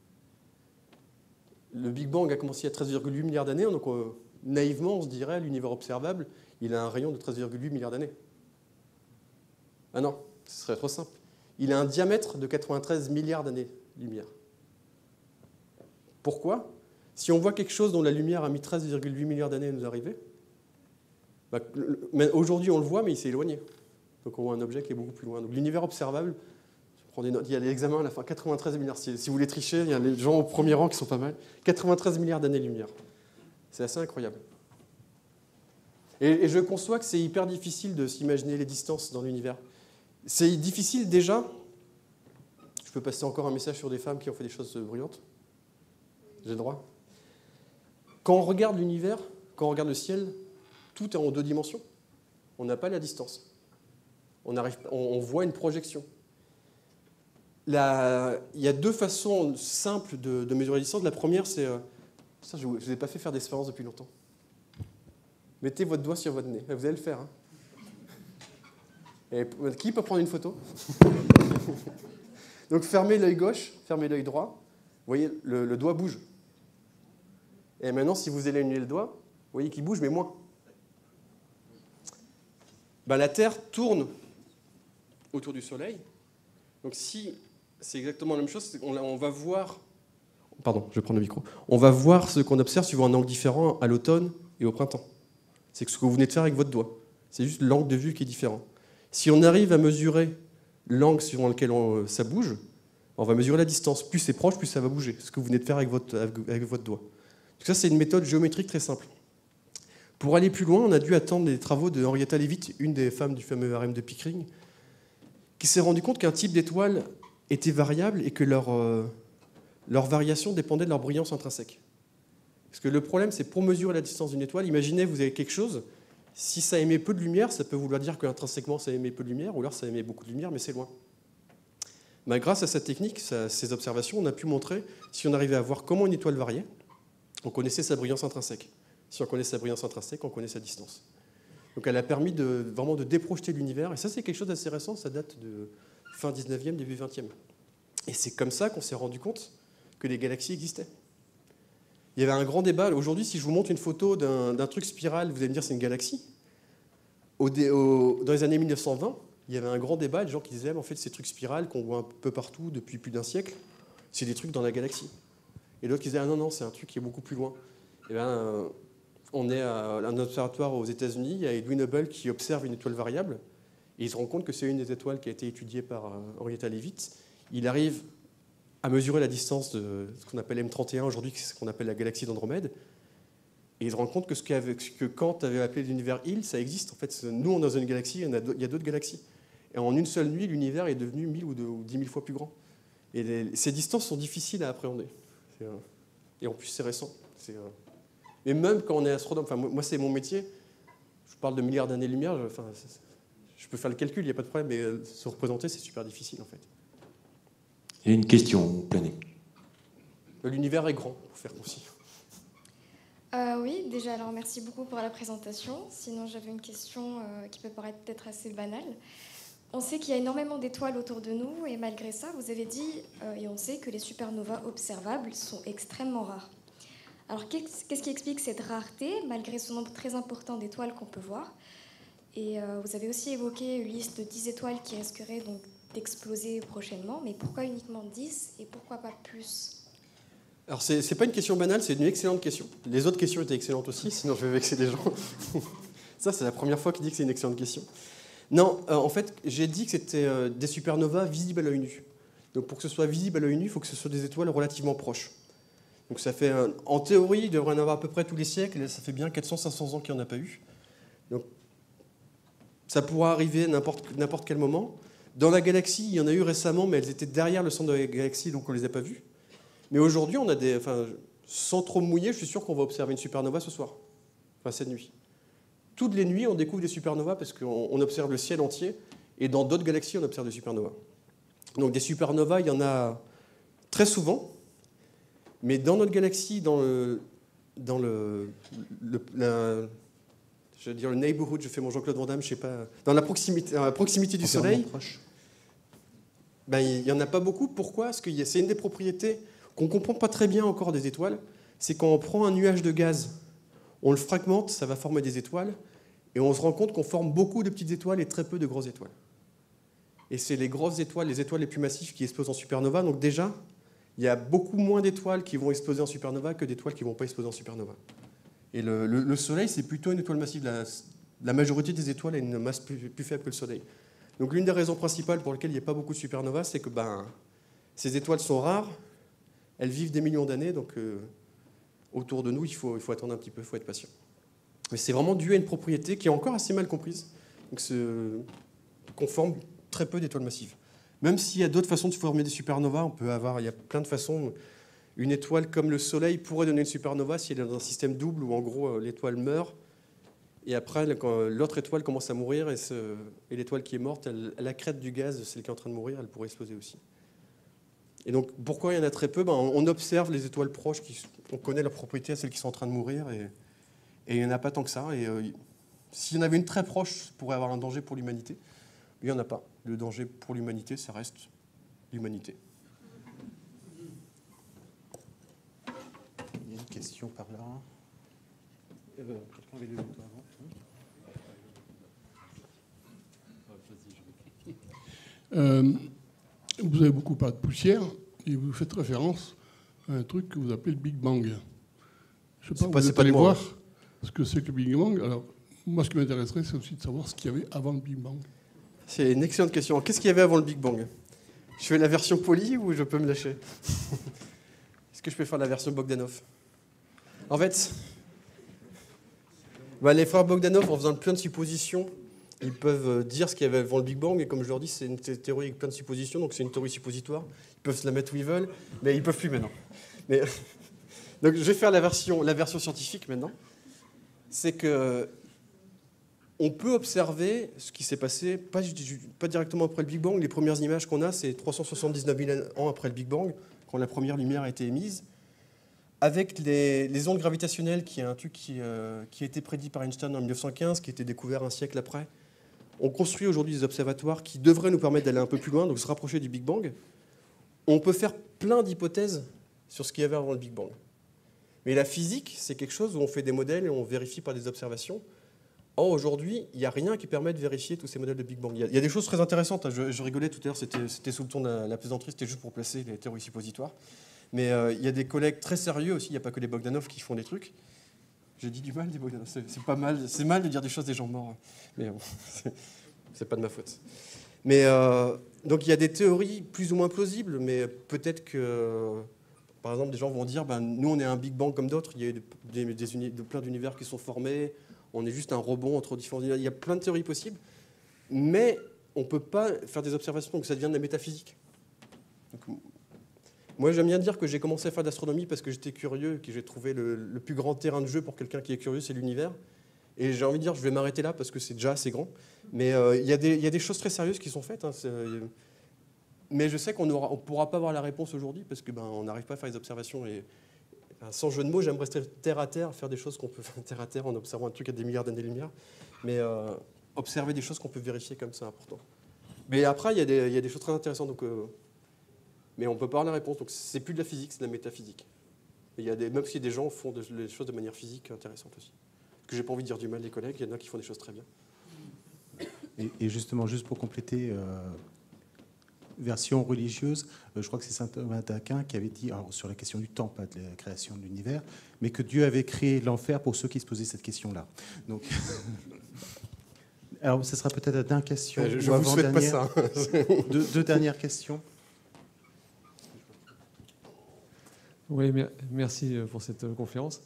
Le Big Bang a commencé il y a treize virgule huit milliards d'années, donc euh, naïvement on se dirait l'univers observable, il a un rayon de treize virgule huit milliards d'années. Ah non, ce serait trop simple. Il a un diamètre de quatre-vingt-treize milliards d'années-lumière. Pourquoi ? Si on voit quelque chose dont la lumière a mis treize virgule huit milliards d'années à nous arriver, bah, aujourd'hui on le voit, mais il s'est éloigné. Donc on voit un objet qui est beaucoup plus loin. Donc l'univers observable, je prends des notes, il y a l'examen à la fin, quatre-vingt-treize milliards. Si, si vous voulez tricher, il y a les gens au premier rang qui sont pas mal. quatre-vingt-treize milliards d'années-lumière. C'est assez incroyable. Et, et je conçois que c'est hyper difficile de s'imaginer les distances dans l'univers. C'est difficile déjà. Je peux passer encore un message sur des femmes qui ont fait des choses brillantes. J'ai le droit. Quand on regarde l'univers, quand on regarde le ciel, tout est en deux dimensions. On n'a pas la distance. On, arrive, on, on voit une projection. La, il y a deux façons simples de, de mesurer la distance. La première, c'est euh, Ça, je ne vous ai pas fait faire d'expérience depuis longtemps. Mettez votre doigt sur votre nez. Vous allez le faire. Hein. Et qui peut prendre une photo? Donc fermez l'œil gauche, fermez l'œil droit. Vous voyez, le, le doigt bouge. Et maintenant, si vous éloignez le doigt, vous voyez qu'il bouge, mais moins. Ben, la Terre tourne autour du Soleil. Donc si c'est exactement la même chose, on, on va voir... Pardon, je vais prendre le micro. On va voir ce qu'on observe suivant un angle différent à l'automne et au printemps. C'est ce que vous venez de faire avec votre doigt. C'est juste l'angle de vue qui est différent. Si on arrive à mesurer l'angle suivant lequel on, ça bouge, on va mesurer la distance. Plus c'est proche, plus ça va bouger. Ce que vous venez de faire avec votre, avec votre doigt. Donc ça, c'est une méthode géométrique très simple. Pour aller plus loin, on a dû attendre les travaux de Henrietta Leavitt, une des femmes du fameux harem de Pickering, qui s'est rendu compte qu'un type d'étoile était variable et que leur, euh, leur variation dépendait de leur brillance intrinsèque. Parce que le problème, c'est pour mesurer la distance d'une étoile, imaginez, vous avez quelque chose, si ça émet peu de lumière, ça peut vouloir dire qu'intrinsèquement, ça émet peu de lumière, ou alors ça émet beaucoup de lumière, mais c'est loin. Ben, grâce à cette technique, à ces observations, on a pu montrer si on arrivait à voir comment une étoile variait, on connaissait sa brillance intrinsèque. Si on connaît sa brillance intrinsèque, on connaît sa distance. Donc elle a permis de, vraiment de déprojeter l'univers, et ça c'est quelque chose d'assez récent, ça date de fin dix-neuvième, début vingtième. Et c'est comme ça qu'on s'est rendu compte que les galaxies existaient. Il y avait un grand débat. Aujourd'hui, si je vous montre une photo d'un, d'un truc spiral, vous allez me dire c'est une galaxie. Au, au, dans les années mille neuf cent vingt, il y avait un grand débat, des gens qui disaient en fait ces trucs spirales qu'on voit un peu partout depuis plus d'un siècle, c'est des trucs dans la galaxie. Et d'autres qui disaient ah non, non, c'est un truc qui est beaucoup plus loin. Et ben, euh, on est à un observatoire aux États-Unis, il y a Edwin Hubble qui observe une étoile variable, et il se rend compte que c'est une des étoiles qui a été étudiée par euh, Henrietta Leavitt. Il arrive à mesurer la distance de ce qu'on appelle M trente et un aujourd'hui, ce qu'on appelle la galaxie d'Andromède, et il se rend compte que ce que Kant avait appelé l'univers Hill, ça existe. En fait, nous, on est dans une galaxie, il y a d'autres galaxies. Et en une seule nuit, l'univers est devenu mille ou, de, ou dix mille fois plus grand. Et les, ces distances sont difficiles à appréhender. C'est, euh, et en plus, c'est récent. C'est, euh, mais même quand on est astronome, enfin, moi, c'est mon métier, je parle de milliards d'années-lumière, je, enfin, je peux faire le calcul, il n'y a pas de problème, mais euh, se représenter, c'est super difficile, en fait. Il y a une question, Planet. L'univers est grand, pour faire concis. Euh, oui, déjà, alors merci beaucoup pour la présentation. Sinon, j'avais une question euh, qui peut paraître peut-être assez banale. On sait qu'il y a énormément d'étoiles autour de nous, et malgré ça, vous avez dit, euh, et on sait que les supernovas observables sont extrêmement rares. Alors, qu'est-ce qui explique cette rareté, malgré ce nombre très important d'étoiles qu'on peut voir? Et euh, vous avez aussi évoqué une liste de dix étoiles qui risqueraient donc d'exploser prochainement, mais pourquoi uniquement dix et pourquoi pas plus? Alors, c'est, c'est pas une question banale, c'est une excellente question. Les autres questions étaient excellentes aussi, sinon je vais vexer des gens. Ça, c'est la première fois qu'il dit que c'est une excellente question. Non, euh, en fait, j'ai dit que c'était euh, des supernovas visibles à l'œil nu. Donc, pour que ce soit visible à l'œil nu, il faut que ce soit des étoiles relativement proches. Donc, ça fait, euh, en théorie, il devrait en avoir à peu près tous les siècles, et ça fait bien quatre cents à cinq cents ans qu'il n'y en a pas eu. Donc, ça pourra arriver n'importe, n'importe quel moment. Dans la galaxie, il y en a eu récemment, mais elles étaient derrière le centre de la galaxie, donc on ne les a pas vues. Mais aujourd'hui, on a des, enfin, sans trop mouiller, je suis sûr qu'on va observer une supernova ce soir, enfin cette nuit. Toutes les nuits, on découvre des supernovas parce qu'on on observe le ciel entier, et dans d'autres galaxies, on observe des supernovas. Donc des supernovas, il y en a très souvent, mais dans notre galaxie, dans le, dans le, le la, je veux dire le neighborhood, je fais mon Jean-Claude Van Damme, je sais pas, dans la proximité, dans la proximité du Soleil, ben, il n'y en a pas beaucoup. Pourquoi? Parce que c'est une des propriétés qu'on ne comprend pas très bien encore des étoiles, c'est quand on prend un nuage de gaz, on le fragmente, ça va former des étoiles, et on se rend compte qu'on forme beaucoup de petites étoiles et très peu de grosses étoiles. Et c'est les grosses étoiles, les étoiles les plus massives qui explosent en supernova, donc déjà, il y a beaucoup moins d'étoiles qui vont exploser en supernova que d'étoiles qui ne vont pas exploser en supernova. Et le, le, le Soleil, c'est plutôt une étoile massive. La, la majorité des étoiles a une masse plus, plus faible que le Soleil. Donc l'une des raisons principales pour lesquelles il n'y a pas beaucoup de supernovas, c'est que ben, ces étoiles sont rares, elles vivent des millions d'années, donc euh, autour de nous, il faut, il faut attendre un petit peu, il faut être patient. Mais c'est vraiment dû à une propriété qui est encore assez mal comprise, donc qu'on forme très peu d'étoiles massives. Même s'il y a d'autres façons de former des supernovas, on peut avoir, il y a plein de façons. Une étoile comme le Soleil pourrait donner une supernova si elle est dans un système double où en gros l'étoile meurt, et après quand l'autre étoile commence à mourir, et, ce, et l'étoile qui est morte, elle, elle accrète du gaz, celle qui est en train de mourir, elle pourrait exploser aussi. Et donc, pourquoi il y en a très peu? Ben, on observe les étoiles proches, qui, on connaît leurs propriétés à celles qui sont en train de mourir, et, et il n'y en a pas tant que ça. Et euh, s'il y en avait une très proche, ça pourrait avoir un danger pour l'humanité. Il n'y en a pas. Le danger pour l'humanité, ça reste l'humanité. Il y a une question par là. Euh, Quelqu'un avait levé le doigt avant? Euh, vous avez beaucoup parlé de poussière et vous faites référence à un truc que vous appelez le Big Bang. Je ne sais pas, vous êtes allé voir ce que c'est que le Big Bang. Alors, moi, ce qui m'intéresserait, c'est aussi de savoir ce qu'il y avait avant le Big Bang. C'est une excellente question. Qu'est-ce qu'il y avait avant le Big Bang? Je fais la version polie ou je peux me lâcher? Est-ce que je peux faire la version Bogdanov? En fait, bah, les frères Bogdanov, en faisant plein de suppositions, ils peuvent dire ce qu'il y avait avant le Big Bang, et comme je leur dis, c'est une théorie avec plein de suppositions, donc c'est une théorie suppositoire. Ils peuvent se la mettre où ils veulent, mais ils ne peuvent plus maintenant. Mais, donc je vais faire la version, la version scientifique maintenant. C'est que on peut observer ce qui s'est passé, pas, pas directement après le Big Bang. Les premières images qu'on a, c'est trois cent soixante-dix-neuf mille ans après le Big Bang, quand la première lumière a été émise, avec les, les ondes gravitationnelles, qui est un truc qui, euh, qui a été prédit par Einstein en mille neuf cent quinze, qui a été découvert un siècle après. On construit aujourd'hui des observatoires qui devraient nous permettre d'aller un peu plus loin, donc se rapprocher du Big Bang. On peut faire plein d'hypothèses sur ce qu'il y avait avant le Big Bang. Mais la physique, c'est quelque chose où on fait des modèles et on vérifie par des observations. Or, aujourd'hui, il n'y a rien qui permet de vérifier tous ces modèles de Big Bang. Il y a, il y a des choses très intéressantes. Je, je rigolais tout à l'heure, c'était, c'était sous le ton de la, la plaisanterie, c'était juste pour placer les théories suppositoires. Mais euh, il y a des collègues très sérieux aussi, il n'y a pas que les Bogdanov qui font des trucs. J'ai dit du mal des Bogdanov, c'est, c'est pas mal, c'est mal de dire des choses des gens morts. Mais bon, c'est, c'est pas de ma faute. Mais euh, donc il y a des théories plus ou moins plausibles, mais peut-être que, par exemple, des gens vont dire, ben, nous on est un Big Bang comme d'autres, il y a des, des, des uni, de, plein d'univers qui sont formés, on est juste un rebond entre différents univers. Il y a plein de théories possibles, mais on ne peut pas faire des observations, donc ça devient de la métaphysique. Donc, moi, j'aime bien dire que j'ai commencé à faire de l'astronomie parce que j'étais curieux, que j'ai trouvé le, le plus grand terrain de jeu pour quelqu'un qui est curieux, c'est l'univers. Et j'ai envie de dire, je vais m'arrêter là parce que c'est déjà assez grand. Mais euh, il y, y a des choses très sérieuses qui sont faites. Hein, mais je sais qu'on ne pourra pas avoir la réponse aujourd'hui parce qu'on ben, n'arrive pas à faire les observations. Et, ben, sans jeu de mots, j'aimerais rester terre à terre, faire des choses qu'on peut faire terre à terre en observant un truc à des milliards d'années-lumière. Mais euh, observer des choses qu'on peut vérifier comme c'est important. Mais après, il y, y a des choses très intéressantes. Donc, euh, mais on ne peut pas avoir la réponse. Donc c'est plus de la physique, c'est de la métaphysique. Et il y a des, même si des gens font des choses de manière physique intéressantes aussi. Parce que j'ai pas envie de dire du mal des collègues, il y en a qui font des choses très bien. Et, et justement, juste pour compléter, euh, version religieuse, euh, je crois que c'est saint Thomas d'Aquin qui avait dit, alors, sur la question du temps, pas de la création de l'univers, mais que Dieu avait créé l'enfer pour ceux qui se posaient cette question-là. Donc, alors, ce sera peut-être la dernière question. Je, je vous souhaite pas ça. deux, deux dernières questions. Oui, merci pour cette conférence.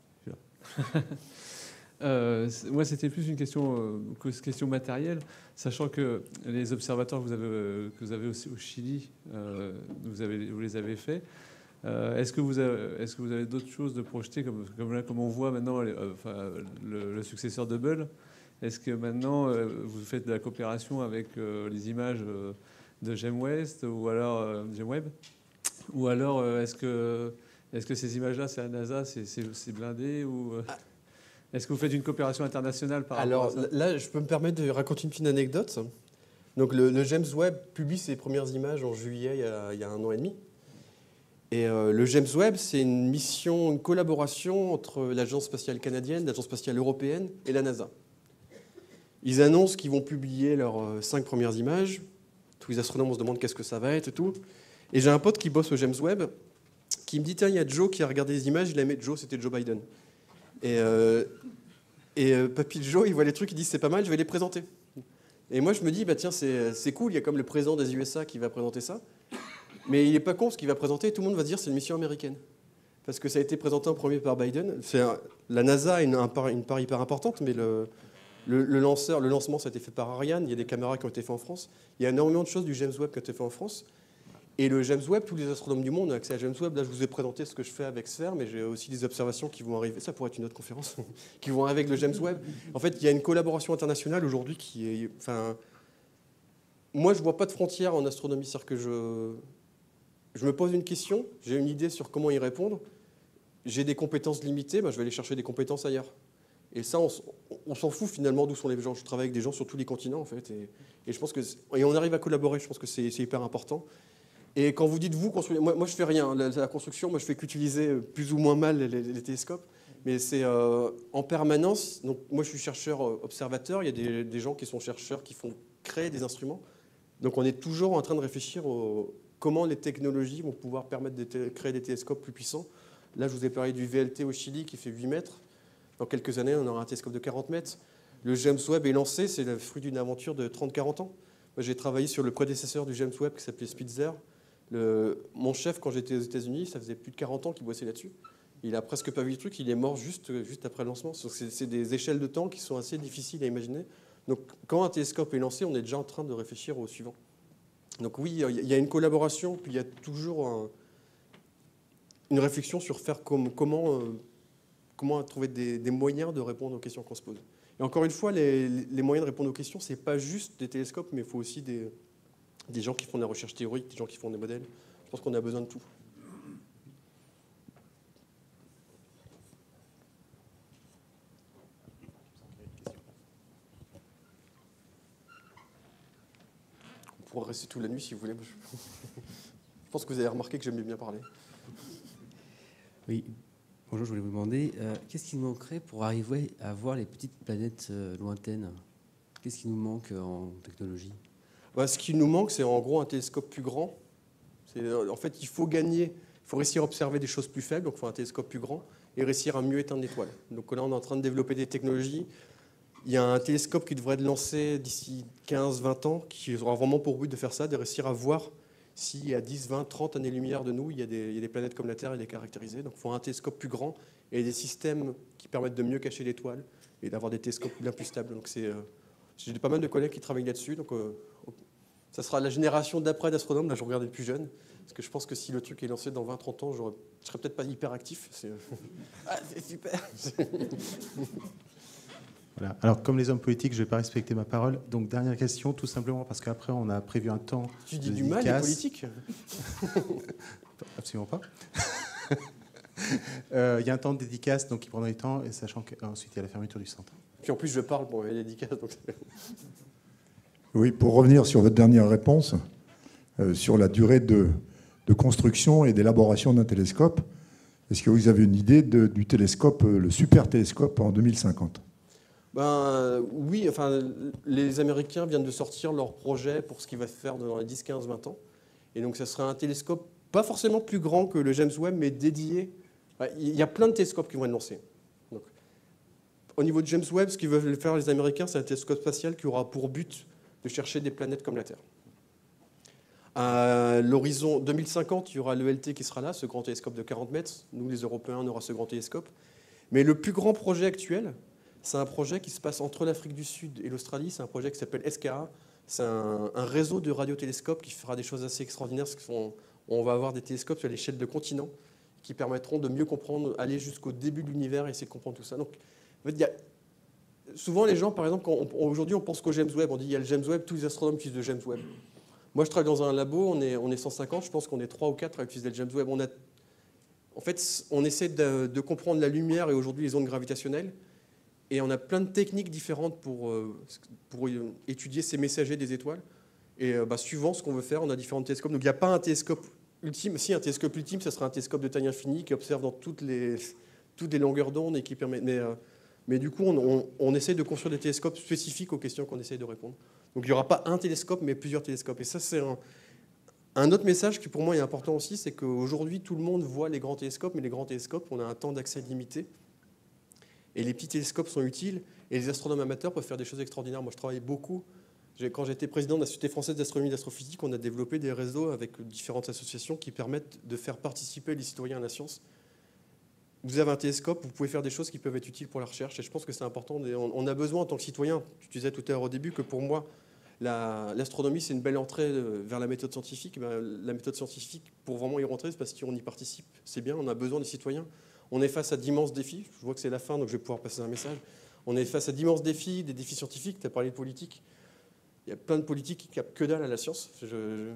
euh, moi, c'était plus une question, euh, que question matérielle, sachant que les observatoires que vous avez, euh, que vous avez aussi au Chili, euh, vous, avez, vous les avez faits. Euh, est-ce que vous avez, est-ce que vous avez d'autres choses de projeter, comme, comme là, comme on voit maintenant, les, euh, enfin, le, le successeur de Hubble? Est-ce que maintenant euh, vous faites de la coopération avec euh, les images euh, de James West ou alors euh, James Webb? Ou alors, est-ce que, est-ce que ces images-là, c'est à NASA, c'est, c'est, c'est blindé ou est-ce que vous faites une coopération internationale par Alors, rapport à ça? Là, je peux me permettre de raconter une petite anecdote. Donc, le, le James Webb publie ses premières images en juillet, il y a, il y a un an et demi. Et euh, le James Webb, c'est une mission, une collaboration entre l'Agence spatiale canadienne, l'Agence spatiale européenne et la NASA. Ils annoncent qu'ils vont publier leurs euh, cinq premières images. Tous les astronomes, on se demande qu'est-ce que ça va être et tout. Et j'ai un pote qui bosse au James Webb qui me dit, tiens, il y a Joe qui a regardé les images, il a aimé Joe, c'était Joe Biden. Et, euh, et euh, papy Joe, il voit les trucs, il dit, c'est pas mal, je vais les présenter. Et moi, je me dis, bah, tiens, c'est, c'est cool, il y a comme le président des U S A qui va présenter ça. Mais il n'est pas con, ce qu'il va présenter, tout le monde va se dire, c'est une mission américaine. Parce que ça a été présenté en premier par Biden. C'est un, la NASA a une, un part, une part hyper importante, mais le, le, le, lanceur, le lancement, ça a été fait par Ariane, il y a des caméras qui ont été faites en France. Il y a énormément de choses du James Webb qui ont été faites en France. Et le James Webb, tous les astronomes du monde ont accès à James Webb. Là, je vous ai présenté ce que je fais avec Sphère, mais j'ai aussi des observations qui vont arriver. Ça pourrait être une autre conférence, qui vont arriver avec le James Webb. En fait, il y a une collaboration internationale aujourd'hui qui est. Enfin, moi, je vois pas de frontières en astronomie, c'est-à-dire que je je me pose une question, j'ai une idée sur comment y répondre, j'ai des compétences limitées, ben je vais aller chercher des compétences ailleurs. Et ça, on, on s'en fout finalement d'où sont les gens. Je travaille avec des gens sur tous les continents, en fait. Et, et je pense que, et on arrive à collaborer, je pense que c'est hyper important. Et quand vous dites vous, construire, moi, moi je fais rien. La, la construction, moi je fais qu'utiliser plus ou moins mal les, les, les télescopes. Mais c'est euh, en permanence. Donc moi je suis chercheur observateur. Il y a des, des gens qui sont chercheurs qui font créer des instruments. Donc on est toujours en train de réfléchir au, comment les technologies vont pouvoir permettre de créer des télescopes plus puissants. Là je vous ai parlé du V L T au Chili qui fait huit mètres. Dans quelques années, on aura un télescope de quarante mètres. Le James Webb est lancé, c'est le fruit d'une aventure de trente à quarante ans. Moi, j'ai travaillé sur le prédécesseur du James Webb qui s'appelait Spitzer. Le, mon chef, quand j'étais aux États-Unis, ça faisait plus de quarante ans qu'il bossait là-dessus. Il a presque pas vu le truc, il est mort juste, juste après le lancement. C'est des échelles de temps qui sont assez difficiles à imaginer. Donc, quand un télescope est lancé, on est déjà en train de réfléchir au suivant. Donc oui, il y a une collaboration, puis il y a toujours un, une réflexion sur faire comme, comment... Euh, comment trouver des, des moyens de répondre aux questions qu'on se pose. Et encore une fois, les, les moyens de répondre aux questions, ce n'est pas juste des télescopes, mais il faut aussi des, des gens qui font de la recherche théorique, des gens qui font des modèles. Je pense qu'on a besoin de tout. On pourra rester toute la nuit si vous voulez. Je pense que vous avez remarqué que j'aimais bien parler. Oui. Bonjour, je voulais vous demander, euh, qu'est-ce qui nous manquerait pour arriver à voir les petites planètes euh, lointaines? Qu'est-ce qui nous manque euh, en technologie? Bah, ce qui nous manque, c'est en gros un télescope plus grand. En fait, il faut gagner, il faut réussir à observer des choses plus faibles, donc il faut un télescope plus grand, et réussir à mieux éteindre l'étoile. Donc là, on est en train de développer des technologies. Il y a un télescope qui devrait être lancé d'ici quinze à vingt ans, qui aura vraiment pour but de faire ça, de réussir à voir si à dix, vingt, trente années-lumière de nous, il y, a des, il y a des planètes comme la Terre et les caractériser. Donc il faut un télescope plus grand et des systèmes qui permettent de mieux cacher l'étoile et d'avoir des télescopes bien plus stables. Donc c'est, euh, j'ai pas mal de collègues qui travaillent là-dessus. Donc euh, ça sera la génération d'après d'astronomes. Là, je regarde les plus jeunes. Parce que je pense que si le truc est lancé dans vingt à trente ans, je ne serais peut-être pas hyper actif. C'est ah, c'est super. Voilà. Alors, comme les hommes politiques, je ne vais pas respecter ma parole. Donc, dernière question, tout simplement parce qu'après, on a prévu un temps. Tu dis du mal des politiques? Absolument pas. Il euh, y a un temps de dédicace, donc il prendra du temps, et sachant qu'ensuite, il y a la fermeture du centre. Puis en plus, je parle pour les dédicaces. Donc... Oui, pour revenir sur votre dernière réponse, euh, sur la durée de, de construction et d'élaboration d'un télescope, est-ce que vous avez une idée de, du télescope, le super télescope en deux mille cinquante? Ben, oui, enfin, les Américains viennent de sortir leur projet pour ce qu'il va se faire dans les dix, quinze, vingt ans. Et donc, ça sera un télescope pas forcément plus grand que le James Webb, mais dédié. Il y a plein de télescopes qui vont être lancés. Donc, au niveau de James Webb, ce qu'ils veulent faire les Américains, c'est un télescope spatial qui aura pour but de chercher des planètes comme la Terre. À l'horizon deux mille cinquante, il y aura l'E L T qui sera là, ce grand télescope de quarante mètres. Nous, les Européens, on aura ce grand télescope. Mais le plus grand projet actuel, c'est un projet qui se passe entre l'Afrique du Sud et l'Australie. C'est un projet qui s'appelle S K A. C'est un, un réseau de radiotélescopes qui fera des choses assez extraordinaires. Parce qu'on, on va avoir des télescopes à l'échelle de continents qui permettront de mieux comprendre, aller jusqu'au début de l'univers et essayer de comprendre tout ça. Donc, en fait, il y a, souvent, les gens, par exemple, aujourd'hui, on pense qu'au James Webb. On dit il y a le James Webb, tous les astronomes utilisent le James Webb. Moi, je travaille dans un labo, on est, on est cent cinquante. Je pense qu'on est trois ou quatre à utiliser le James Webb. On a, en fait, on essaie de, de comprendre la lumière et aujourd'hui les ondes gravitationnelles. Et on a plein de techniques différentes pour, pour étudier ces messagers des étoiles. Et bah, suivant ce qu'on veut faire, on a différents télescopes. Donc il n'y a pas un télescope ultime. Si, un télescope ultime, ça sera un télescope de taille infinie qui observe dans toutes les, toutes les longueurs d'onde et qui permet. Mais, mais du coup, on, on, on essaie de construire des télescopes spécifiques aux questions qu'on essaie de répondre. Donc il n'y aura pas un télescope, mais plusieurs télescopes. Et ça, c'est un, un autre message qui pour moi est important aussi, c'est qu'aujourd'hui, tout le monde voit les grands télescopes, mais les grands télescopes, on a un temps d'accès limité. Et les petits télescopes sont utiles, et les astronomes amateurs peuvent faire des choses extraordinaires. Moi, je travaille beaucoup. Quand j'étais président de la Société française d'astronomie et d'astrophysique, on a développé des réseaux avec différentes associations qui permettent de faire participer les citoyens à la science. Vous avez un télescope, vous pouvez faire des choses qui peuvent être utiles pour la recherche, et je pense que c'est important. On a besoin, en tant que citoyen, tu disais tout à l'heure au début, que pour moi, l'astronomie, c'est une belle entrée vers la méthode scientifique. Ben, la méthode scientifique, pour vraiment y rentrer, c'est parce qu'on y participe. C'est bien, on a besoin des citoyens. On est face à d'immenses défis. Je vois que c'est la fin, donc je vais pouvoir passer un message. On est face à d'immenses défis, des défis scientifiques. Tu as parlé de politique. Il y a plein de politiques qui captent que dalle à la science. Je, je,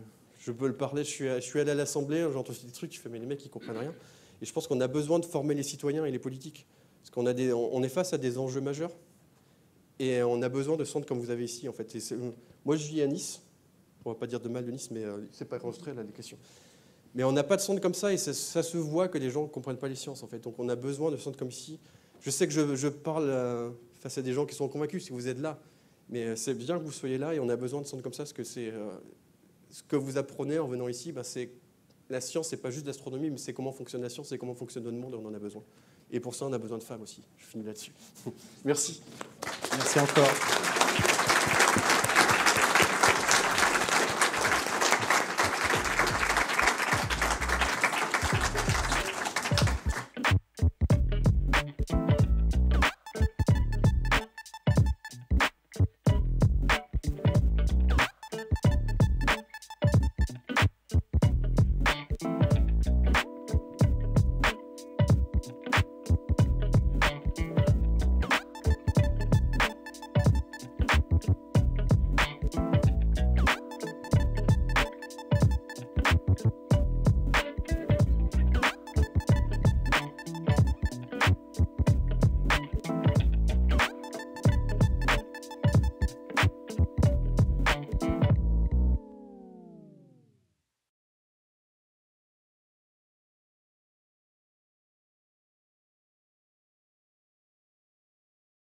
je peux le parler. Je suis, je suis allé à l'Assemblée, j'entends aussi des trucs, je fais, mais les mecs, ils comprennent rien. Et je pense qu'on a besoin de former les citoyens et les politiques. Parce qu'on a des, on est face à des enjeux majeurs. Et on a besoin de centres comme vous avez ici, en fait. Et moi, je vis à Nice. On ne va pas dire de mal de Nice, mais euh, c'est pas construit, là, les questions. Mais on n'a pas de centre comme ça, et ça, ça se voit que les gens ne comprennent pas les sciences, en fait. Donc on a besoin de centres comme ici. Je sais que je, je parle euh, face à des gens qui sont convaincus si vous êtes là. Mais c'est bien que vous soyez là, et on a besoin de centres comme ça, parce que c'est, euh, ce que vous apprenez en venant ici, bah, c'est la science, c'est pas juste l'astronomie, mais c'est comment fonctionne la science, c'est comment fonctionne notre monde, et on en a besoin. Et pour ça, on a besoin de femmes aussi. Je finis là-dessus. Merci. Merci encore.